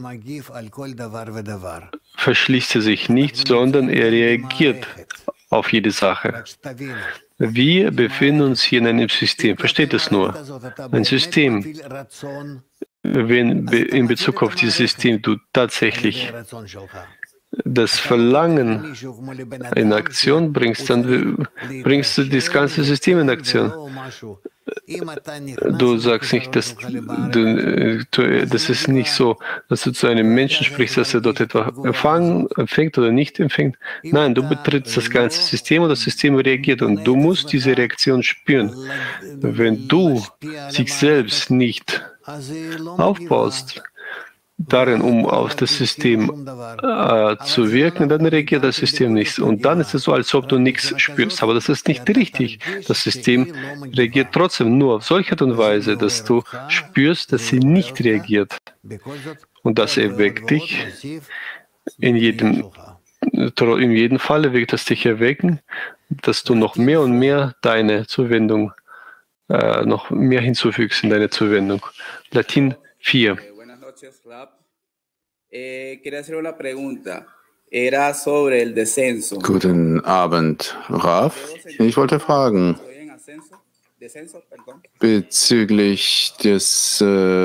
verschließt er sich nicht, sondern er reagiert auf jede Sache. Wir befinden uns hier in einem System. Versteht es nur? Ein System. Wenn in Bezug auf dieses System du tatsächlich das Verlangen in Aktion bringst, dann bringst du das ganze System in Aktion. Du sagst nicht, das ist nicht so, dass du zu einem Menschen sprichst, dass er dort etwas empfängt oder nicht empfängt. Nein, du betrittst das ganze System und das System reagiert und du musst diese Reaktion spüren. Wenn du sich selbst nicht aufbaust, darin, um auf das System zu wirken, dann reagiert das System nicht. Und dann ist es so, als ob du nichts spürst. Aber das ist nicht richtig. Das System reagiert trotzdem nur auf solche Art und Weise, dass du spürst, dass sie nicht reagiert. Und das erweckt dich. In jedem Falle wird es dich erwecken, dass du noch mehr und mehr deine Zuwendung noch mehr hinzufügst in deine Zuwendung. Latin 4. Guten Abend, Rav. Ich wollte fragen, bezüglich des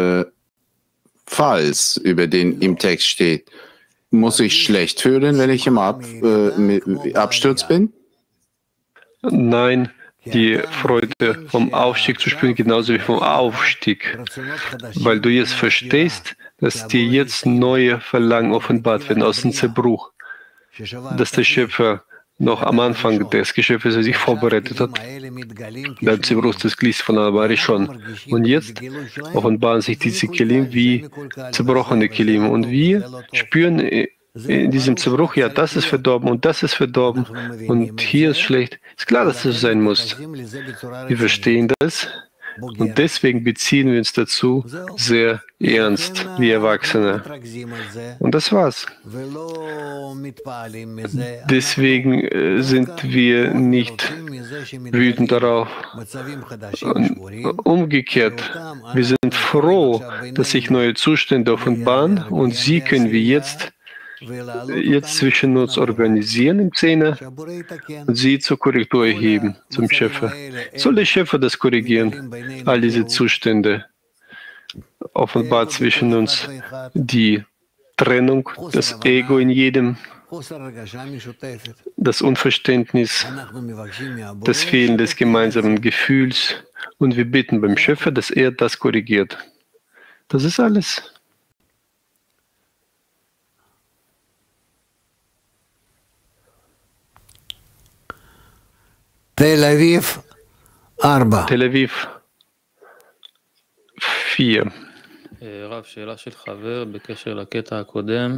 Falls, über den im Text steht, muss ich schlecht fühlen, wenn ich im Absturz bin? Nein. Die Freude vom Aufstieg zu spüren, genauso wie vom Aufstieg. Weil du jetzt verstehst, dass dir jetzt neue Verlangen offenbart werden aus dem Zerbruch, dass der Schöpfer noch am Anfang des Geschöpfes sich vorbereitet hat, beim Zerbruch des Glieds von Al-Barishon. Und jetzt offenbaren sich diese Kelim wie zerbrochene Kelim. Und wir spüren in diesem Zerbruch, ja, das ist verdorben und das ist verdorben und hier ist schlecht. Ist klar, dass das so sein muss. Wir verstehen das und deswegen beziehen wir uns dazu sehr ernst, wie Erwachsene. Und das war's. Deswegen sind wir nicht wütend darauf. Und umgekehrt, wir sind froh, dass sich neue Zustände offenbaren und sie können wir jetzt zwischen uns organisieren im Zehner und sie zur Korrektur erheben, zum Schöpfer. Soll der Schöpfer das korrigieren? All diese Zustände offenbart zwischen uns die Trennung, das Ego in jedem, das Unverständnis, das Fehlen des gemeinsamen Gefühls und wir bitten beim Schöpfer, dass er das korrigiert. Das ist alles. Tel Aviv 4. Tel Aviv 4. רב, שאלה של חבר בקשר לקטע הקודם.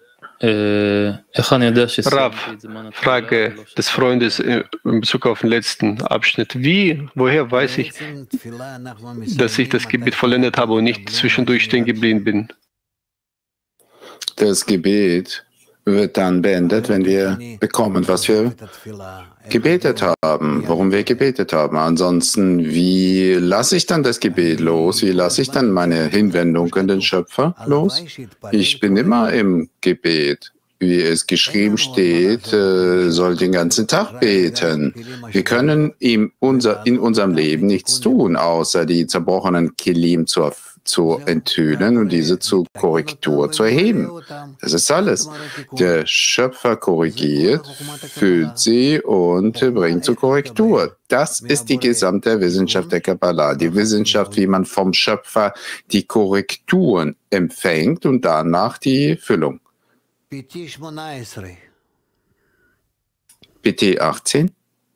Rav, Frage des Freundes in Bezug auf den letzten Abschnitt. Woher weiß ich, dass ich das Gebet vollendet habe und nicht zwischendurch stehen geblieben bin? Das Gebet wird dann beendet, wenn wir bekommen, was wir gebetet haben, worum wir gebetet haben. Ansonsten, wie lasse ich dann das Gebet los? Wie lasse ich dann meine Hinwendung an den Schöpfer los? Ich bin immer im Gebet. Wie es geschrieben steht, soll den ganzen Tag beten. Wir können in unserem Leben nichts tun, außer die zerbrochenen Kelim zu enthüllen und diese zur Korrektur zu erheben. Das ist alles. Der Schöpfer korrigiert, füllt sie und bringt zur Korrektur. Das ist die gesamte Wissenschaft der Kabbalah. Die Wissenschaft, wie man vom Schöpfer die Korrekturen empfängt und danach die Füllung. PT 18.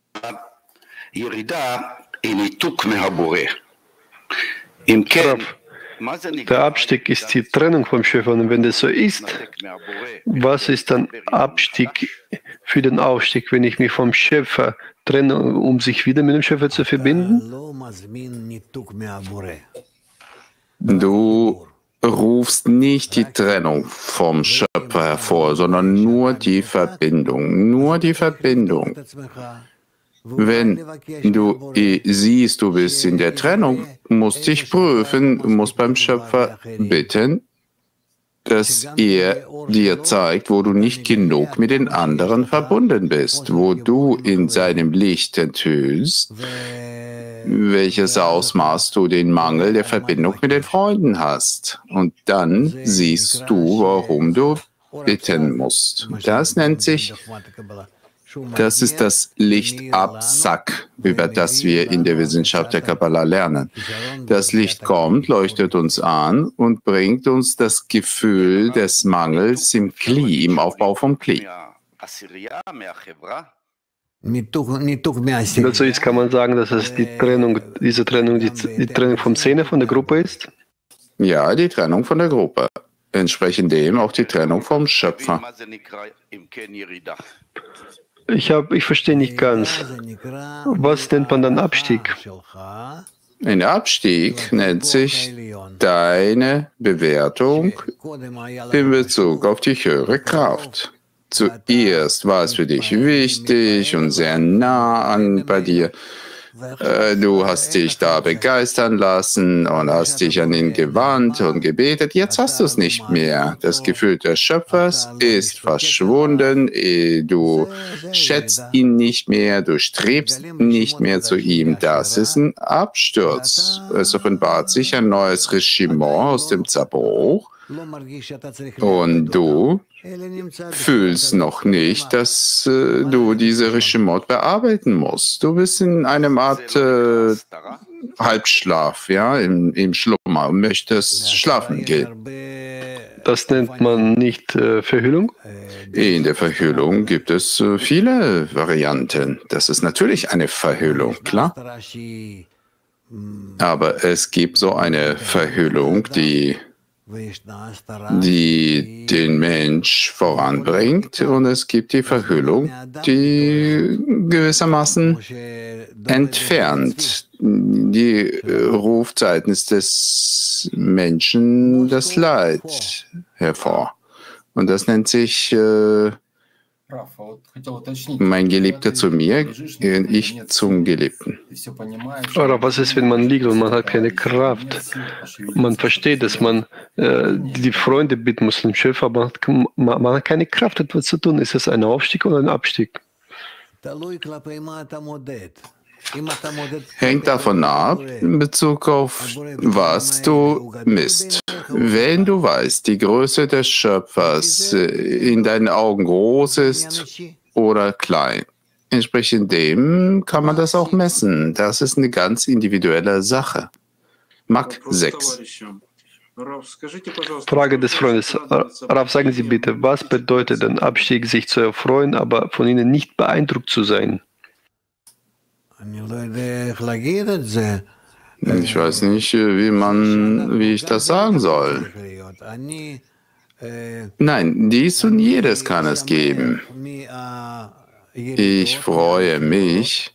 Der Abstieg ist die Trennung vom Schöpfer. Und wenn das so ist, was ist dann Abstieg für den Aufstieg, wenn ich mich vom Schöpfer trenne, um sich wieder mit dem Schöpfer zu verbinden? Du rufst nicht die Trennung vom Schöpfer hervor, sondern nur die Verbindung. Nur die Verbindung. Wenn du siehst, du bist in der Trennung, musst dich prüfen, musst beim Schöpfer bitten, dass er dir zeigt, wo du nicht genug mit den anderen verbunden bist, wo du in seinem Licht enthüllst, welches Ausmaß du den Mangel der Verbindung mit den Freunden hast. Und dann siehst du, warum du bitten musst. Das nennt sich, das ist das Licht-Absack, über das wir in der Wissenschaft der Kabbalah lernen. Das Licht kommt, leuchtet uns an und bringt uns das Gefühl des Mangels im Kli, im Aufbau vom Kli. Also jetzt kann man sagen, dass es die Trennung vom Zehner von der Gruppe ist? Ja, die Trennung von der Gruppe. Entsprechend dem auch die Trennung vom Schöpfer. Ich verstehe nicht ganz. Was nennt man dann Abstieg? Ein Abstieg nennt sich deine Bewertung in Bezug auf die höhere Kraft. Zuerst war es für dich wichtig und sehr nah bei dir. Du hast dich da begeistern lassen und hast dich an ihn gewandt und gebetet. Jetzt hast du es nicht mehr. Das Gefühl des Schöpfers ist verschwunden. Du schätzt ihn nicht mehr. Du strebst nicht mehr zu ihm. Das ist ein Absturz. Es offenbart sich ein neues Regiment aus dem Zerbruch. Und du fühlst noch nicht, dass du diese Regiment bearbeiten musst. Du bist in einem Art Halbschlaf, ja, im Schlummer und möchtest schlafen gehen. Das nennt man nicht Verhüllung? In der Verhüllung gibt es viele Varianten. Das ist natürlich eine Verhüllung, klar. Aber es gibt so eine Verhüllung, die den Mensch voranbringt, und es gibt die Verhüllung, die gewissermaßen entfernt. Die ruft seitens des Menschen das Leid hervor. Und das nennt sich mein Geliebter zu mir, ich zum Geliebten. Oder was ist, wenn man liegt und man hat keine Kraft? Man versteht, dass man die Freunde bitten muss, den Chef, aber man hat keine Kraft, etwas zu tun. Ist das ein Aufstieg oder ein Abstieg? Hängt davon ab, in Bezug auf was du misst. Wenn du weißt, die Größe des Schöpfers in deinen Augen groß ist oder klein, entsprechend dem kann man das auch messen. Das ist eine ganz individuelle Sache. Mak 6. Frage des Freundes. Rav, sagen Sie bitte, was bedeutet ein Abstieg, sich zu erfreuen, aber von ihnen nicht beeindruckt zu sein? Ich weiß nicht, wie ich das sagen soll. Nein, dies und jedes kann es geben. Ich freue mich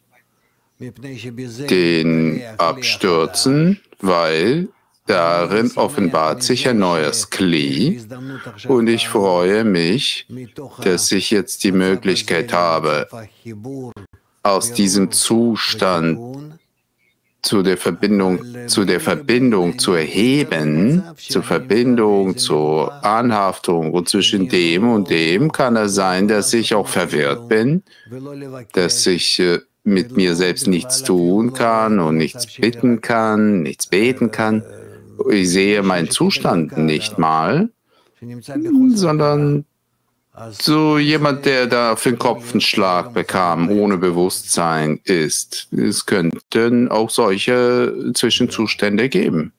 den Abstürzen, weil darin offenbart sich ein neues Kli, und ich freue mich, dass ich jetzt die Möglichkeit habe, aus diesem Zustand zu der Verbindung zu erheben, zur Verbindung, zur Anhaftung, und zwischen dem und dem kann es sein, dass ich auch verwirrt bin, dass ich mit mir selbst nichts tun kann und nichts bitten kann, nichts beten kann. Ich sehe meinen Zustand nicht mal, sondern so jemand, der da für den Kopf einen Schlag bekam, ohne Bewusstsein ist. Es könnten auch solche Zwischenzustände geben.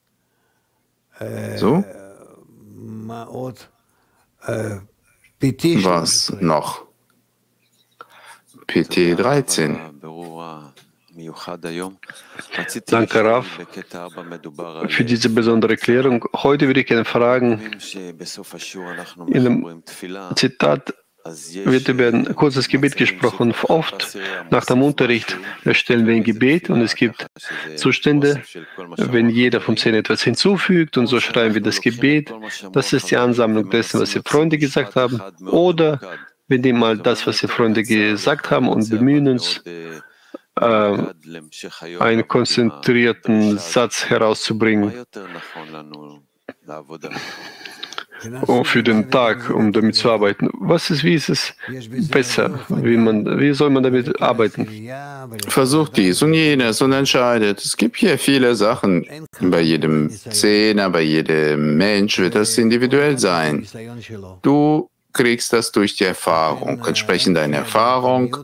So? Was noch? PT 13. Danke, Rav, für diese besondere Erklärung. Heute würde ich gerne fragen, in dem Zitat wird über ein kurzes Gebet gesprochen. Oft nach dem Unterricht erstellen wir ein Gebet, und es gibt Zustände, wenn jeder vom Zehn etwas hinzufügt, und so schreiben wir das Gebet. Das ist die Ansammlung dessen, was die Freunde gesagt haben. Oder wir nehmen mal das, was die Freunde gesagt haben, und bemühen uns, einen konzentrierten Satz herauszubringen für den Tag, um damit zu arbeiten. Wie ist es besser? Wie soll man damit arbeiten? Versucht dies und jenes und entscheidet. Es gibt hier viele Sachen. Bei jedem Zehner, bei jedem Mensch wird das individuell sein. Du kriegst das durch die Erfahrung, entsprechend deiner Erfahrung.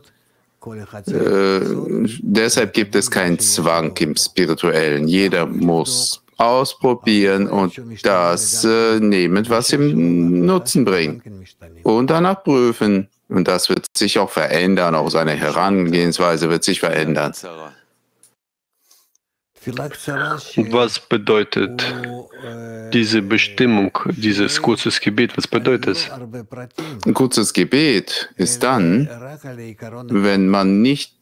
Deshalb gibt es keinen Zwang im Spirituellen. Jeder muss ausprobieren und das nehmen, was ihm Nutzen bringt. Und danach prüfen. Und das wird sich auch verändern. Auch seine Herangehensweise wird sich verändern. Und was bedeutet diese Bestimmung, dieses kurzes Gebet? Was bedeutet es? Ein kurzes Gebet ist dann, wenn man nicht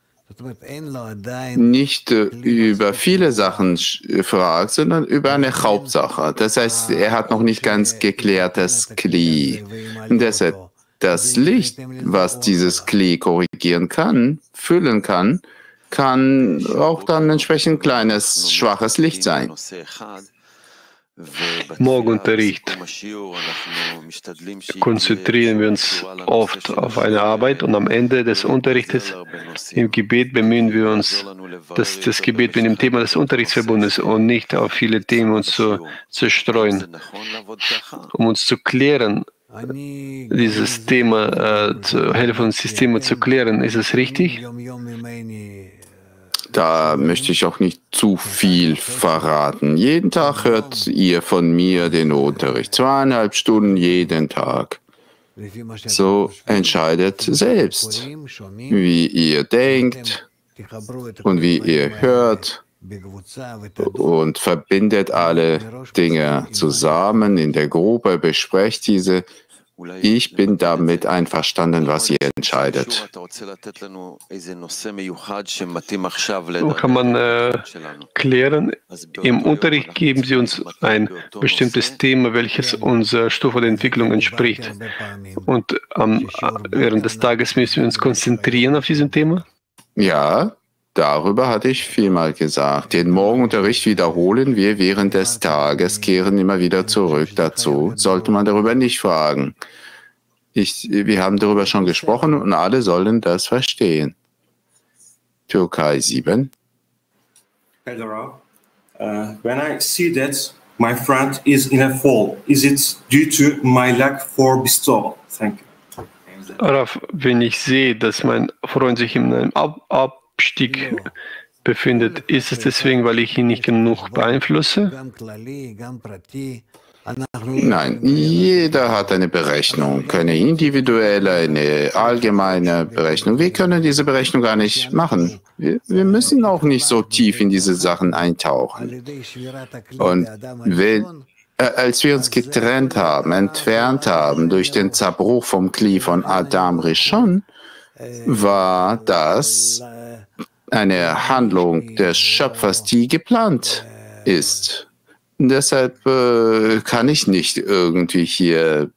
über viele Sachen fragt, sondern über eine Hauptsache. Das heißt, er hat noch nicht ganz geklärtes Kli. Und deshalb das Licht, was dieses Kli korrigieren kann, füllen kann auch dann entsprechend kleines, schwaches Licht sein. Morgenunterricht. Konzentrieren wir uns oft auf eine Arbeit, und am Ende des Unterrichtes im Gebet bemühen wir uns, dass das Gebet mit dem Thema des Unterrichts verbunden ist und nicht auf viele Themen uns zu zerstreuen, um uns zu klären. Dieses Thema zu helfen, uns das Thema zu klären. Ist es richtig? da möchte ich auch nicht zu viel verraten. Jeden Tag hört ihr von mir den Unterricht. 2,5 Stunden jeden Tag. So entscheidet selbst, wie ihr denkt und wie ihr hört und verbindet alle Dinge zusammen in der Gruppe, besprecht diese. Ich bin damit einverstanden, was ihr entscheidet. Kann man klären, im Unterricht geben Sie uns ein bestimmtes Thema, welches unserer Stufe der Entwicklung entspricht. Und während des Tages müssen wir uns konzentrieren auf diesem Thema? Ja, darüber hatte ich vielmal gesagt. Den Morgenunterricht wiederholen wir während des Tages, kehren immer wieder zurück dazu. Sollte man darüber nicht fragen. Wir haben darüber schon gesprochen und alle sollen das verstehen. Türkei 7. When I see that my friend is in a fall, is it due to my lack for bestowal? Thank you. Raf, wenn ich sehe, dass mein Freund sich in einem Abstieg befindet, ist es deswegen, weil ich ihn nicht genug beeinflusse? Nein, jeder hat eine Berechnung, eine individuelle, eine allgemeine Berechnung. Wir können diese Berechnung gar nicht machen. Wir müssen auch nicht so tief in diese Sachen eintauchen. Und als wir uns getrennt haben, entfernt haben durch den Zerbruch vom Kli von Adam Rishon, war das eine Handlung des Schöpfers, die geplant ist. Deshalb kann ich nicht irgendwie hier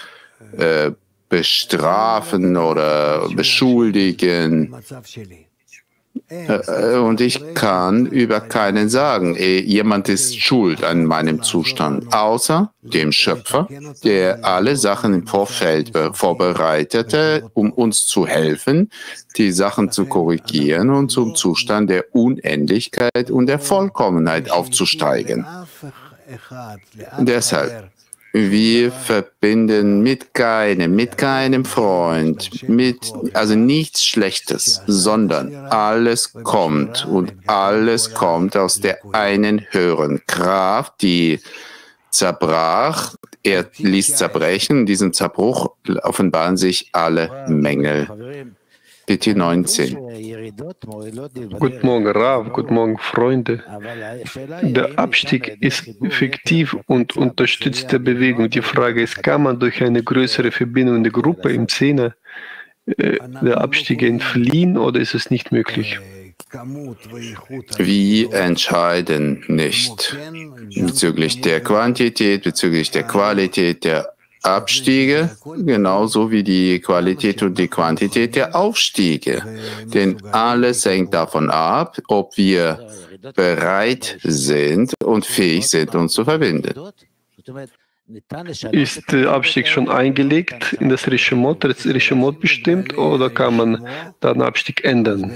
bestrafen oder beschuldigen. Und ich kann über keinen sagen, jemand ist schuld an meinem Zustand, außer dem Schöpfer, der alle Sachen im Vorfeld vorbereitete, um uns zu helfen, die Sachen zu korrigieren und zum Zustand der Unendlichkeit und der Vollkommenheit aufzusteigen. Deshalb, wir verbinden mit keinem Freund, also nichts Schlechtes, sondern alles kommt und alles kommt aus der einen höheren Kraft, die zerbrach. Er ließ zerbrechen, in diesem Zerbruch offenbaren sich alle Mängel. PT 19. Guten Morgen, Rav, guten Morgen, Freunde. Der Abstieg ist fiktiv und unterstützt der Bewegung. Die Frage ist, kann man durch eine größere Verbindung in der Gruppe, im Zehner, der Abstieg entfliehen oder ist es nicht möglich? Wir entscheiden nicht bezüglich der Quantität, bezüglich der Qualität der Abstiege, genauso wie die Qualität und die Quantität der Aufstiege. Denn alles hängt davon ab, ob wir bereit sind und fähig sind, uns zu verbinden. Ist der Abstieg schon eingelegt in das Rishimot bestimmt oder kann man den Abstieg ändern?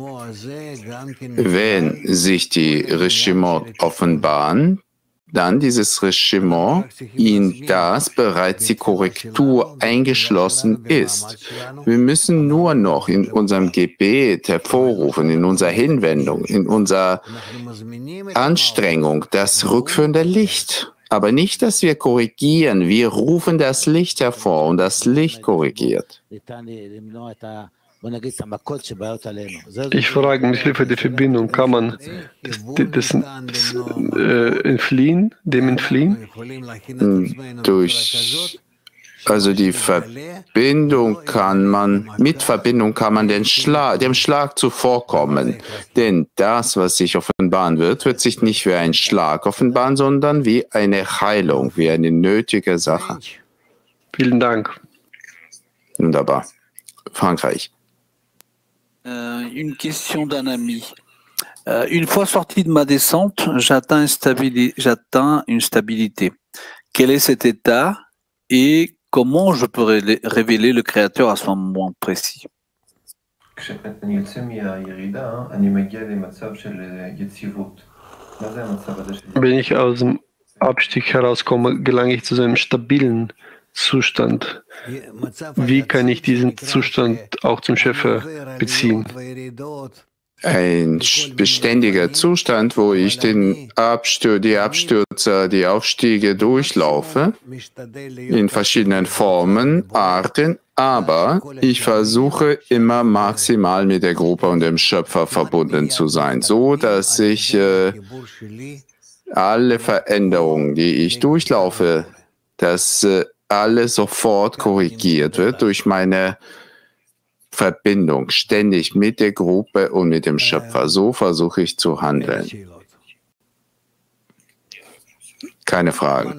Wenn sich die Rishimot offenbaren, dann dieses Regiment, in das bereits die Korrektur eingeschlossen ist. Wir müssen nur noch in unserem Gebet hervorrufen, in unserer Hinwendung, in unserer Anstrengung, das rückführende Licht. Aber nicht, dass wir korrigieren. Wir rufen das Licht hervor und das Licht korrigiert. Ich frage, mit Hilfe der Verbindung kann man entfliehen, dem entfliehen? Also die Verbindung kann man, mit Verbindung kann man dem Schlag zuvorkommen. Denn das, was sich offenbaren wird sich nicht wie ein Schlag offenbaren, sondern wie eine Heilung, wie eine nötige Sache. Vielen Dank. Wunderbar. Frankreich. Une question d'un ami. Une fois sorti de ma descente, j'atteins une stabilité. Quel est cet état et comment je peux révéler le Créateur à ce moment précis? Wenn ich aus dem Abstieg herauskomme, gelange ich zu einem stabilen Zustand. Wie kann ich diesen Zustand auch zum Schöpfer beziehen? ein beständiger Zustand, wo ich die Abstürze, die Aufstiege durchlaufe, in verschiedenen Formen, Arten, aber ich versuche immer maximal mit der Gruppe und dem Schöpfer verbunden zu sein, so dass ich alle Veränderungen, die ich durchlaufe, dass alles sofort korrigiert wird durch meine Verbindung, ständig mit der Gruppe und mit dem Schöpfer. So versuche ich zu handeln. Keine Fragen.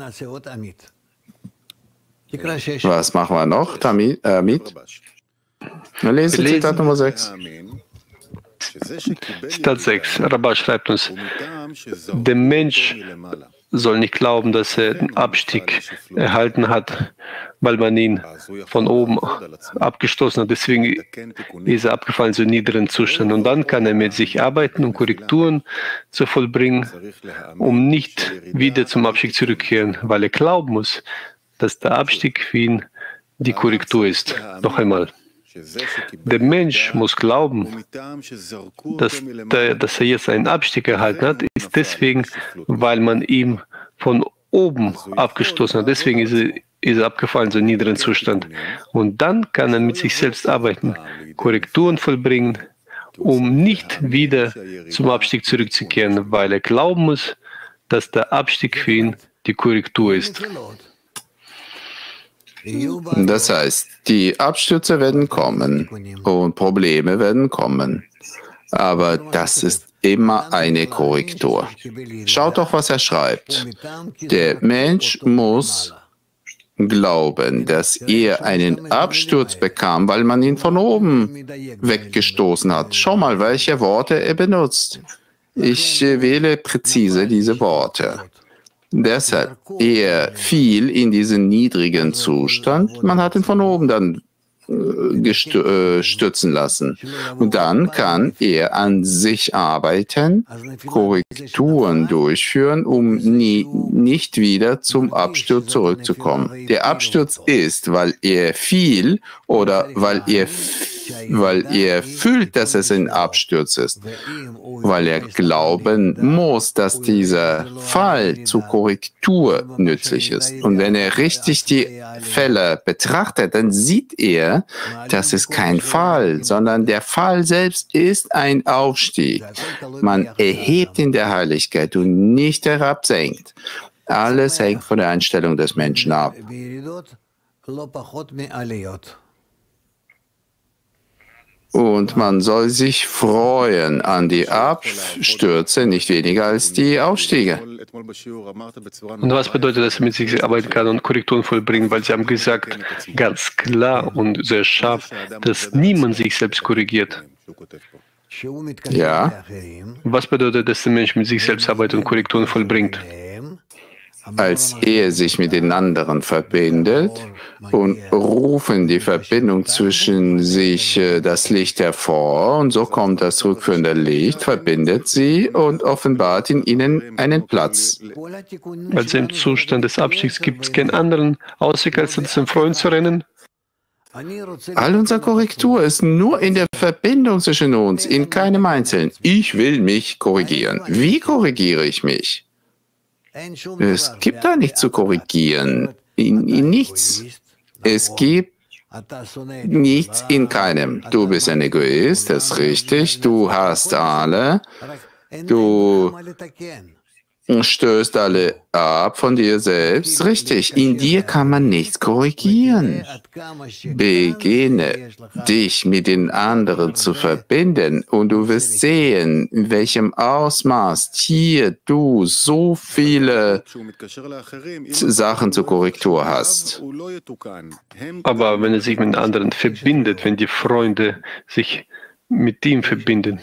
Was machen wir noch, Amit? Wir lesen Zitat Nummer 6. Zitat 6. Rabbah schreibt uns, der Mensch soll nicht glauben, dass er den Abstieg erhalten hat, weil man ihn von oben abgestoßen hat. Deswegen ist er abgefallen zu einem niederen Zustand. Und dann kann er mit sich arbeiten, um Korrekturen zu vollbringen, um nicht wieder zum Abstieg zurückzukehren, weil er glauben muss, dass der Abstieg für ihn die Korrektur ist. Noch einmal. Der Mensch muss glauben, dass er jetzt einen Abstieg erhalten hat, ist deswegen, weil man ihm von oben abgestoßen hat. Deswegen ist er abgefallen, so einen niederen Zustand. Und dann kann er mit sich selbst arbeiten, Korrekturen vollbringen, um nicht wieder zum Abstieg zurückzukehren, weil er glauben muss, dass der Abstieg für ihn die Korrektur ist. Das heißt, die Abstürze werden kommen und Probleme werden kommen. Aber das ist immer eine Korrektur. Schaut doch, was er schreibt. Der Mensch muss glauben, dass er einen Absturz bekam, weil man ihn von oben weggestoßen hat. Schau mal, welche Worte er benutzt. Ich wähle präzise diese Worte. Deshalb, er fiel in diesen niedrigen Zustand. Man hat ihn von oben dann stürzen lassen. Und dann kann er an sich arbeiten, Korrekturen durchführen, um nicht wieder zum Absturz zurückzukommen. Der Absturz ist, weil er fiel oder weil er fühlt, dass es ein Absturz ist, weil er glauben muss, dass dieser Fall zur Korrektur nützlich ist. Und wenn er richtig die Fälle betrachtet, dann sieht er, das ist kein Fall, sondern der Fall selbst ist ein Aufstieg. Man erhebt in der Heiligkeit und nicht herabsenkt. Alles hängt von der Einstellung des Menschen ab. Und man soll sich freuen an die Abstürze, nicht weniger als die Aufstiege. Und was bedeutet, dass er mit sich arbeiten kann und Korrekturen vollbringen? Weil Sie haben gesagt, ganz klar und sehr scharf, dass niemand sich selbst korrigiert. Ja. Was bedeutet, dass der Mensch mit sich selbst arbeitet und Korrekturen vollbringt? Als er sich mit den anderen verbindet und rufen die Verbindung zwischen sich das Licht hervor und so kommt das rückführende Licht, verbindet sie und offenbart in ihnen einen Platz. Also im Zustand des Abstiegs gibt es keinen anderen Ausweg, als zum Freund zu rennen? All unsere Korrektur ist nur in der Verbindung zwischen uns, in keinem Einzelnen. Ich will mich korrigieren. Wie korrigiere ich mich? Es gibt da nichts zu korrigieren, in nichts. Es gibt nichts in keinem. Du bist ein Egoist, das ist richtig, du hast alle, du stößt alle ab von dir selbst, richtig. In dir kann man nichts korrigieren. Beginne dich mit den anderen zu verbinden und du wirst sehen, in welchem Ausmaß hier du so viele Sachen zur Korrektur hast. Aber wenn er sich mit den anderen verbindet, wenn die Freunde sich mit ihm verbinden,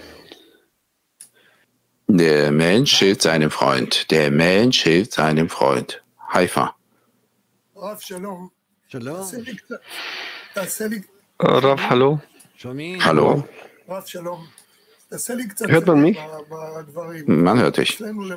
der Mensch hilft seinem Freund. Der Mensch hilft seinem Freund. Haifa. Rav, hallo. Hallo. Hört man mich? Man hört dich.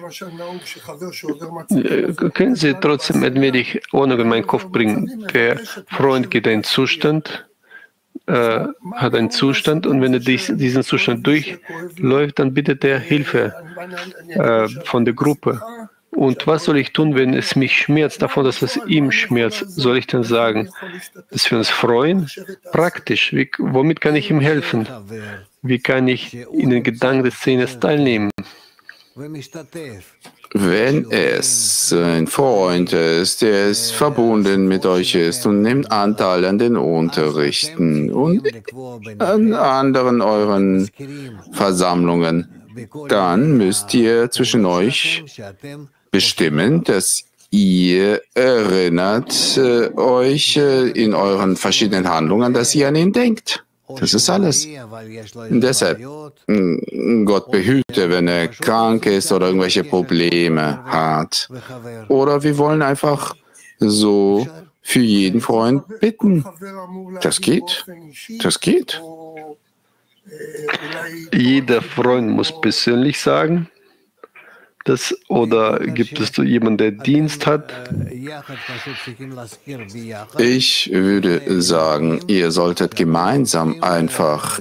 Können Sie trotzdem ein wenig ohne in meinen Kopf bringen? Der Freund geht in einen Zustand hat einen Zustand und wenn er diesen Zustand durchläuft, dann bittet er Hilfe von der Gruppe. Und was soll ich tun, wenn es mich schmerzt, davon, dass es ihm schmerzt? Soll ich dann sagen, dass wir uns freuen? Praktisch. Womit kann ich ihm helfen? Wie kann ich in den Gedanken des Szenen teilnehmen? Wenn es ein Freund ist, der ist verbunden mit euch ist und nimmt Anteil an den Unterrichten und an anderen euren Versammlungen, dann müsst ihr zwischen euch bestimmen, dass ihr erinnert euch in euren verschiedenen Handlungen, dass ihr an ihn denkt. Das ist alles. Und deshalb, Gott behüte, wenn er krank ist oder irgendwelche Probleme hat. Oder wir wollen einfach so für jeden Freund bitten. Das geht. Das geht. Jeder Freund muss persönlich sagen, das, oder gibt es jemanden, der Dienst hat? Ich würde sagen, ihr solltet gemeinsam einfach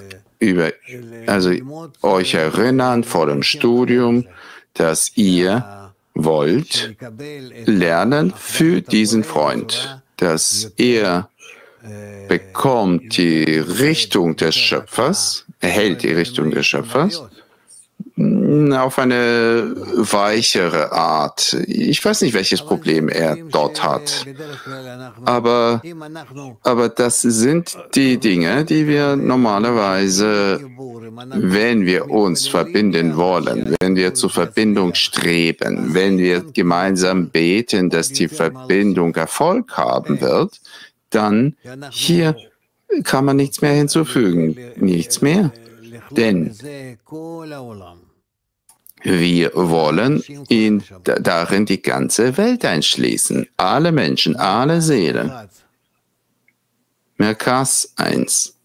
euch erinnern vor dem Studium, dass ihr wollt lernen für diesen Freund, dass er bekommt die Richtung des Schöpfers, erhält die Richtung des Schöpfers, auf eine weichere Art. Ich weiß nicht, welches Problem er dort hat. Aber das sind die Dinge, die wir normalerweise, wenn wir uns verbinden wollen, wenn wir zur Verbindung streben, wenn wir gemeinsam beten, dass die Verbindung Erfolg haben wird, dann hier kann man nichts mehr hinzufügen. Nichts mehr. Denn wir wollen darin die ganze Welt einschließen. Alle Menschen, alle Seelen. Merkas 1.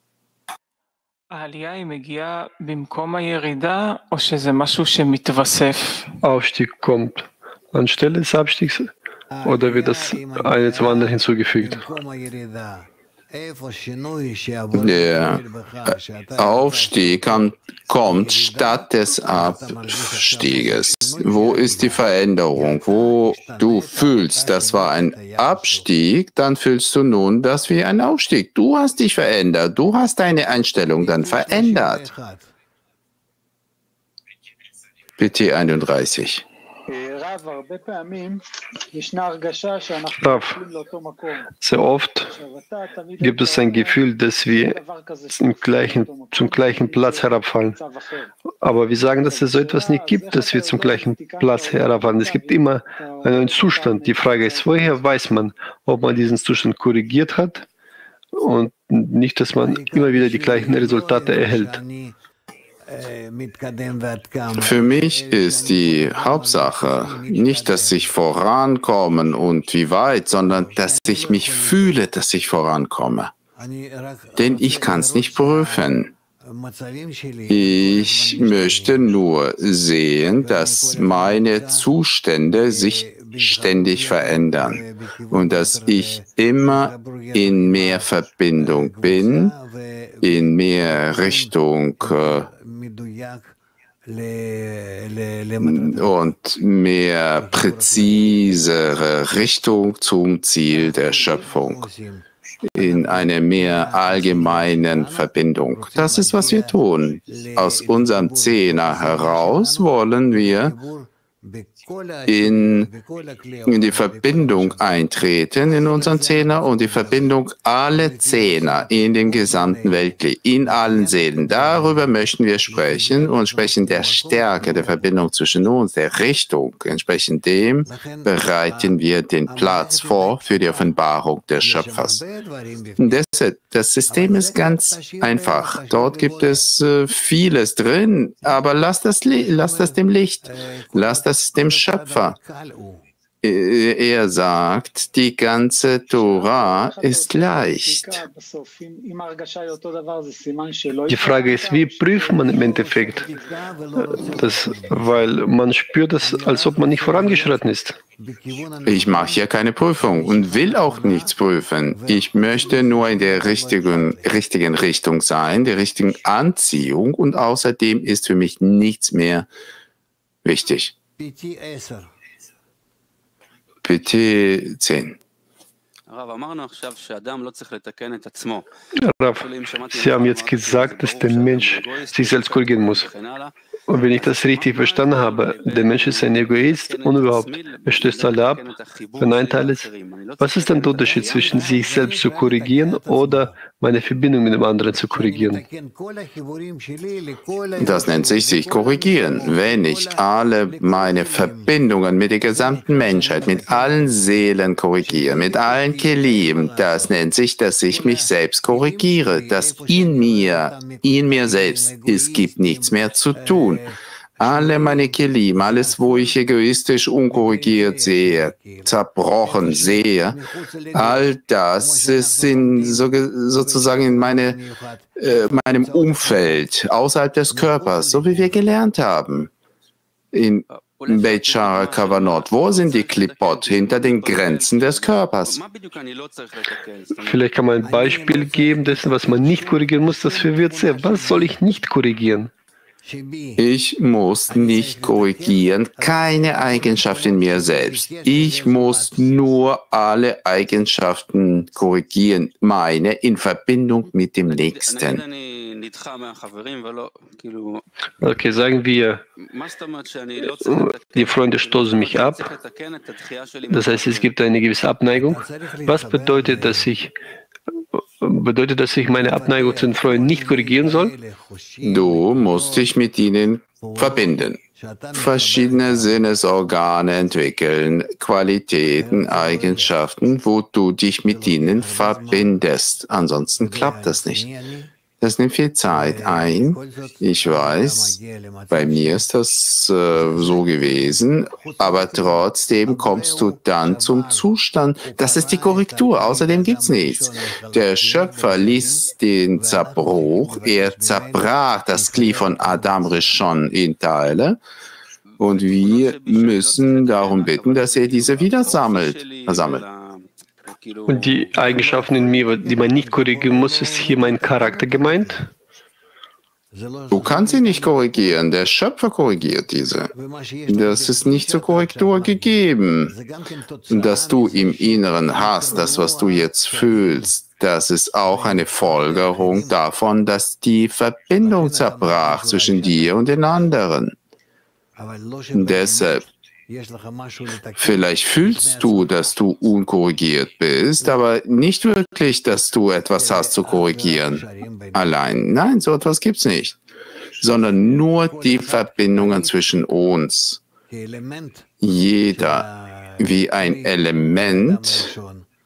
Aufstieg kommt anstelle des Abstiegs oder wird das eine zum anderen hinzugefügt? Der Aufstieg kommt statt des Abstieges. Wo ist die Veränderung? Wo du fühlst, das war ein Abstieg, dann fühlst du nun, das wie ein Aufstieg. Du hast dich verändert. Du hast deine Einstellung dann verändert. PT 31. Sehr oft gibt es ein Gefühl, dass wir zum gleichen Platz herabfallen. Aber wir sagen, dass es so etwas nicht gibt, dass wir zum gleichen Platz herabfallen. Es gibt immer einen Zustand. Die Frage ist, woher weiß man, ob man diesen Zustand korrigiert hat und nicht, dass man immer wieder die gleichen Resultate erhält. Für mich ist die Hauptsache nicht, dass ich vorankomme und wie weit, sondern dass ich mich fühle, dass ich vorankomme. Denn ich kann es nicht prüfen. Ich möchte nur sehen, dass meine Zustände sich ständig verändern und dass ich immer in mehr Verbindung bin, in mehr Richtung und mehr präzisere Richtung zum Ziel der Schöpfung, in einer mehr allgemeinen Verbindung. Das ist, was wir tun. Aus unserem Zehner heraus wollen wir in die Verbindung eintreten in unseren Zehner und die Verbindung alle Zehner in den gesamten Weltkrieg, in allen Seelen. Darüber möchten wir sprechen und sprechen der Stärke der Verbindung zwischen uns, der Richtung. Entsprechend dem bereiten wir den Platz vor für die Offenbarung des Schöpfers. Und deshalb, das System ist ganz einfach. Dort gibt es vieles drin, aber lass das dem Licht, lass das dem Schöpfer Er sagt, die ganze Tora ist leicht. Die Frage ist, wie prüft man im Endeffekt das, weil man spürt es, als ob man nicht vorangeschritten ist. Ich mache hier keine Prüfung und will auch nichts prüfen. Ich möchte nur in der richtigen Richtung sein, der richtigen Anziehung, und außerdem ist für mich nichts mehr wichtig. PT 10. Rav, Sie haben jetzt gesagt, dass der Mensch sich selbst korrigieren muss. Und wenn ich das richtig verstanden habe, der Mensch ist ein Egoist und überhaupt, er stößt alle ab, wenn ein Teil ist. Was ist dann der Unterschied zwischen sich selbst zu korrigieren oder meine Verbindung mit dem anderen zu korrigieren? Das nennt sich korrigieren. Wenn ich alle meine Verbindungen mit der gesamten Menschheit, mit allen Seelen korrigiere, mit allen Kelim, das nennt sich, dass ich mich selbst korrigiere, dass in mir selbst, es gibt nichts mehr zu tun. Alle meine Kelim, alles, wo ich egoistisch unkorrigiert sehe, zerbrochen sehe, all das sind sozusagen in meinem Umfeld, außerhalb des Körpers, so wie wir gelernt haben. In Beit Shara Kavanot, wo sind die Klippot? Hinter den Grenzen des Körpers. Vielleicht kann man ein Beispiel geben dessen, was man nicht korrigieren muss, das verwirrt sehr. Was soll ich nicht korrigieren? Ich muss nicht korrigieren, keine Eigenschaft in mir selbst. Ich muss nur alle Eigenschaften korrigieren, meine in Verbindung mit dem Nächsten. Okay, sagen wir, die Freunde stoßen mich ab. Das heißt, es gibt eine gewisse Abneigung. Was bedeutet, dass ich meine Abneigung zu den Freunden nicht korrigieren soll? Du musst dich mit ihnen verbinden. Verschiedene Sinnesorgane entwickeln, Qualitäten, Eigenschaften, wo du dich mit ihnen verbindest. Ansonsten klappt das nicht. Das nimmt viel Zeit ein. Ich weiß, bei mir ist das so gewesen, aber trotzdem kommst du dann zum Zustand, das ist die Korrektur, außerdem gibt es nichts. Der Schöpfer ließ den Zerbruch, er zerbrach das Glied von Adam Rishon in Teile, und wir müssen darum bitten, dass er diese wieder sammelt. Und die Eigenschaften in mir, die man nicht korrigieren muss, ist hier mein Charakter gemeint? Du kannst sie nicht korrigieren, der Schöpfer korrigiert diese. Das ist nicht zur Korrektur gegeben. Dass du im Inneren hast, das, was du jetzt fühlst, das ist auch eine Folgerung davon, dass die Verbindung zerbrach zwischen dir und den anderen. Deshalb, vielleicht fühlst du, dass du unkorrigiert bist, aber nicht wirklich, dass du etwas hast zu korrigieren. Allein, nein, so etwas gibt es nicht. Sondern nur die Verbindungen zwischen uns. Jeder wie ein Element,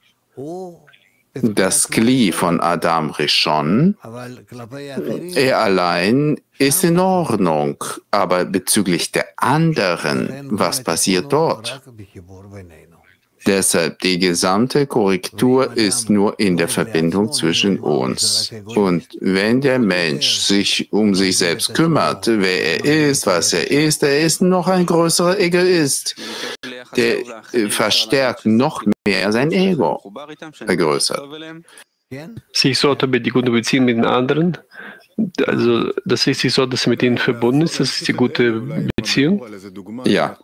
das Glied von Adam Rishon, er allein ist in Ordnung, aber bezüglich der anderen, was passiert dort? Deshalb, die gesamte Korrektur ist nur in der Verbindung zwischen uns. Und wenn der Mensch sich um sich selbst kümmert, wer er ist, was er ist noch ein größerer Egoist. Der verstärkt noch mehr sein Ego, vergrößert. Sich sollte mit die gute Beziehung mit den anderen, also das ist sich so, dass er mit ihnen verbunden ist, das ist die gute Beziehung? Ja.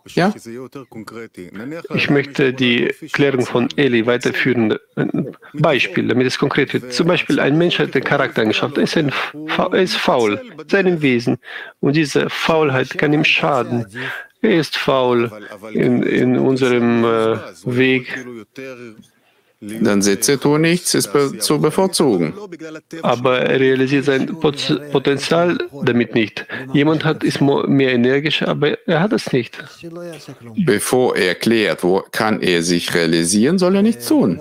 Ich möchte die Klärung von Eli weiterführen. Beispiel, damit es konkret wird. Zum Beispiel, ein Mensch hat eine Charaktereigenschaft, er ist faul, seinem Wesen. Und diese Faulheit kann ihm schaden. Er ist faul in unserem Weg. Dann sitze tu nichts, ist zu bevorzugen. Aber er realisiert sein Potenzial damit nicht. Jemand ist mehr energisch, aber er hat es nicht. Bevor er klärt, wo kann er sich realisieren, soll er nichts tun.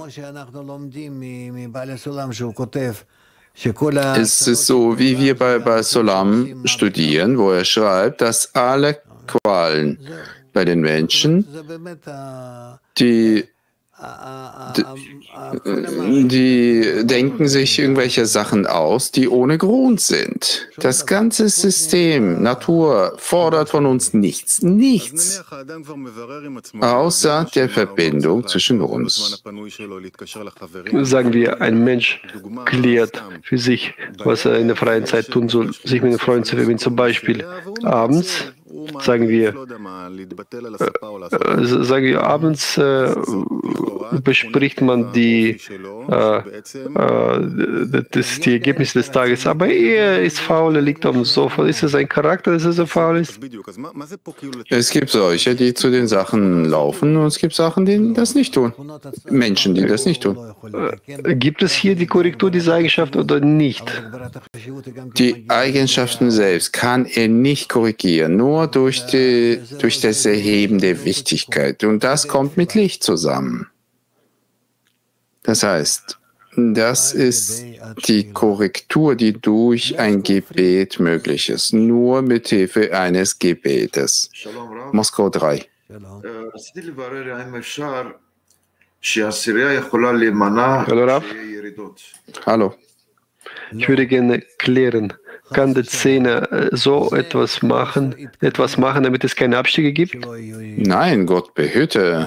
Es ist so, wie wir bei Baal Solam studieren, wo er schreibt, dass alle Qualen bei den Menschen Die denken sich irgendwelche Sachen aus, die ohne Grund sind. Das ganze System, Natur, fordert von uns nichts, außer der Verbindung zwischen uns. Sagen wir, ein Mensch klärt für sich, was er in der freien Zeit tun soll, sich mit den Freunden zu verbinden, zum Beispiel abends. Sagen wir, abends bespricht man die Ergebnisse des Tages, aber er ist faul, er liegt auf dem Sofa. Ist es ein Charakter, dass er so faul ist? Es gibt solche, die zu den Sachen laufen, und es gibt Sachen, die das nicht tun. Menschen, die das nicht tun. Gibt es hier die Korrektur dieser Eigenschaft oder nicht? Die Eigenschaften selbst kann er nicht korrigieren, nur durch das Erheben der Wichtigkeit. Und das kommt mit Licht zusammen. Das heißt, das ist die Korrektur, die durch ein Gebet möglich ist. Nur mit Hilfe eines Gebetes. Moskau 3. Hallo Rav. Hallo. Ich würde gerne klären, kann der Zehner so etwas machen, damit es keine Abstiege gibt? Nein, Gott behüte.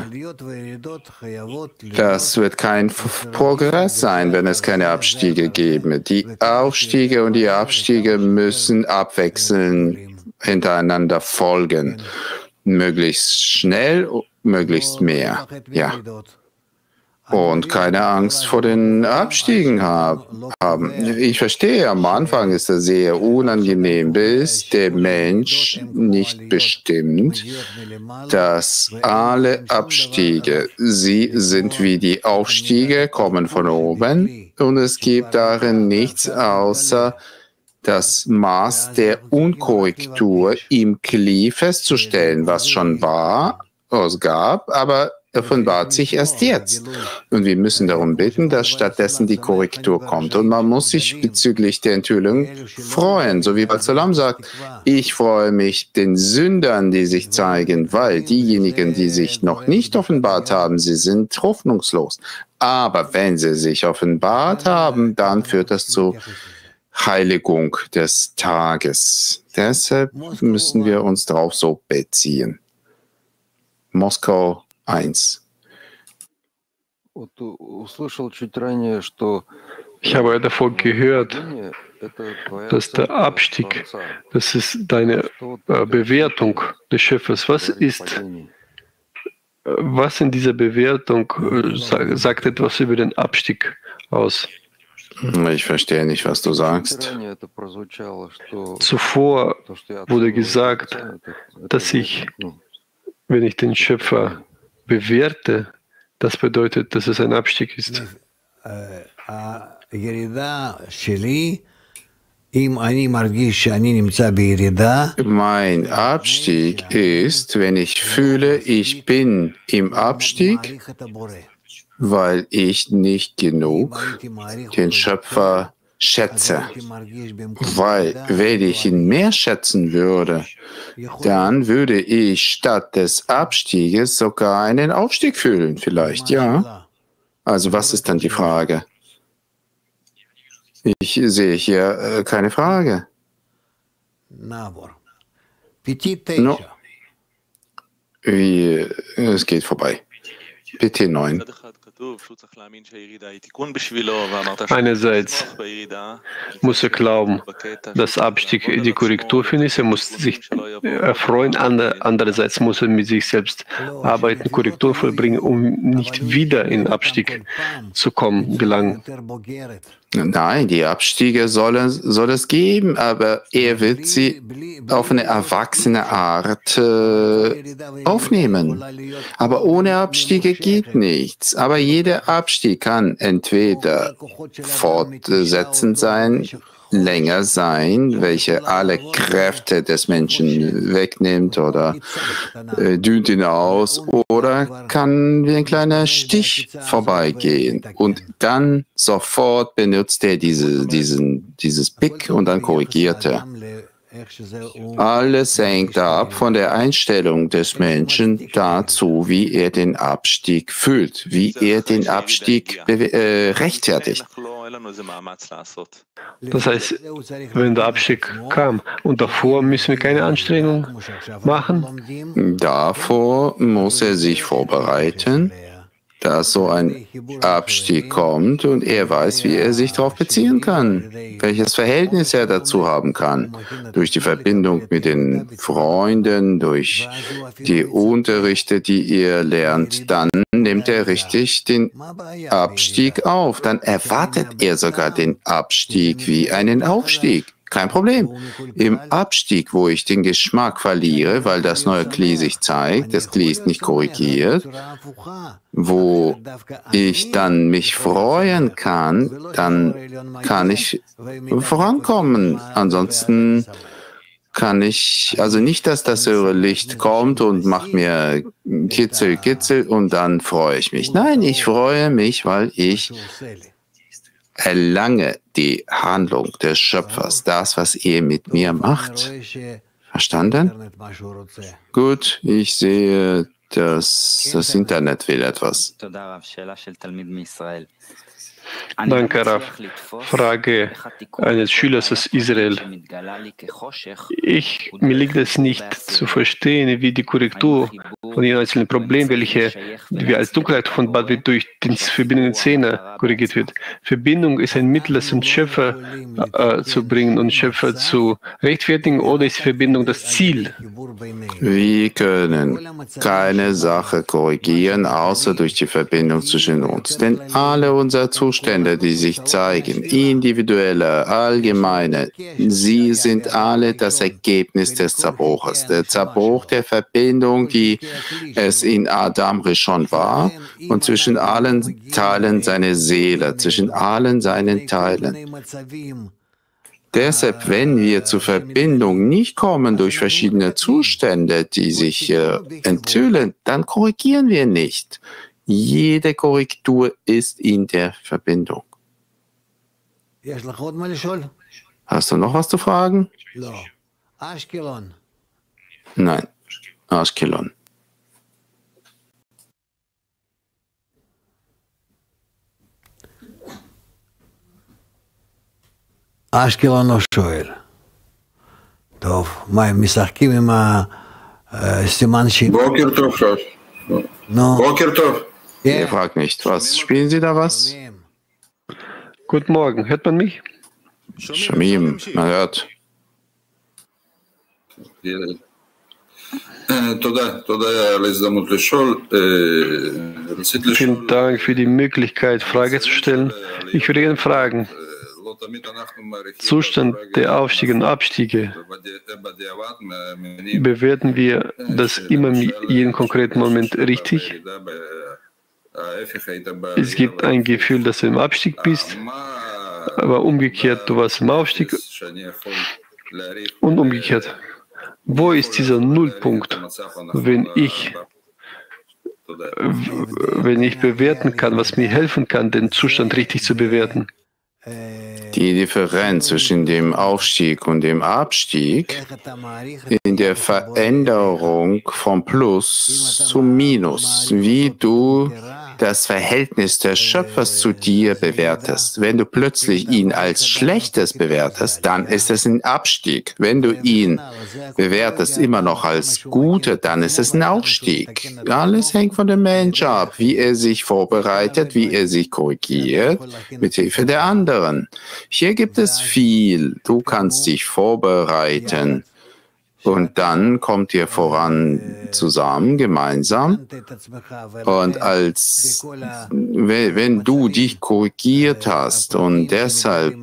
Das wird kein Progress sein, wenn es keine Abstiege gäbe. Die Aufstiege und die Abstiege müssen abwechselnd hintereinander folgen. Möglichst schnell, möglichst mehr. Ja. Und keine Angst vor den Abstiegen haben. Ich verstehe, am Anfang ist das sehr unangenehm, bis der Mensch nicht bestimmt, dass alle Abstiege, sie sind wie die Aufstiege, kommen von oben, und es gibt darin nichts außer das Maß der Unkorrektur im Kli festzustellen, was schon war, es gab, aber offenbart sich erst jetzt. Und wir müssen darum bitten, dass stattdessen die Korrektur kommt. Und man muss sich bezüglich der Enthüllung freuen. So wie Balsalam sagt, ich freue mich den Sündern, die sich zeigen, weil diejenigen, die sich noch nicht offenbart haben, sie sind hoffnungslos. Aber wenn sie sich offenbart haben, dann führt das zu Heiligung des Tages. Deshalb müssen wir uns darauf so beziehen. Moskau 1. Ich habe davor gehört, dass der Abstieg, das ist deine Bewertung des Schöpfers. Was in dieser Bewertung sagt etwas über den Abstieg aus? Ich verstehe nicht, was du sagst. Zuvor wurde gesagt, dass wenn ich den Schöpfer bewerte, das bedeutet, dass es ein Abstieg ist. Mein Abstieg ist, wenn ich fühle, ich bin im Abstieg, weil ich nicht genug den Schöpfer schätze. Weil, wenn ich ihn mehr schätzen würde, dann würde ich statt des Abstieges sogar einen Aufstieg fühlen, vielleicht, ja. Also was ist dann die Frage? Ich sehe hier keine Frage. No. Es geht vorbei. PT9. Einerseits muss er glauben, dass Abstieg die Korrektur für ihn ist, er muss sich erfreuen, andererseits muss er mit sich selbst arbeiten, Korrektur vollbringen, um nicht wieder in Abstieg zu gelangen. Nein, die Abstiege soll es geben, aber er wird sie auf eine erwachsene Art aufnehmen. Aber ohne Abstiege geht nichts. Aber jeder Abstieg kann entweder fortsetzend sein, länger sein, welche alle Kräfte des Menschen wegnimmt oder dünnt ihn aus, oder kann wie ein kleiner Stich vorbeigehen und dann sofort benutzt er dieses Pick und dann korrigiert er. Alles hängt ab von der Einstellung des Menschen dazu, wie er den Abstieg fühlt, wie er den Abstieg rechtfertigt. Das heißt, wenn der Abstieg kam und davor müssen wir keine Anstrengung machen? Davor muss er sich vorbereiten, dass so ein Abstieg kommt und er weiß, wie er sich darauf beziehen kann, welches Verhältnis er dazu haben kann. Durch die Verbindung mit den Freunden, durch die Unterrichte, die er lernt, dann nimmt er richtig den Abstieg auf. Dann erwartet er sogar den Abstieg wie einen Aufstieg. Kein Problem. Im Abstieg, wo ich den Geschmack verliere, weil das neue Kli sich zeigt, das Kli ist nicht korrigiert, wo ich dann mich freuen kann, dann kann ich vorankommen. Ansonsten kann ich, also nicht, dass das höhere Licht kommt und macht mir Kitzel und dann freue ich mich. Nein, ich freue mich, weil ich erlange die Handlung des Schöpfers, das, was er mit mir macht. Verstanden? Gut, ich sehe, dass das Internet will etwas. Danke, Rav. Frage eines Schülers aus Israel. Mir liegt es nicht zu verstehen, wie die Korrektur von den einzelnen Problemen, welche wir als Dunkelheit von Bad durch die verbindenden Zähne korrigiert wird. Verbindung ist ein Mittel, das zum Schöpfer zu bringen und Schöpfer zu rechtfertigen, oder ist die Verbindung das Ziel? Wir können keine Sache korrigieren, außer durch die Verbindung zwischen uns. Denn alle unsere Zustände, die sich zeigen, individuelle, allgemeine, sie sind alle das Ergebnis des Zerbruches. Der Zerbruch der Verbindung, die es in Adam Rishon war, und zwischen allen Teilen seiner Seele, zwischen allen seinen Teilen. Deshalb, wenn wir zur Verbindung nicht kommen durch verschiedene Zustände, die sich enthüllen, dann korrigieren wir nicht. Jede Korrektur ist in der Verbindung. Hast du noch was zu fragen? Nein, Ashkelon. אשקלון לא שואל. טוב, מה, הם משחקים עם הסימן שני? בוקר טוב, שוש. בוקר טוב. Er fragt nicht, was? Spielen Sie da was? Guten Morgen, hört man mich? Shamim, man hört. Vielen Dank für die Möglichkeit, Frage zu stellen. Ich würde gerne fragen, Zustand der Aufstiege und Abstiege, bewerten wir das immer in jedem konkreten Moment richtig? Es gibt ein Gefühl, dass du im Abstieg bist, aber umgekehrt, du warst im Aufstieg und umgekehrt. Wo ist dieser Nullpunkt, wenn ich bewerten kann, was mir helfen kann, den Zustand richtig zu bewerten? Die Differenz zwischen dem Aufstieg und dem Abstieg in der Veränderung vom Plus zum Minus, wie du das Verhältnis des Schöpfers zu dir bewertest. Wenn du plötzlich ihn als Schlechtes bewertest, dann ist es ein Abstieg. Wenn du ihn bewertest immer noch als Gute, dann ist es ein Aufstieg. Alles hängt von dem Mensch ab, wie er sich vorbereitet, wie er sich korrigiert, mit Hilfe der anderen. Hier gibt es viel. Du kannst dich vorbereiten. Und dann kommt ihr voran zusammen, gemeinsam. Und wenn du dich korrigiert hast und deshalb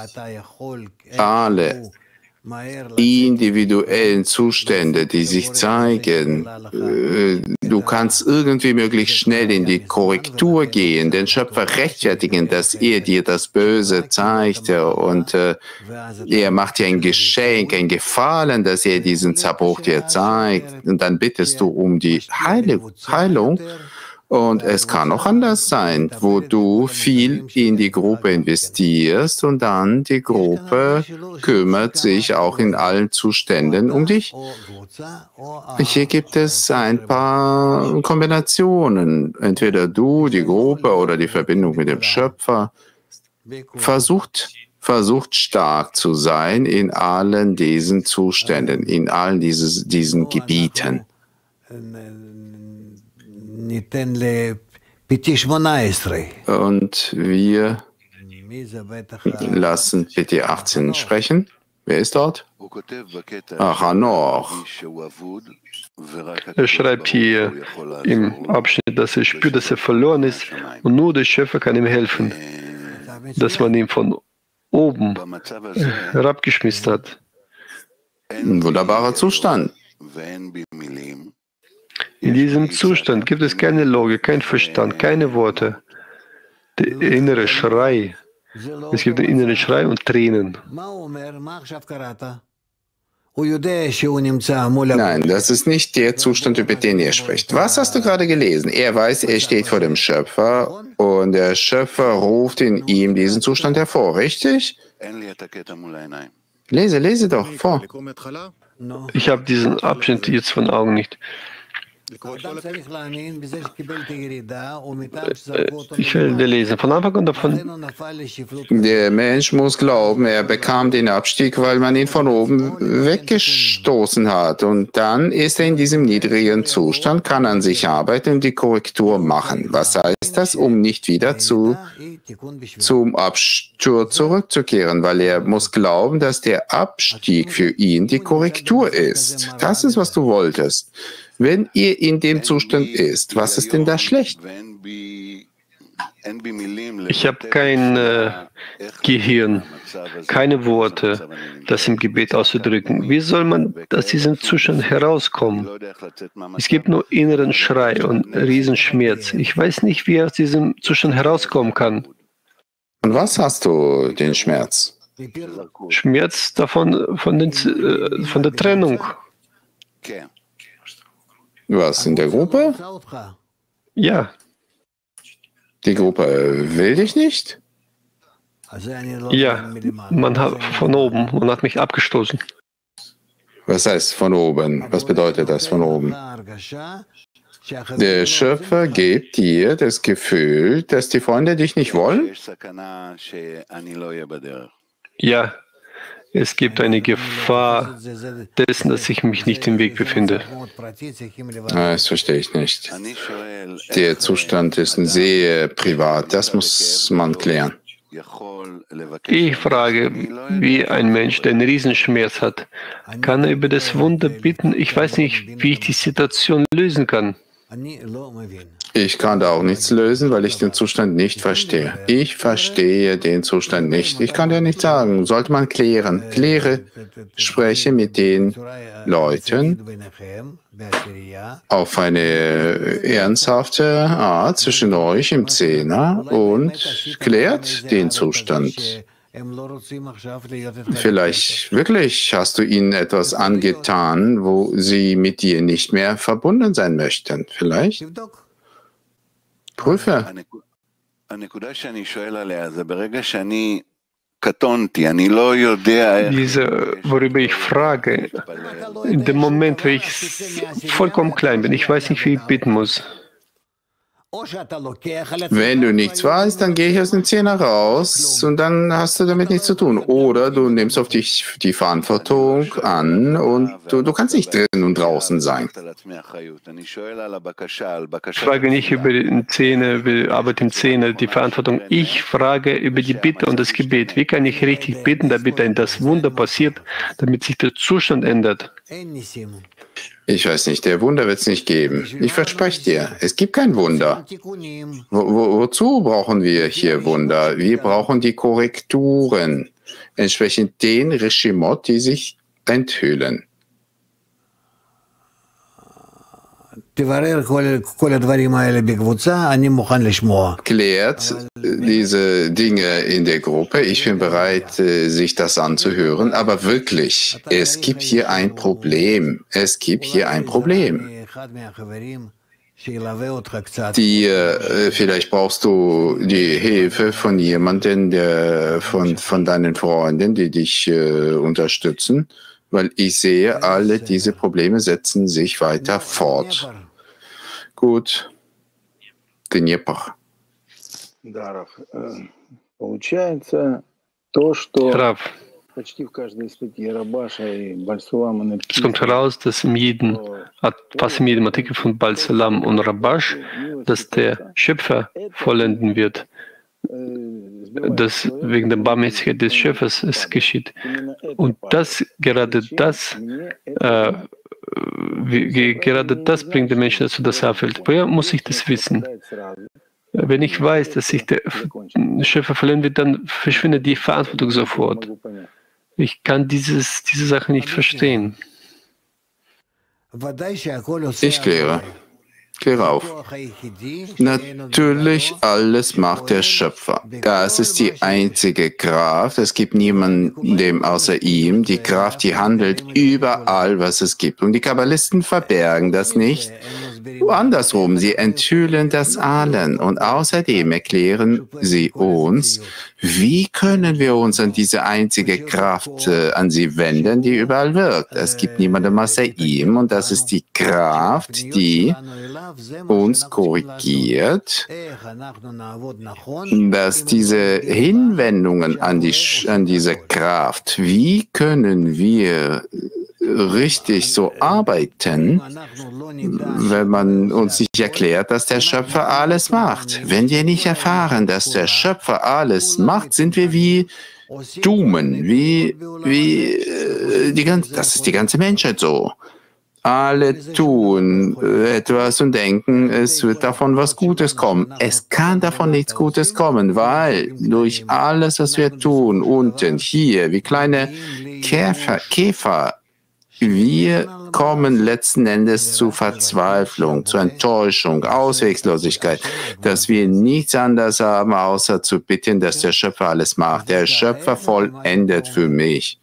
alle individuellen Zustände, die sich zeigen, du kannst irgendwie möglichst schnell in die Korrektur gehen, den Schöpfer rechtfertigen, dass er dir das Böse zeigt und er macht dir ein Geschenk, ein Gefallen, dass er diesen Zerbruch dir zeigt und dann bittest du um die Heilung Und es kann auch anders sein, wo du viel in die Gruppe investierst und dann die Gruppe kümmert sich auch in allen Zuständen um dich. Hier gibt es ein paar Kombinationen. Entweder du, die Gruppe oder die Verbindung mit dem Schöpfer. Versucht stark zu sein in allen diesen Zuständen, in allen diesen Gebieten. Und wir lassen PT18 sprechen. Wer ist dort? Hanor. Er schreibt hier im Abschnitt, dass er spürt, dass er verloren ist und nur der Schöpfer kann ihm helfen, dass man ihn von oben herabgeschmissen hat. Ein wunderbarer Zustand. In diesem Zustand gibt es keine Logik, kein Verstand, keine Worte. Der innere Schrei. Es gibt den inneren Schrei und Tränen. Nein, das ist nicht der Zustand, über den er spricht. Was hast du gerade gelesen? Er weiß, er steht vor dem Schöpfer und der Schöpfer ruft in ihm diesen Zustand hervor, richtig? Lese doch vor. Ich habe diesen Abschnitt jetzt von Augen nicht. Ich will lesen. Von Anfang an davon. Der Mensch muss glauben, er bekam den Abstieg, weil man ihn von oben weggestoßen hat. Und dann ist er in diesem niedrigen Zustand, kann an sich arbeiten und die Korrektur machen. Was heißt das? Um nicht wieder zum Absturz zurückzukehren, weil er muss glauben, dass der Abstieg für ihn die Korrektur ist. Das ist, was du wolltest. Wenn ihr in dem Zustand ist, was ist denn da schlecht? Ich habe kein Gehirn, keine Worte, das im Gebet auszudrücken. Wie soll man aus diesem Zustand herauskommen? Es gibt nur inneren Schrei und Riesenschmerz. Ich weiß nicht, wie er aus diesem Zustand herauskommen kann. Und was hast du, den Schmerz? Schmerz davon, von der Trennung. Was, in der Gruppe? Ja. Die Gruppe will dich nicht? Ja, man hat von oben und hat mich abgestoßen. Was heißt von oben? Was bedeutet das von oben? Der Schöpfer gibt dir das Gefühl, dass die Freunde dich nicht wollen? Ja. Es gibt eine Gefahr dessen, dass ich mich nicht im Weg befinde. Das verstehe ich nicht. Der Zustand ist sehr privat. Das muss man klären. Ich frage, wie ein Mensch, der einen Riesenschmerz hat, kann er über das Wunder bitten? Ich weiß nicht, wie ich die Situation lösen kann. Ich kann da auch nichts lösen, weil ich den Zustand nicht verstehe. Ich verstehe den Zustand nicht. Ich kann dir nicht sagen. Sollte man klären. Spreche mit den Leuten auf eine ernsthafte Art zwischen euch im Zehner und klärt den Zustand. Vielleicht wirklich hast du ihnen etwas angetan, wo sie mit dir nicht mehr verbunden sein möchten. Vielleicht? Prüfe. Worüber ich frage, in dem Moment, wo ich vollkommen klein bin, ich weiß nicht, wie ich bitten muss. Wenn du nichts weißt, dann gehe ich aus dem Zehner raus und dann hast du damit nichts zu tun. Oder du nimmst auf dich die Verantwortung an und du kannst nicht drin und draußen sein. Ich frage nicht über den Zehner, über Arbeit im Zehner, die Verantwortung. Ich frage über die Bitte und das Gebet. Wie kann ich richtig bitten, damit das Wunder passiert, damit sich der Zustand ändert? Ich weiß nicht, der Wunder wird es nicht geben. Ich verspreche dir, es gibt kein Wunder. Wozu brauchen wir hier Wunder? Wir brauchen die Korrekturen, entsprechend den Reshimot, die sich enthüllen. Klärt diese Dinge in der Gruppe. Ich bin bereit, sich das anzuhören. Aber wirklich, es gibt hier ein Problem. Es gibt hier ein Problem. Vielleicht brauchst du die Hilfe von jemandem, von deinen Freunden, die dich unterstützen, weil ich sehe, alle diese Probleme setzen sich weiter fort. Gut. Dnepr. Rav, es kommt heraus, dass fast in jedem Artikel von Baal Salam und Rabash, dass der Schöpfer vollenden wird, dass wegen der Barmherzigkeit des Schöpfers es geschieht. Und gerade das bringt den Menschen dazu, dass er auffällt. Woher muss ich das wissen? Wenn ich weiß, dass sich der Schöpfer verlieren wird, dann verschwindet die Verantwortung sofort. Ich kann diese Sache nicht verstehen. Ich kläre auf. Natürlich, alles macht der Schöpfer. Das ist die einzige Kraft. Es gibt niemanden außer ihm. Die Kraft, die handelt überall, was es gibt. Und die Kabbalisten verbergen das nicht. Andersrum, sie enthüllen das allen. Und außerdem erklären sie uns, wie können wir uns an diese einzige Kraft an sie wenden, die überall wirkt. Es gibt niemanden außer ihm. Und das ist die Kraft, die uns korrigiert, dass diese Hinwendungen an diese Kraft, wie können wir richtig so arbeiten, wenn man uns nicht erklärt, dass der Schöpfer alles macht. Wenn wir nicht erfahren, dass der Schöpfer alles macht, sind wir wie Dumen, das ist die ganze Menschheit so. Alle tun etwas und denken, es wird davon was Gutes kommen. Es kann davon nichts Gutes kommen, weil durch alles, was wir tun, unten, hier, wie kleine Käfer, wir kommen letzten Endes zu Verzweiflung, zu Enttäuschung, Ausweglosigkeit, dass wir nichts anderes haben, außer zu bitten, dass der Schöpfer alles macht. Der Schöpfer vollendet für mich.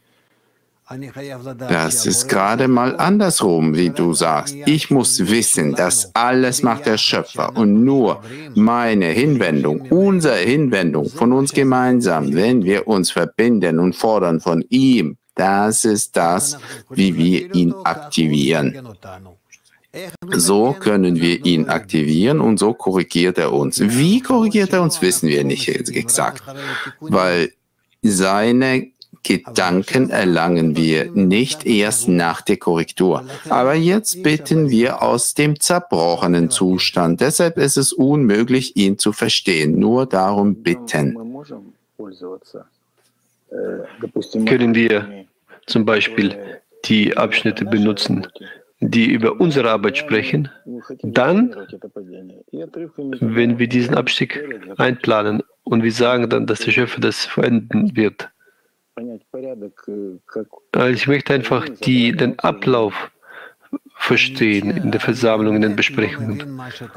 Das ist gerade mal andersrum, wie du sagst. Ich muss wissen, dass alles macht der Schöpfer und nur meine Hinwendung, unsere Hinwendung von uns gemeinsam, wenn wir uns verbinden und fordern von ihm, das ist das, wie wir ihn aktivieren. So können wir ihn aktivieren und so korrigiert er uns. Wie korrigiert er uns, wissen wir nicht exakt, weil seine Gedanken erlangen wir nicht erst nach der Korrektur. Aber jetzt bitten wir aus dem zerbrochenen Zustand. Deshalb ist es unmöglich, ihn zu verstehen. Nur darum bitten. Können wir zum Beispiel die Abschnitte benutzen, die über unsere Arbeit sprechen, dann, wenn wir diesen Abstieg einplanen und wir sagen dann, dass der Schöpfer das vollenden wird. Also ich möchte einfach den Ablauf verstehen in der Versammlung, in den Besprechungen.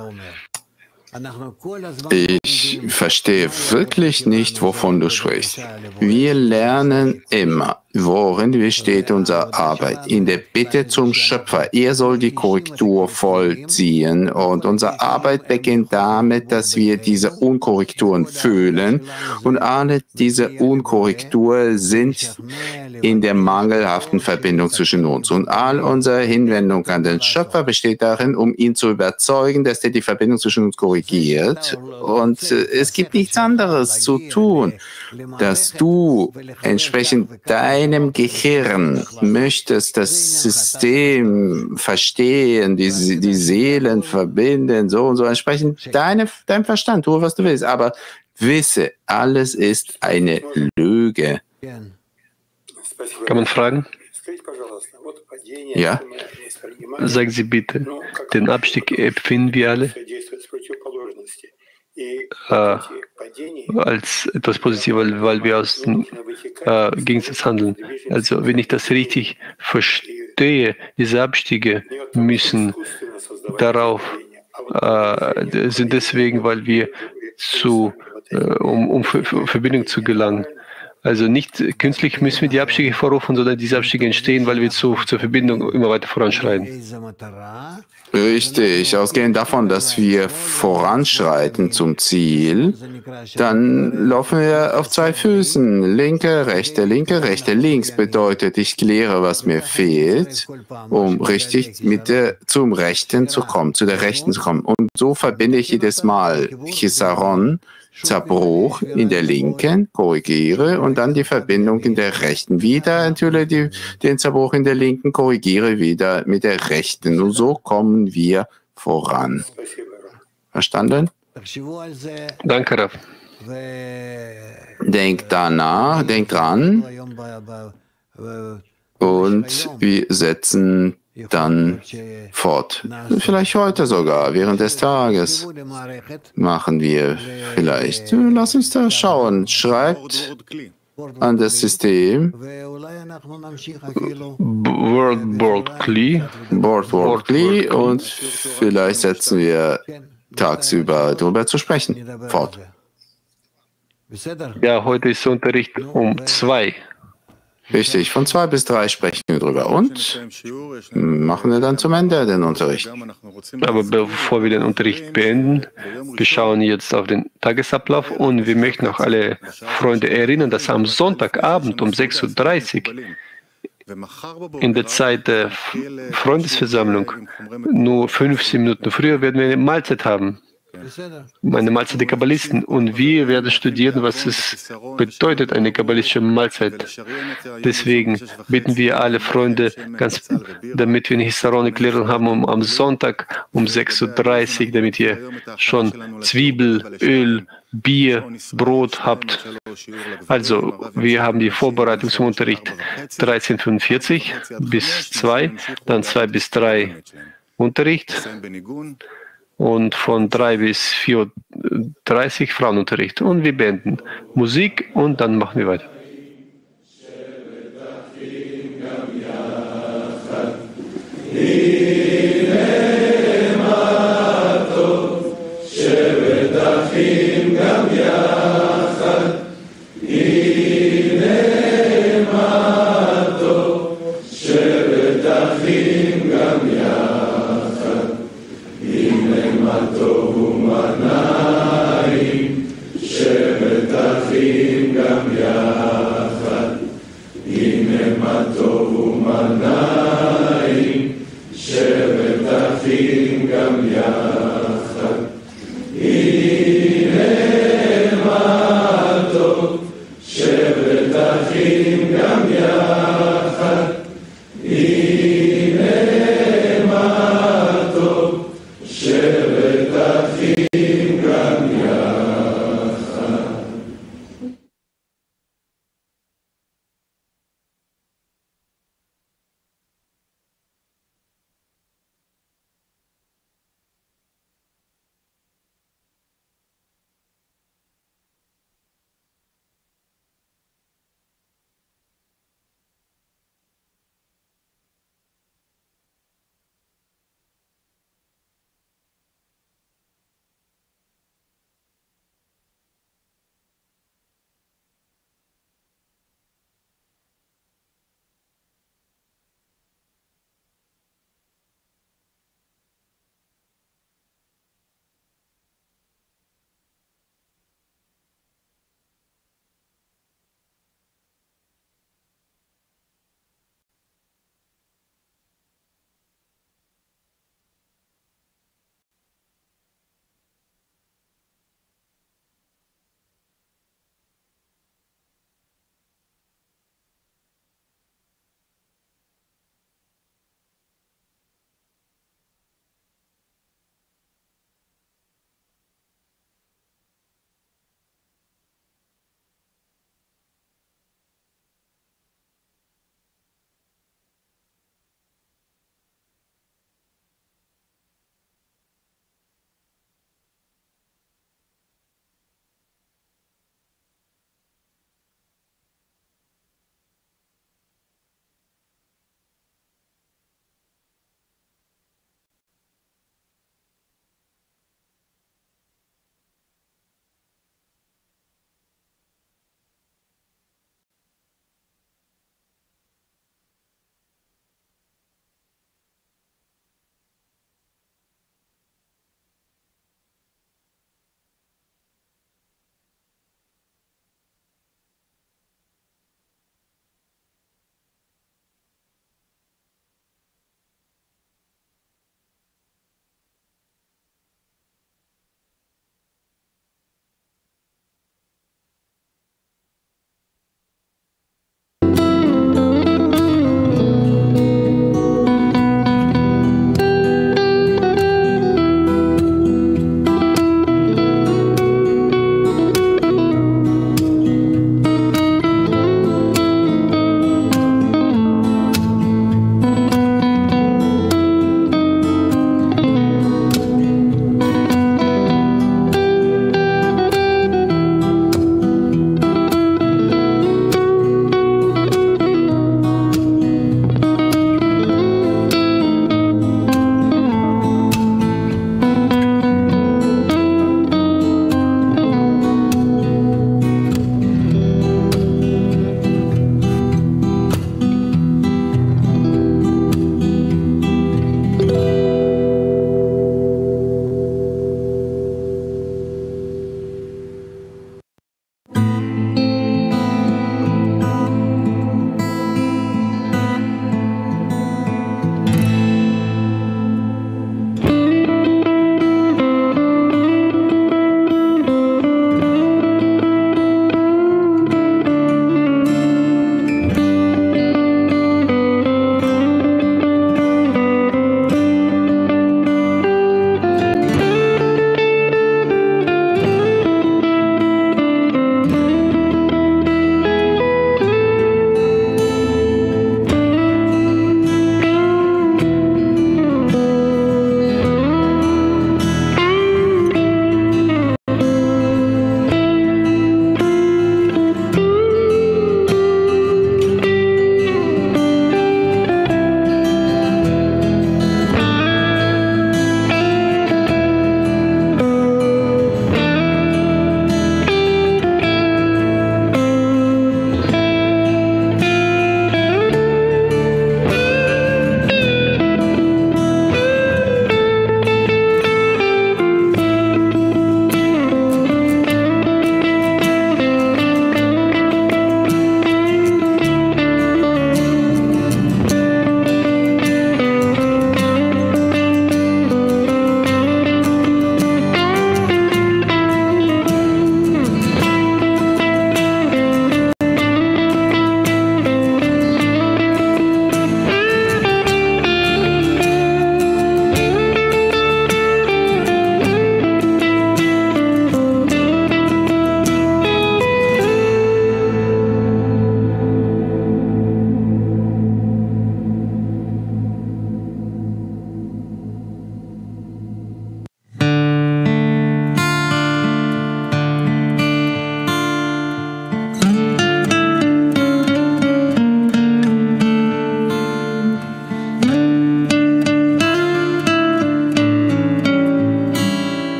Ich verstehe wirklich nicht, wovon du sprichst. Wir lernen immer, worin besteht unsere Arbeit. In der Bitte zum Schöpfer. Er soll die Korrektur vollziehen. Und unsere Arbeit beginnt damit, dass wir diese Unkorrekturen fühlen. Und alle diese Unkorrekturen sind in der mangelhaften Verbindung zwischen uns. Und all unsere Hinwendung an den Schöpfer besteht darin, um ihn zu überzeugen, dass er die Verbindung zwischen uns korrigiert. Und es gibt nichts anderes zu tun, dass du entsprechend deinem Gehirn möchtest das System verstehen, die Seelen verbinden, so und so, entsprechend deinem Verstand, tu, was du willst, aber wisse, alles ist eine Lüge. Kann man fragen? Ja? Sagen Sie bitte, den Abstieg empfinden wir alle als etwas Positives, weil wir aus dem Gegensatz handeln. Also wenn ich das richtig verstehe, diese Abstiege müssen sind deswegen, weil wir um Verbindung zu gelangen. Also nicht künstlich müssen wir die Abstiege vorrufen, sondern diese Abstiege entstehen, weil wir zur Verbindung immer weiter voranschreiten. Richtig, ausgehend davon, dass wir voranschreiten zum Ziel, dann laufen wir auf zwei Füßen. Linke, rechte, links bedeutet, ich kläre, was mir fehlt, um richtig zum Rechten zu kommen, zu der Rechten zu kommen. Und so verbinde ich jedes Mal Chisaron, Zerbruch in der Linken, korrigiere und dann die Verbindung in der Rechten. Wieder enthülle den Zerbruch in der Linken, korrigiere wieder mit der Rechten. Und so kommen wir voran. Verstanden? Danke, Rav. Denkt danach, denkt dran und wir setzen dann fort. Vielleicht heute sogar, während des Tages machen wir vielleicht. Lass uns da schauen. Schreibt an das System. Word-Kli und vielleicht setzen wir tagsüber darüber zu sprechen. Fort. Ja, heute ist Unterricht um 2. Richtig, von 2 bis 3 sprechen wir drüber und machen wir dann zum Ende den Unterricht. Aber bevor wir den Unterricht beenden, wir schauen jetzt auf den Tagesablauf und wir möchten auch alle Freunde erinnern, dass am Sonntagabend um 6:30 Uhr in der Zeit der Freundesversammlung, nur 15 Minuten früher, werden wir eine Mahlzeit haben. Eine Mahlzeit der Kabbalisten. Und wir werden studieren, was es bedeutet, eine kabbalistische Mahlzeit. Deswegen bitten wir alle Freunde, damit wir eine Hisaron-Erklärung haben, am Sonntag um 6:30 Uhr, damit ihr schon Zwiebel, Öl, Bier, Brot habt. Also, wir haben die Vorbereitung zum Unterricht 13:45 bis 2, dann 2 bis 3 Unterricht. Und von 3 bis 4:30 Frauenunterricht. Und wir beenden Musik und dann machen wir weiter.